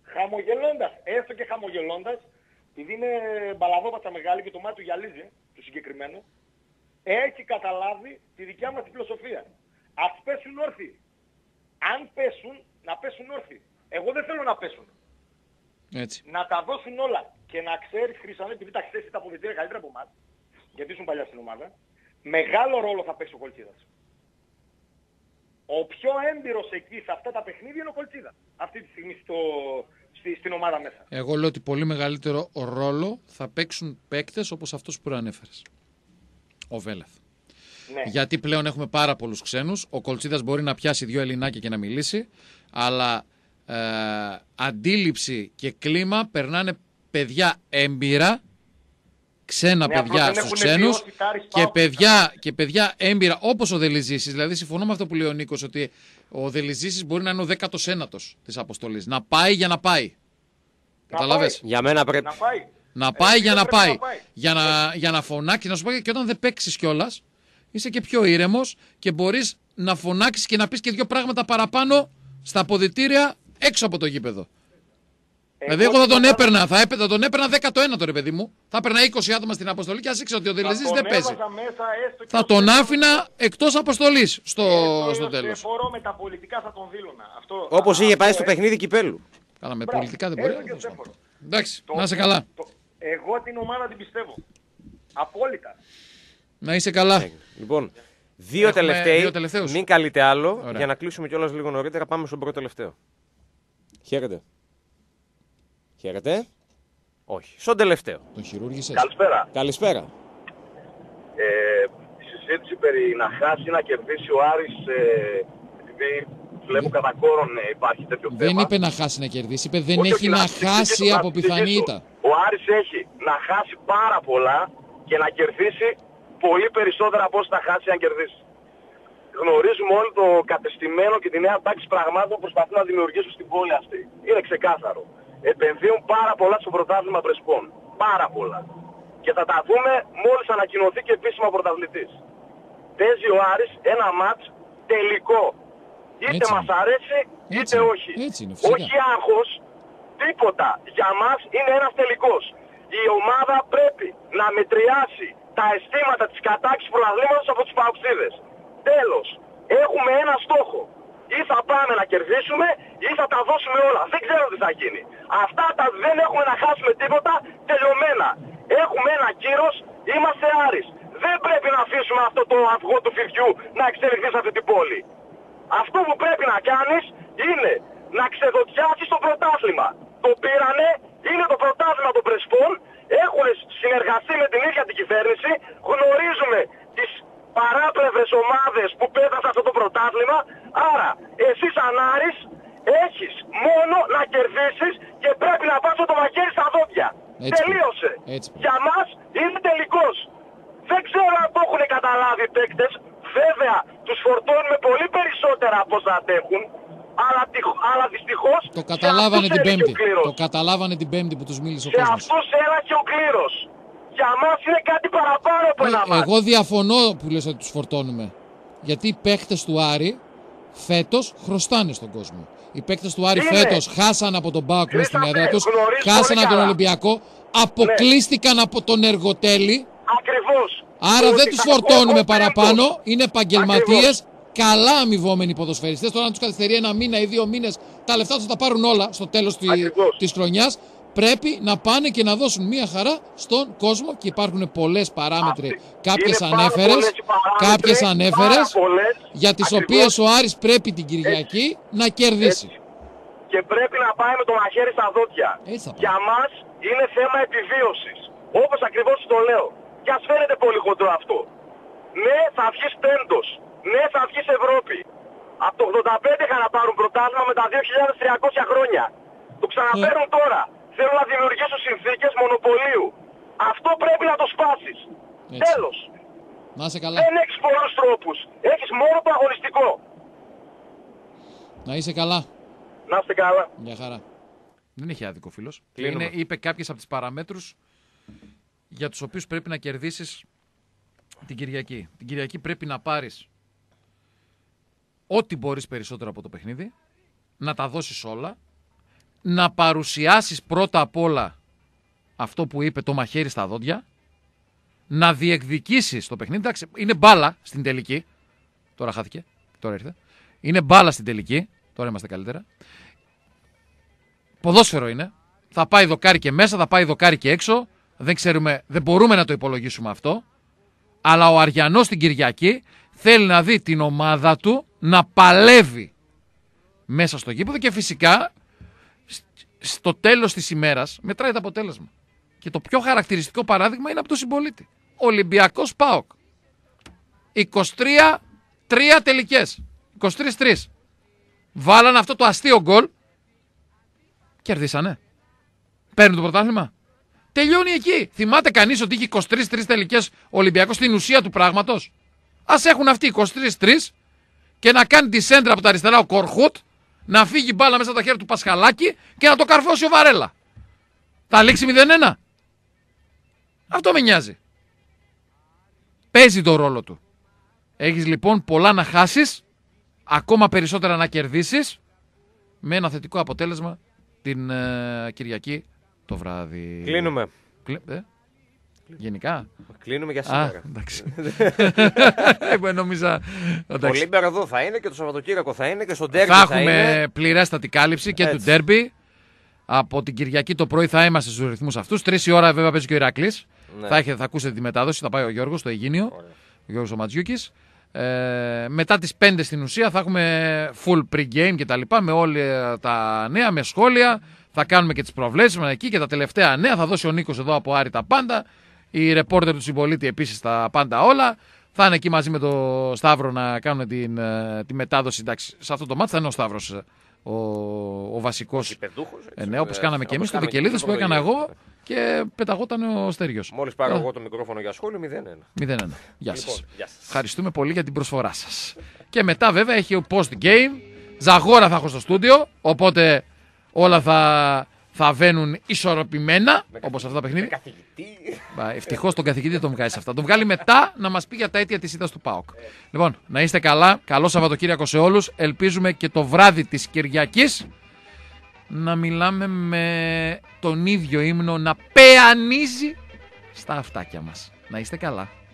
χαμογελώντας, έστω και χαμογελώντας, επειδή είναι μπαλαβόπατσα μεγάλη και το μάτι του γυαλίζει, του συγκεκριμένου, έχει καταλάβει τη δικιά μας τη φιλοσοφία. Ας πέσουν όρθιοι. Αν πέσουν, να πέσουν όρθιοι. Εγώ δεν θέλω να πέσουν. Έτσι. Να τα δώσουν όλα. Και να ξέρεις, Χρυσανέ, επειδή τα ξέρεις τα αποδυτήρια καλύτερα από εμάς, γιατί ήσουν παλιά στην ομάδα, μεγάλο ρόλο θα παίξει ο Κολτσίδας. Ο πιο έμπειρος εκεί σε αυτά τα παιχνίδια είναι ο Κολτσίδας. Αυτή τη στιγμή στο, στη, στην ομάδα μέσα. Εγώ λέω ότι πολύ μεγαλύτερο ρόλο θα παίξουν παίκτες όπως αυτούς που προανέφερες. Ο Βέλεθ. Ναι. Γιατί πλέον έχουμε πάρα πολλούς ξένους. Ο Κολτσίδας μπορεί να πιάσει δύο Ελληνάκια και να μιλήσει, αλλά ε, αντίληψη και κλίμα περνάνε παιδιά έμπειρα, ξένα Ναι, παιδιά απλώς δεν στους έχουν ξένους βιώσει Τάρης και Πάοκ. παιδιά, και παιδιά έμπειρα όπως ο Δελιζήσης. Δηλαδή συμφωνώ με αυτό που λέει ο Νίκος, ότι ο Δελιζήσης μπορεί να είναι ο δέκατος ένατος της αποστολής. Να πάει για να πάει. Καταλάβες. Για μένα πρέπει. Να πάει. Να πάει Ε, για να πρέπει πάει. να πάει. Για να, για να φωνάξει, να σου πω, και όταν δεν παίξεις κιόλας, είσαι και πιο ήρεμος και μπορείς να φωνάξεις και να πεις και δύο πράγματα παραπάνω στα αποδυτήρια έξω από το γήπεδο. Δηλαδή, εγώ θα τον έπαιρνα, θα έπαιρνα, τον έπαιρνα δέκατο ένατο, ρε παιδί μου. Θα έπαιρνα είκοσι άτομα στην αποστολή και ας ήξερα ότι ο Δελιζής δεν παίζει. Θα τον άφηνα εκτός αποστολής στο, στο τέλος. Εφορώ με τα πολιτικά θα τον δήλωνα. Αυτό, Όπως α, είχε πάει αυτό, στο ε. παιχνίδι κυπέλου. Καλά, με Μπράβο, πολιτικά δεν έστω μπορεί. και ο Σέφορο. Εντάξει, Το- να είσαι καλά. το- εγώ την ομάδα την πιστεύω. Απόλυτα. Να είσαι καλά. Ε, Λοιπόν, δύο Έχουμε τελευταίοι. δύο τελευταίους. Μην καλείτε άλλο. Ωραία. Για να κλείσουμε κιόλας λίγο νωρίτερα, πάμε στον πρώτο τελευταίο. Χαίρετε. Χαίρετε. Όχι. Στον τελευταίο. Τον χειρούργησες. Καλησπέρα. Καλησπέρα. Ε, η συζήτηση περί να χάσει ή να κερδίσει ο Άρης, ε, επειδή βλέπω κατά κόρον ε, υπάρχει τέτοιο θέμα. Δεν είπε να χάσει να κερδίσει, είπε δεν Όχι, έχει όχι, να εξηγήσω, χάσει να από πιθανή εξηγήσω. ήττα. Ο Άρης έχει να χάσει πάρα πολλά και να κερδίσει πολύ περισσότερα από όσο θα χάσει αν κερδίσει. Γνωρίζουμε όλοι το κατεστημένο και τη νέα τάξη πραγμάτων που προσπαθούν να δημιουργήσουν στην πόλη αυτή. Είναι ξεκάθαρο. Επενδύουν πάρα πολλά στο πρωτάθλημα Πρεσπών. Πάρα πολλά. Και θα τα δούμε μόλις ανακοινωθεί και επίσημα πρωταθλητής. Παίζει ο Άρης ένα μάτς τελικό. Είτε Έτσι μας είναι. αρέσει είτε Έτσι είναι. όχι. Έτσι είναι, φυσικά. Όχι άγχος, τίποτα. Για μας είναι ένας τελικός. Η ομάδα πρέπει να μετριάσει τα αισθήματα της κατάξυσης πρωταθλήματος από τους παοξίδες. Τέλος. Έχουμε ένα στόχο. Ή θα πάμε να κερδίσουμε ή θα τα δώσουμε όλα. Δεν ξέρω τι θα γίνει. Αυτά τα δεν έχουμε να χάσουμε τίποτα, τελειωμένα. Έχουμε ένα κύρος, είμαστε Άρης. Δεν πρέπει να αφήσουμε αυτό το αυγό του φιδιού να εξελιχθεί σε αυτή την πόλη. Αυτό που πρέπει να κάνεις είναι να ξεδοτιάσεις το πρωτάθλημα. Το πήρανε, είναι το πρωτάθλημα των Πρεσπών, έχουν συνεργαστεί με την ίδια την κυβέρνηση, γνωρίζουμε τις παράπλευρες ομάδες που πέτασαν αυτό το πρωτάθλημα, άρα εσύ σαν Άρης έχεις μόνο να κερδίσεις και πρέπει να πας το μαχαίρι στα δόντια. Έτσι. Τελείωσε. Έτσι. Για μας είναι τελικός. Δεν ξέρω αν το έχουν καταλάβει οι παίκτες. Βέβαια, τους φορτώνουμε πολύ περισσότερα από όσα αντέχουν. Αλλά, τυχ- αλλά δυστυχώς Το καταλάβανε σε την αυτούς έλαχε Πέμπτη. ο κλήρος. Το καταλάβανε την Πέμπτη που τους μίλησε ο Σε κόσμος. αυτούς έλαχε ο κλήρος. Για μας είναι κάτι παραπάνω από ένα Ε, μάτς. εγώ διαφωνώ που λες ότι τους φορτώνουμε. Γιατί οι παίκτες του Άρη φέτος χρωστάνε στον κόσμο. Οι παίκτες του Άρη Είναι. φέτος χάσαν από τον ΠΑΟΚ μέσα στην Χρήσταθε, έδρα τους, γνωρίζω χάσαν πολύ από τον καλά. Ολυμπιακό, αποκλείστηκαν από τον Εργοτέλη. Ακριβώς. Άρα Ότι δεν τους θα φορτώνουμε πω παραπάνω, πέμπτος. είναι επαγγελματίες, καλά αμοιβόμενοι ποδοσφαιριστές. Τώρα αν τους καθυστερεί ένα μήνα ή δύο μήνες, τα λεφτά τους θα τα πάρουν όλα στο τέλος τη- Ακριβώς. της χρονιάς. Πρέπει να πάνε και να δώσουν μία χαρά στον κόσμο και υπάρχουν πολλές παράμετροι. Αυτή- Κάποιες είναι πάρα ανέφερες, πολλές οι παράμετροι, κάποιες πάρα ανέφερες, πολλές, για τις ακριβώς. οποίες ο Άρης πρέπει την Κυριακή να κερδίσει. Έτσι. Και πρέπει να πάει με το μαχαίρι στα δόντια. Έτσι θα πάει. Για μας είναι θέμα επιβίωσης. Όπως ακριβώς το λέω. Και ας φαίνεται πολύ χοντρό αυτό. Ναι, θα βγεις πέμπτος. Ναι, θα βγεις Ευρώπη. Από το ογδόντα πέντε είχαν να πάρουν πρωτάθλημα με τα δύο χιλιάδες τριακόσια χρόνια. Το ξαναφέρουν τώρα. Θέλουν να δημιουργήσουν συνθήκες μονοπωλίου. Αυτό πρέπει να το σπάσεις. Έτσι. Τέλος. Να είσαι καλά. Δεν έχεις πολλούς τρόπους. Έχεις μόνο το αγωνιστικό. Να είσαι καλά. Να είστε καλά. Μια χαρά. Δεν έχει άδικο φίλος. Κλείνουμε. Είναι, είπε κάποιες από τις παραμέτρους για τους οποίους πρέπει να κερδίσεις την Κυριακή. Την Κυριακή πρέπει να πάρεις ό,τι μπορείς περισσότερο από το παιχνίδι, να τα δώσεις όλα, να παρουσιάσεις πρώτα απ' όλα αυτό που είπε, το μαχαίρι στα δόντια, να διεκδικήσεις το παιχνίδι. Εντάξει, είναι μπάλα στην τελική. Τώρα χάθηκε, τώρα ήρθε. Είναι μπάλα στην τελική, τώρα είμαστε καλύτερα. Ποδόσφαιρο είναι. Θα πάει δοκάρι και μέσα, θα πάει δοκάρι και έξω. Δεν ξέρουμε, δεν μπορούμε να το υπολογίσουμε αυτό. Αλλά ο Αριανός την Κυριακή θέλει να δει την ομάδα του να παλεύει μέσα στο γήπεδο και φυσικά στο τέλος της ημέρας μετράει το αποτέλεσμα. Και το πιο χαρακτηριστικό παράδειγμα είναι από τον Συμπολίτη. Ολυμπιακός ΠΑΟΚ. είκοσι τρία τρία τελικές. είκοσι τρία τρία. Βάλανε αυτό το αστείο γκολ. Κερδίσανε. Παίρνουν το πρωτάθλημα. Τελειώνει εκεί. Θυμάται κανείς ότι είχε είκοσι τρία τρία τελικές ο Ολυμπιακός στην ουσία του πράγματος? Ας έχουν αυτοί είκοσι τρία τρία και να κάνει τη σέντρα από τα αριστερά ο Κορχούτ, να φύγει μπάλα μέσα από τα χέρια του Πασχαλάκη και να το καρφώσει ο Βαρέλα. Θα λήξει μηδέν ένα. Αυτό με νοιάζει. Παίζει το ρόλο του. Έχεις λοιπόν πολλά να χάσεις, ακόμα περισσότερα να κερδίσεις, με ένα θετικό αποτέλεσμα την ε, Κυριακή το βράδυ. Κλείνουμε. Κλ... Ε? Γενικά. Κλείνουμε για σήμερα. Α, εντάξει. Εγώ νόμιζα. Ο Λίμπερο εδώ θα είναι και το Σαββατοκύριακο θα είναι και στο ντέρμπι θα, θα έχουμε είναι. πληρέστατη κάλυψη και Έτσι. του ντέρμπι. Από την Κυριακή το πρωί θα είμαστε στους ρυθμούς αυτούς. Τρεις η ώρα βέβαια παίζει και ο Ηρακλής. Ναι. Θα, έχετε, θα ακούσετε τη μετάδοση. Θα πάει ο Γιώργος στο Αιγίνιο. Ωραία. Ο Γιώργος ο Ματζιούκης. Ε, μετά τις πέντε στην ουσία θα έχουμε full pre-game και τα λοιπά, με όλα τα νέα, με σχόλια. Θα κάνουμε και τις προβλέψεις με εκεί και τα τελευταία νέα. Θα δώσει ο Νίκος εδώ από Άρη τα πάντα. Η ρεπόρτερ του Συμπολίτη επίσης τα πάντα όλα. Θα είναι εκεί μαζί με τον Σταύρο να κάνουν την, τη μετάδοση. Εντάξει, σε αυτό το μάτι θα είναι ο Σταύρος ο, ο βασικός. Ε, ναι, όπως κάναμε και εμείς στο Βικελίδης που έκανα εγώ και πεταγόταν ο Στέργιος. Μόλις πάρω εγώ το μικρόφωνο για σχόλιο, μηδέν ένα. μηδέν ένα. Γεια σας. Λοιπόν, γεια σας. Ευχαριστούμε πολύ για την προσφορά σας. Και μετά βέβαια έχει ο post game. Ζαγόρα θα έχω στο στούντιο. Οπότε όλα θα, θα βαίνουν ισορροπημένα όπως αυτά τα παιχνίδια. Ευτυχώς τον καθηγητή τον βγάζει αυτά. Τον βγάλει μετά να μας πει για τα αίτια της ήττας του ΠΑΟΚ. Λοιπόν, να είστε καλά. Καλό Σαββατοκύριακο σε όλους. Ελπίζουμε και το βράδυ της Κυριακής να μιλάμε με τον ίδιο ύμνο να πεανίζει στα αυτάκια μας. Να είστε καλά.